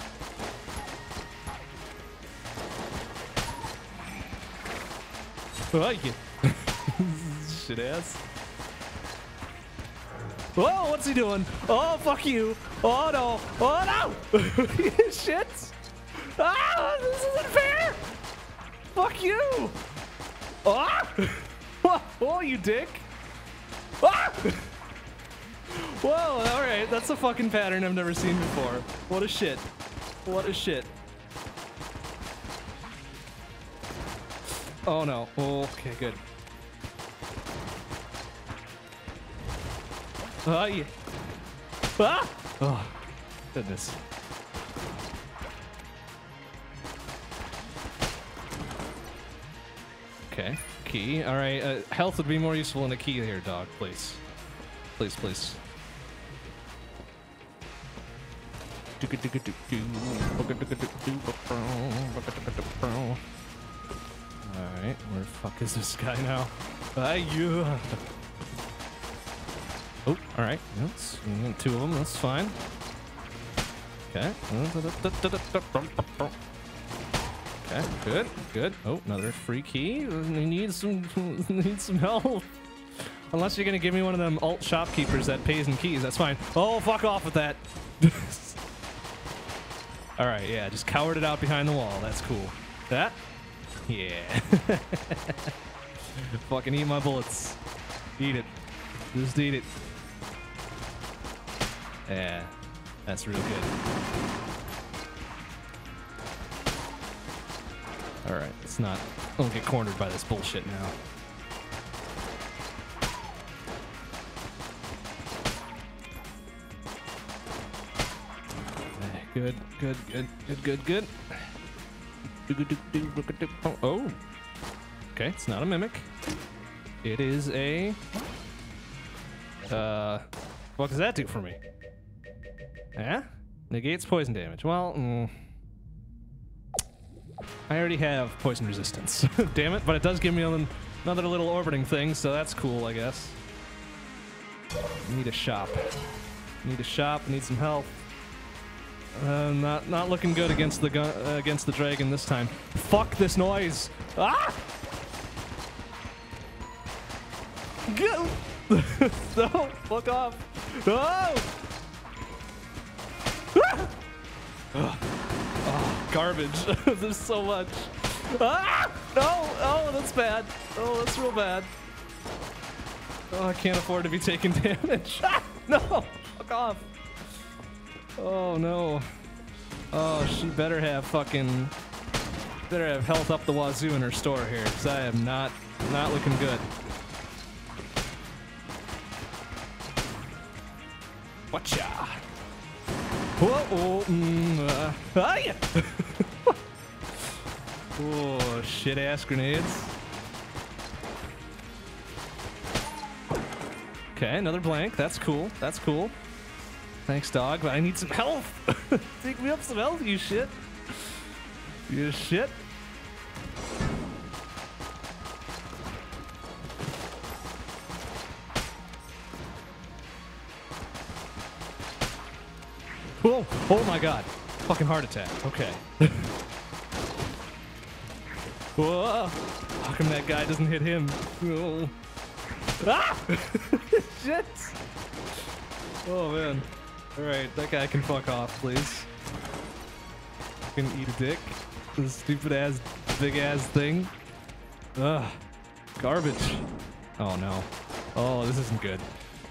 Oh, yeah. Shit ass. Whoa, what's he doing? Oh, fuck you. Oh no. Oh no. Shit. Ah, this isn't fair! Fuck you! Ah! Whoa, you dick! Ah! Whoa, alright, that's a fucking pattern I've never seen before. What a shit. What a shit. Oh no. Okay, good. Oh, yeah. Ah! Oh, goodness. Okay, key. All right, uh, health would be more useful than a key here, dog. Please, please, please. All right, where the fuck is this guy now? Ah, yeah. Oh, all right. That's two of them. That's fine. Okay. Okay, good, good. Oh, another free key. We need some, need some help. Unless you're gonna give me one of them alt shopkeepers that pays in keys, that's fine. Oh, fuck off with that. All right, yeah, just cowered it out behind the wall. That's cool. That? Yeah. Fucking eat my bullets. Eat it. Just eat it. Yeah, that's real good. All right, let's not, don't get cornered by this bullshit now. Good, good, good, good, good, good. Oh, okay, it's not a mimic. It is a, uh, what does that do for me? Yeah? Negates poison damage. Well, mm, I already have poison resistance. Damn it, but it does give me another little orbiting thing, so that's cool, I guess. Need a shop. Need a shop, need some health. Uh, not not looking good against the gun, uh, against the dragon this time. Fuck this noise! Ah! Go! No! Fuck off! No! Ah! Oh, oh, garbage! There's so much. Ah! No! Oh, that's bad. Oh, that's real bad. Oh, I can't afford to be taking damage. Ah! No! Fuck off! Oh no. Oh, she better have fucking, better have health up the wazoo in her store here, because I am not, not looking good. Watcha! Whoa! Oh, mm, uh, ah, yeah. Oh, shit ass grenades. Okay, another blank. That's cool. That's cool. Thanks, dog, but I need some health. Take me up some health, you shit. You shit. Whoa, oh my god. Fucking heart attack. Okay. Whoa! How come that guy doesn't hit him? Oh. Ah! Shit! Oh man. Alright, that guy can fuck off, please. Can eat a dick. This stupid ass, big ass thing. Ugh. Garbage. Oh no. Oh, this isn't good.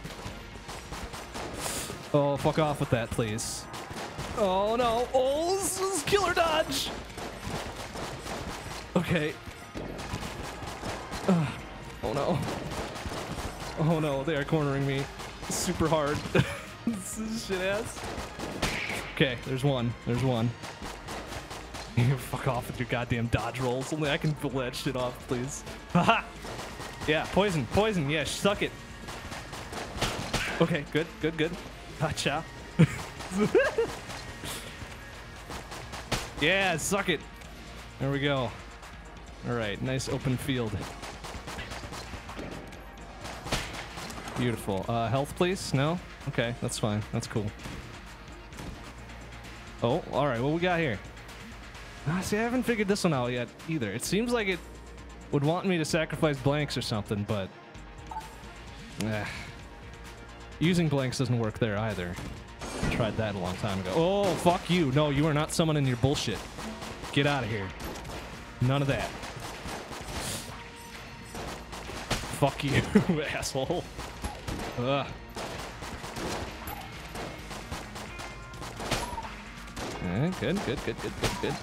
Oh, fuck off with that, please. Oh no. Oh, this is killer dodge! Okay. Uh, oh no. Oh no, they are cornering me super hard. This is shit ass. Okay, there's one. There's one. You fuck off with your goddamn dodge rolls. Only I can pull that shit off, please. Haha! Yeah, poison, poison, yeah, suck it. Okay, good, good, good. Gotcha. Yeah, suck it. There we go. Alright, nice open field. Beautiful. Uh, health, please? No? Okay, that's fine. That's cool. Oh, alright, what we got here? Ah, see, I haven't figured this one out yet either. It seems like it would want me to sacrifice blanks or something, but... Eh. Using blanks doesn't work there either. I tried that a long time ago. Oh, fuck you. No, you are not summoning your bullshit. Get out of here. None of that. Fuck you, asshole. Ugh. Eh, good, good, good, good, good, good.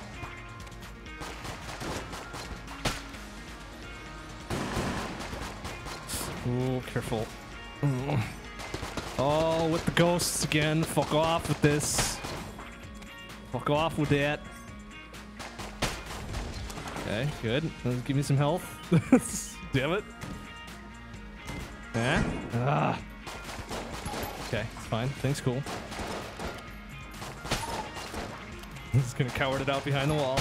Ooh, careful. Mm. Oh, with the ghosts again. Fuck off with this. Fuck off with that. Okay, good. Let's give me some health. Damn it. Eh? Ah. Okay, it's fine. Thing's cool. I'm just gonna coward it out behind the wall.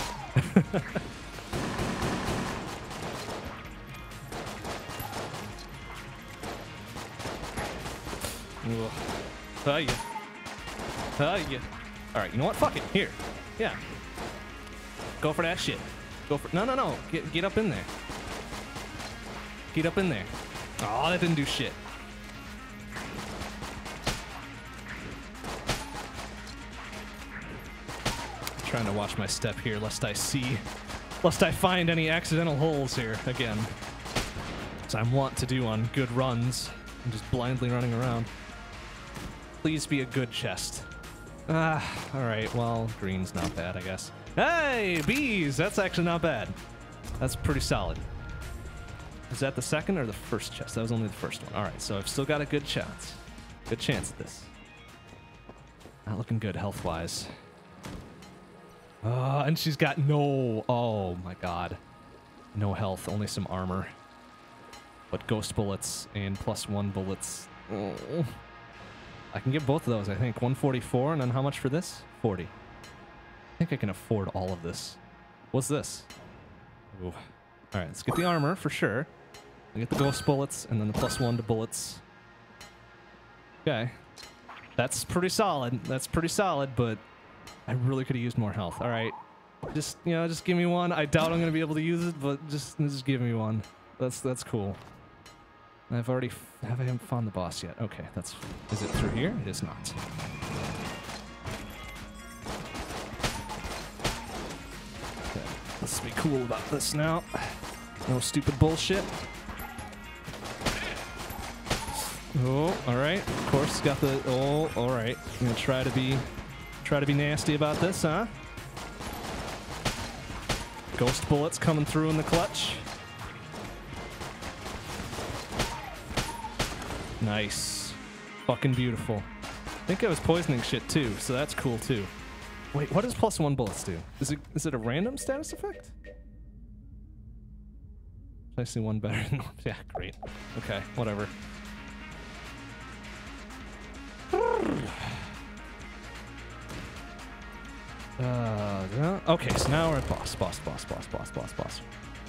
Oh yeah. Oh yeah. Alright, you know what? Fuck it. Here. Yeah. Go for that shit. Go for no no no. Get get up in there. Get up in there. Oh, that didn't do shit. I'm trying to watch my step here lest I see lest I find any accidental holes here again. As I want to do on good runs. I'm just blindly running around. Please be a good chest. Ah, alright, well, green's not bad, I guess. Hey, bees! That's actually not bad. That's pretty solid. Is that the second or the first chest? That was only the first one. Alright, so I've still got a good chance. Good chance at this. Not looking good health-wise. Uh, and she's got no... Oh, my God. No health, only some armor. But ghost bullets and plus one bullets. Oh. I can get both of those, I think. one forty-four, and then how much for this? forty. I think I can afford all of this. What's this? Ooh. Alright, let's get the armor for sure. I get the ghost bullets, and then the plus one to bullets. Okay. That's pretty solid. That's pretty solid, but I really could have used more health. Alright. Just, you know, just give me one. I doubt I'm going to be able to use it, but just, just give me one. That's, that's cool. I've already... F have I haven't found the boss yet? Okay, that's... Is it through here? It is not. Okay, let's be cool about this now. No stupid bullshit. Oh, alright. Of course, got the... Oh, alright. I'm gonna try to be... Try to be nasty about this, huh? Ghost bullets coming through in the clutch. Nice. Fucking beautiful. I think I was poisoning shit too, so that's cool too. Wait, what does plus one bullets do? Is it is it a random status effect? I see one better than one. Yeah, great. Okay, whatever. Uh, okay, so now we're at boss, boss, boss, boss, boss, boss, boss.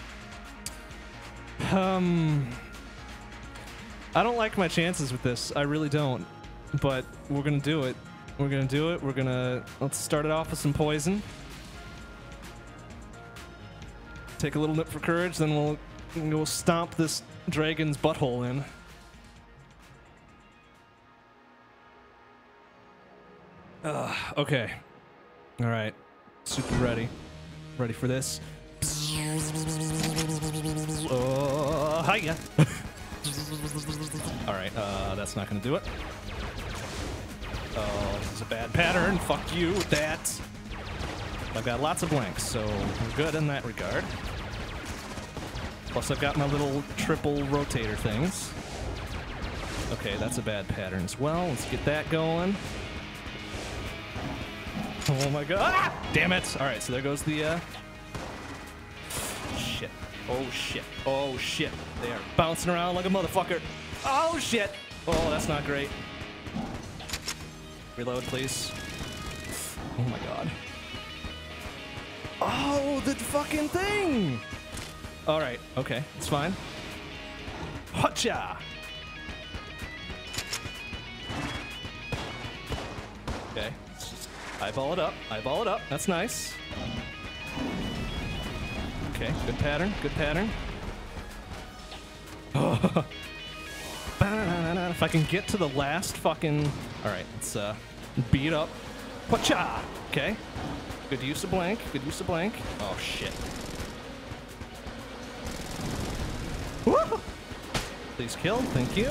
Um... I don't like my chances with this. I really don't. But we're gonna do it. We're gonna do it. We're gonna... Let's start it off with some poison. Take a little nip for courage, then we'll go stomp this dragon's butthole in. Uh, okay. All right. Super ready. Ready for this. Oh, hiya. All right. Uh, that's not gonna do it. Oh, this is a bad pattern. Fuck you with that. I've got lots of blanks, so we're good in that regard. Plus, I've got my little triple rotator things. Okay, that's a bad pattern as well. Let's get that going. Oh my god! Ah! Damn it! All right, so there goes the. Uh... Shit! Oh shit! Oh shit! They are bouncing around like a motherfucker. Oh shit! Oh, that's not great. Reload, please. Oh my god. Oh, the fucking thing! All right, okay, it's fine. Hotcha! Okay, let's just eyeball it up, eyeball it up. That's nice. Okay, good pattern, good pattern. Oh. If I can get to the last fucking... All right, let's uh, beat up. Hotcha! Okay. Good use of blank. Good use of blank. Oh, shit. Woo! Please kill. Thank you.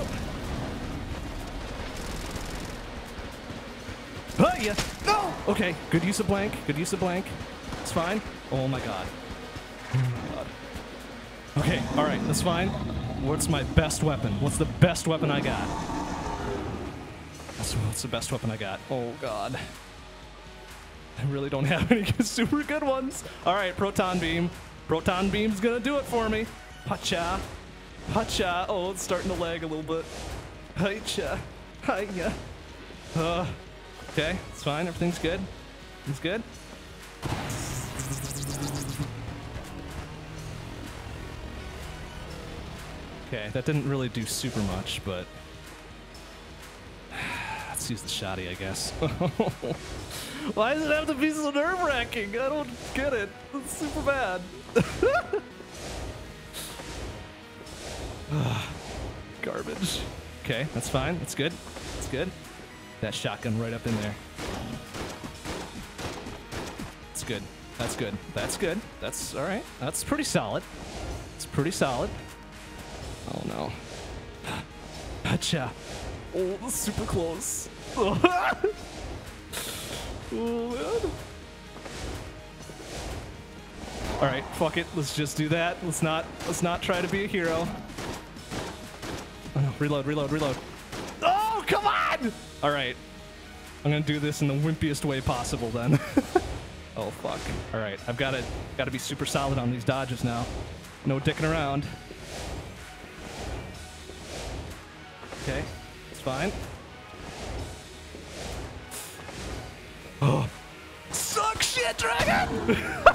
Oh, yeah. No! Okay. Good use of blank. Good use of blank. It's fine. Oh, my God. Oh, my God. Okay. All right. That's fine. What's my best weapon? What's the best weapon I got? That's, what's the best weapon I got? Oh, God. I really don't have any super good ones. All right, proton beam. Proton beam's gonna do it for me. Hacha. Hacha. Oh, it's starting to lag a little bit. Hacha. Hiya. Uh, okay, it's fine. Everything's good. It's good. Okay, that didn't really do super much, but let's use the shoddy, I guess. Why does it have to be so nerve-wracking? I don't get it. It's super bad. Garbage. Okay, that's fine. That's good. That's good. That shotgun right up in there. That's good. That's good. That's good. That's all right. That's pretty solid. It's pretty solid. Oh no. Gotcha. Oh, that's super close. Oh, man. All right, fuck it. Let's just do that. Let's not. Let's not try to be a hero. Oh, no. Reload. Reload. Reload. Oh, come on! All right. I'm gonna do this in the wimpiest way possible then. Oh fuck. All right. I've got to. Got to be super solid on these dodges now. No dicking around. Okay. It's fine. Oh. Suck shit, dragon!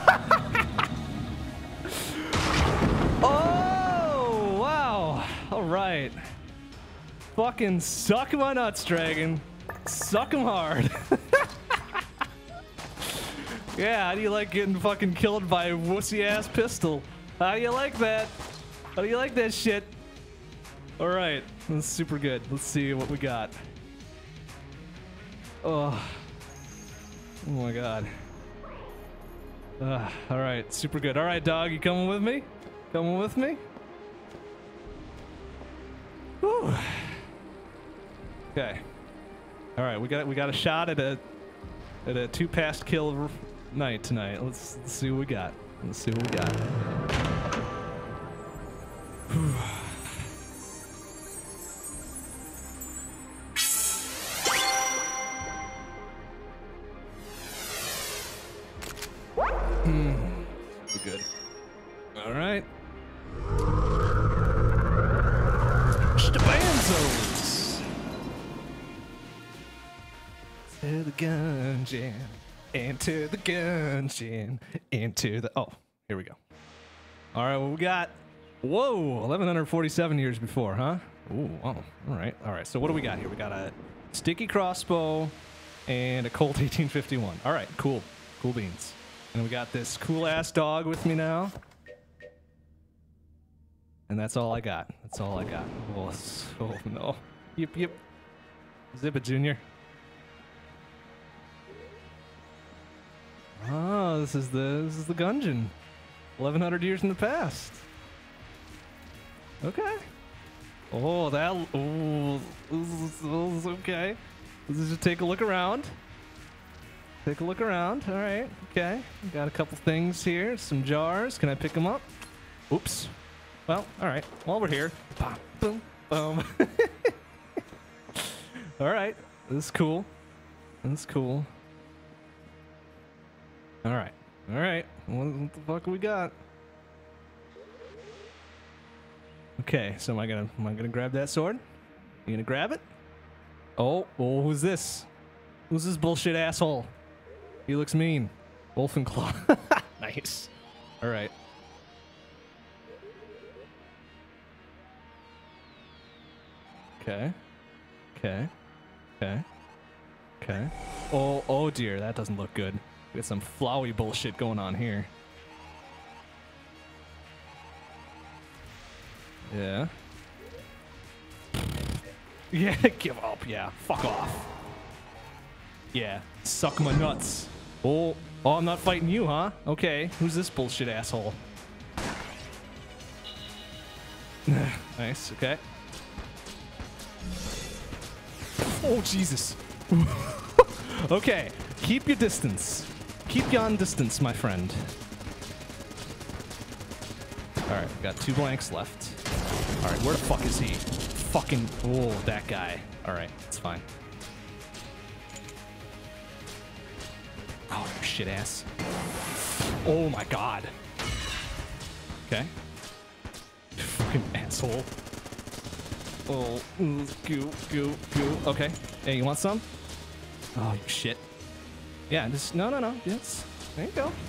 Oh, wow. All right. Fucking suck my nuts, dragon. Suck them hard. Yeah, how do you like getting fucking killed by a wussy-ass pistol? How do you like that? How do you like that shit? All right. That's super good. Let's see what we got. Oh. Oh my god. Uh, all right, super good. All right, dog, you coming with me? Coming with me? Whew. Okay. All right, we got we got a shot at a at a two past kill night tonight. Let's, let's see what we got. Let's see what we got. Whew. Hmm. Good. All right. Stabanzos. To the gungeon. Into the gungeon. Into the. Oh, here we go. All right, what we got? Whoa, eleven forty-seven years before, huh? Ooh, wow. All right, all right. So what do we got here? We got a sticky crossbow and a Colt eighteen fifty-one. All right, cool. Cool beans. And we got this cool-ass dog with me now. And that's all I got. That's all I got. Oh, oh no. Yep, yep. Zip it, Junior. Oh, this is the this is the Gungeon. eleven hundred years in the past. Okay. Oh, that. Oh, this is, this is okay. Let's just take a look around. Take a look around. All right. Okay. Got a couple things here. Some jars. Can I pick them up? Oops. Well, all right. While we're here. Boom, boom, boom. All right. This is cool. This is cool. All right. All right. What, what the fuck we got? Okay. So am I gonna am I gonna grab that sword? You gonna grab it? Oh. Oh. Who's this? Who's this bullshit asshole? He looks mean. Wolfenclaw. Nice. All right. Okay. Okay. Okay. Okay. Oh, oh dear, that doesn't look good. We got some flowy bullshit going on here. Yeah. Yeah, give up, yeah. Fuck off. Yeah, suck my nuts. Oh, oh, I'm not fighting you, huh? Okay, who's this bullshit asshole? Nice, okay. Oh, Jesus. Okay, keep your distance. Keep your distance, my friend. Alright, got two blanks left. Alright, where the fuck is he? Fucking, oh, that guy. Alright, it's fine. Oh, shit ass. Oh my god. Okay. Fucking asshole. Oh, ooh, goo, goo, goo. Okay. Hey, you want some? Oh, you shit. Yeah, just, no, no, no. Yes. There you go.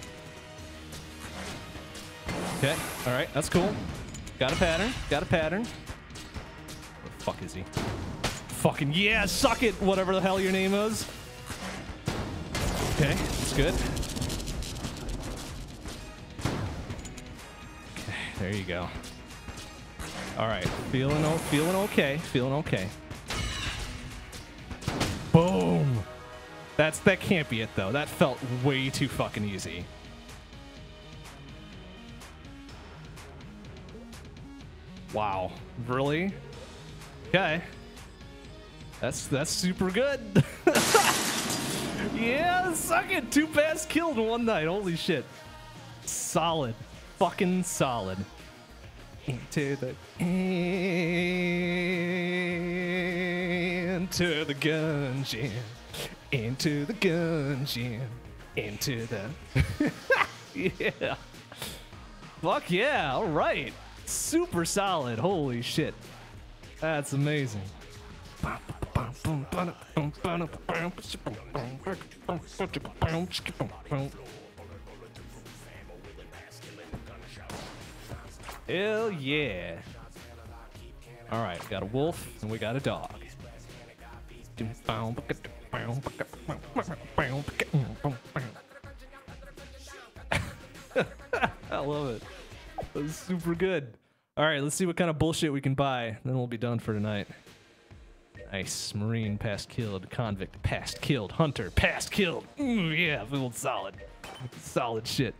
Okay. All right. That's cool. Got a pattern. Got a pattern. Where the fuck is he? Fucking, yeah, suck it, whatever the hell your name is. Okay. That's good. Okay. There you go. All right, feeling o feeling okay, feeling okay. Boom. That's that can't be it though. That felt way too fucking easy. Wow, really? Okay. That's that's super good. Yeah, suck it. Two pass killed in one night. Holy shit. Solid. Fucking solid. Into the into the Gungeon, into the Gungeon, into the yeah. Fuck yeah! All right, super solid. Holy shit, that's amazing. Hell yeah. Alright, got a wolf and we got a dog. I love it. That was super good. Alright, let's see what kind of bullshit we can buy. Then we'll be done for tonight. Nice. Marine, past killed. Convict, past killed. Hunter, past killed. Ooh, yeah, feeling solid. Solid shit.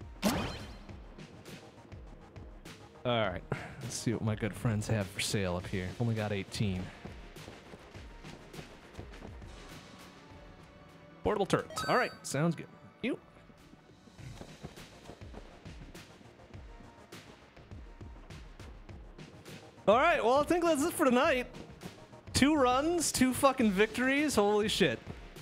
Alright, let's see what my good friends have for sale up here. Only got eighteen. Portable turrets. Alright, sounds good. You. Alright, well, I think that's it for tonight. Two runs, two fucking victories. Holy shit.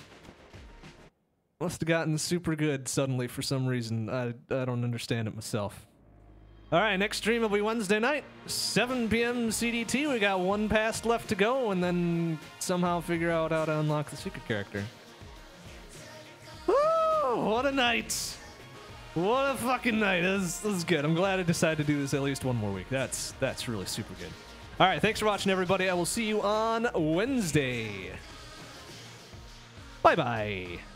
Must have gotten super good suddenly for some reason. I, I don't understand it myself. Alright, next stream will be Wednesday night, seven p m C D T. We got one pass left to go, and then somehow figure out how to unlock the secret character. Woo! What a night! What a fucking night. This is, this is good. I'm glad I decided to do this at least one more week. That's, that's really super good. Alright, thanks for watching, everybody. I will see you on Wednesday. Bye-bye.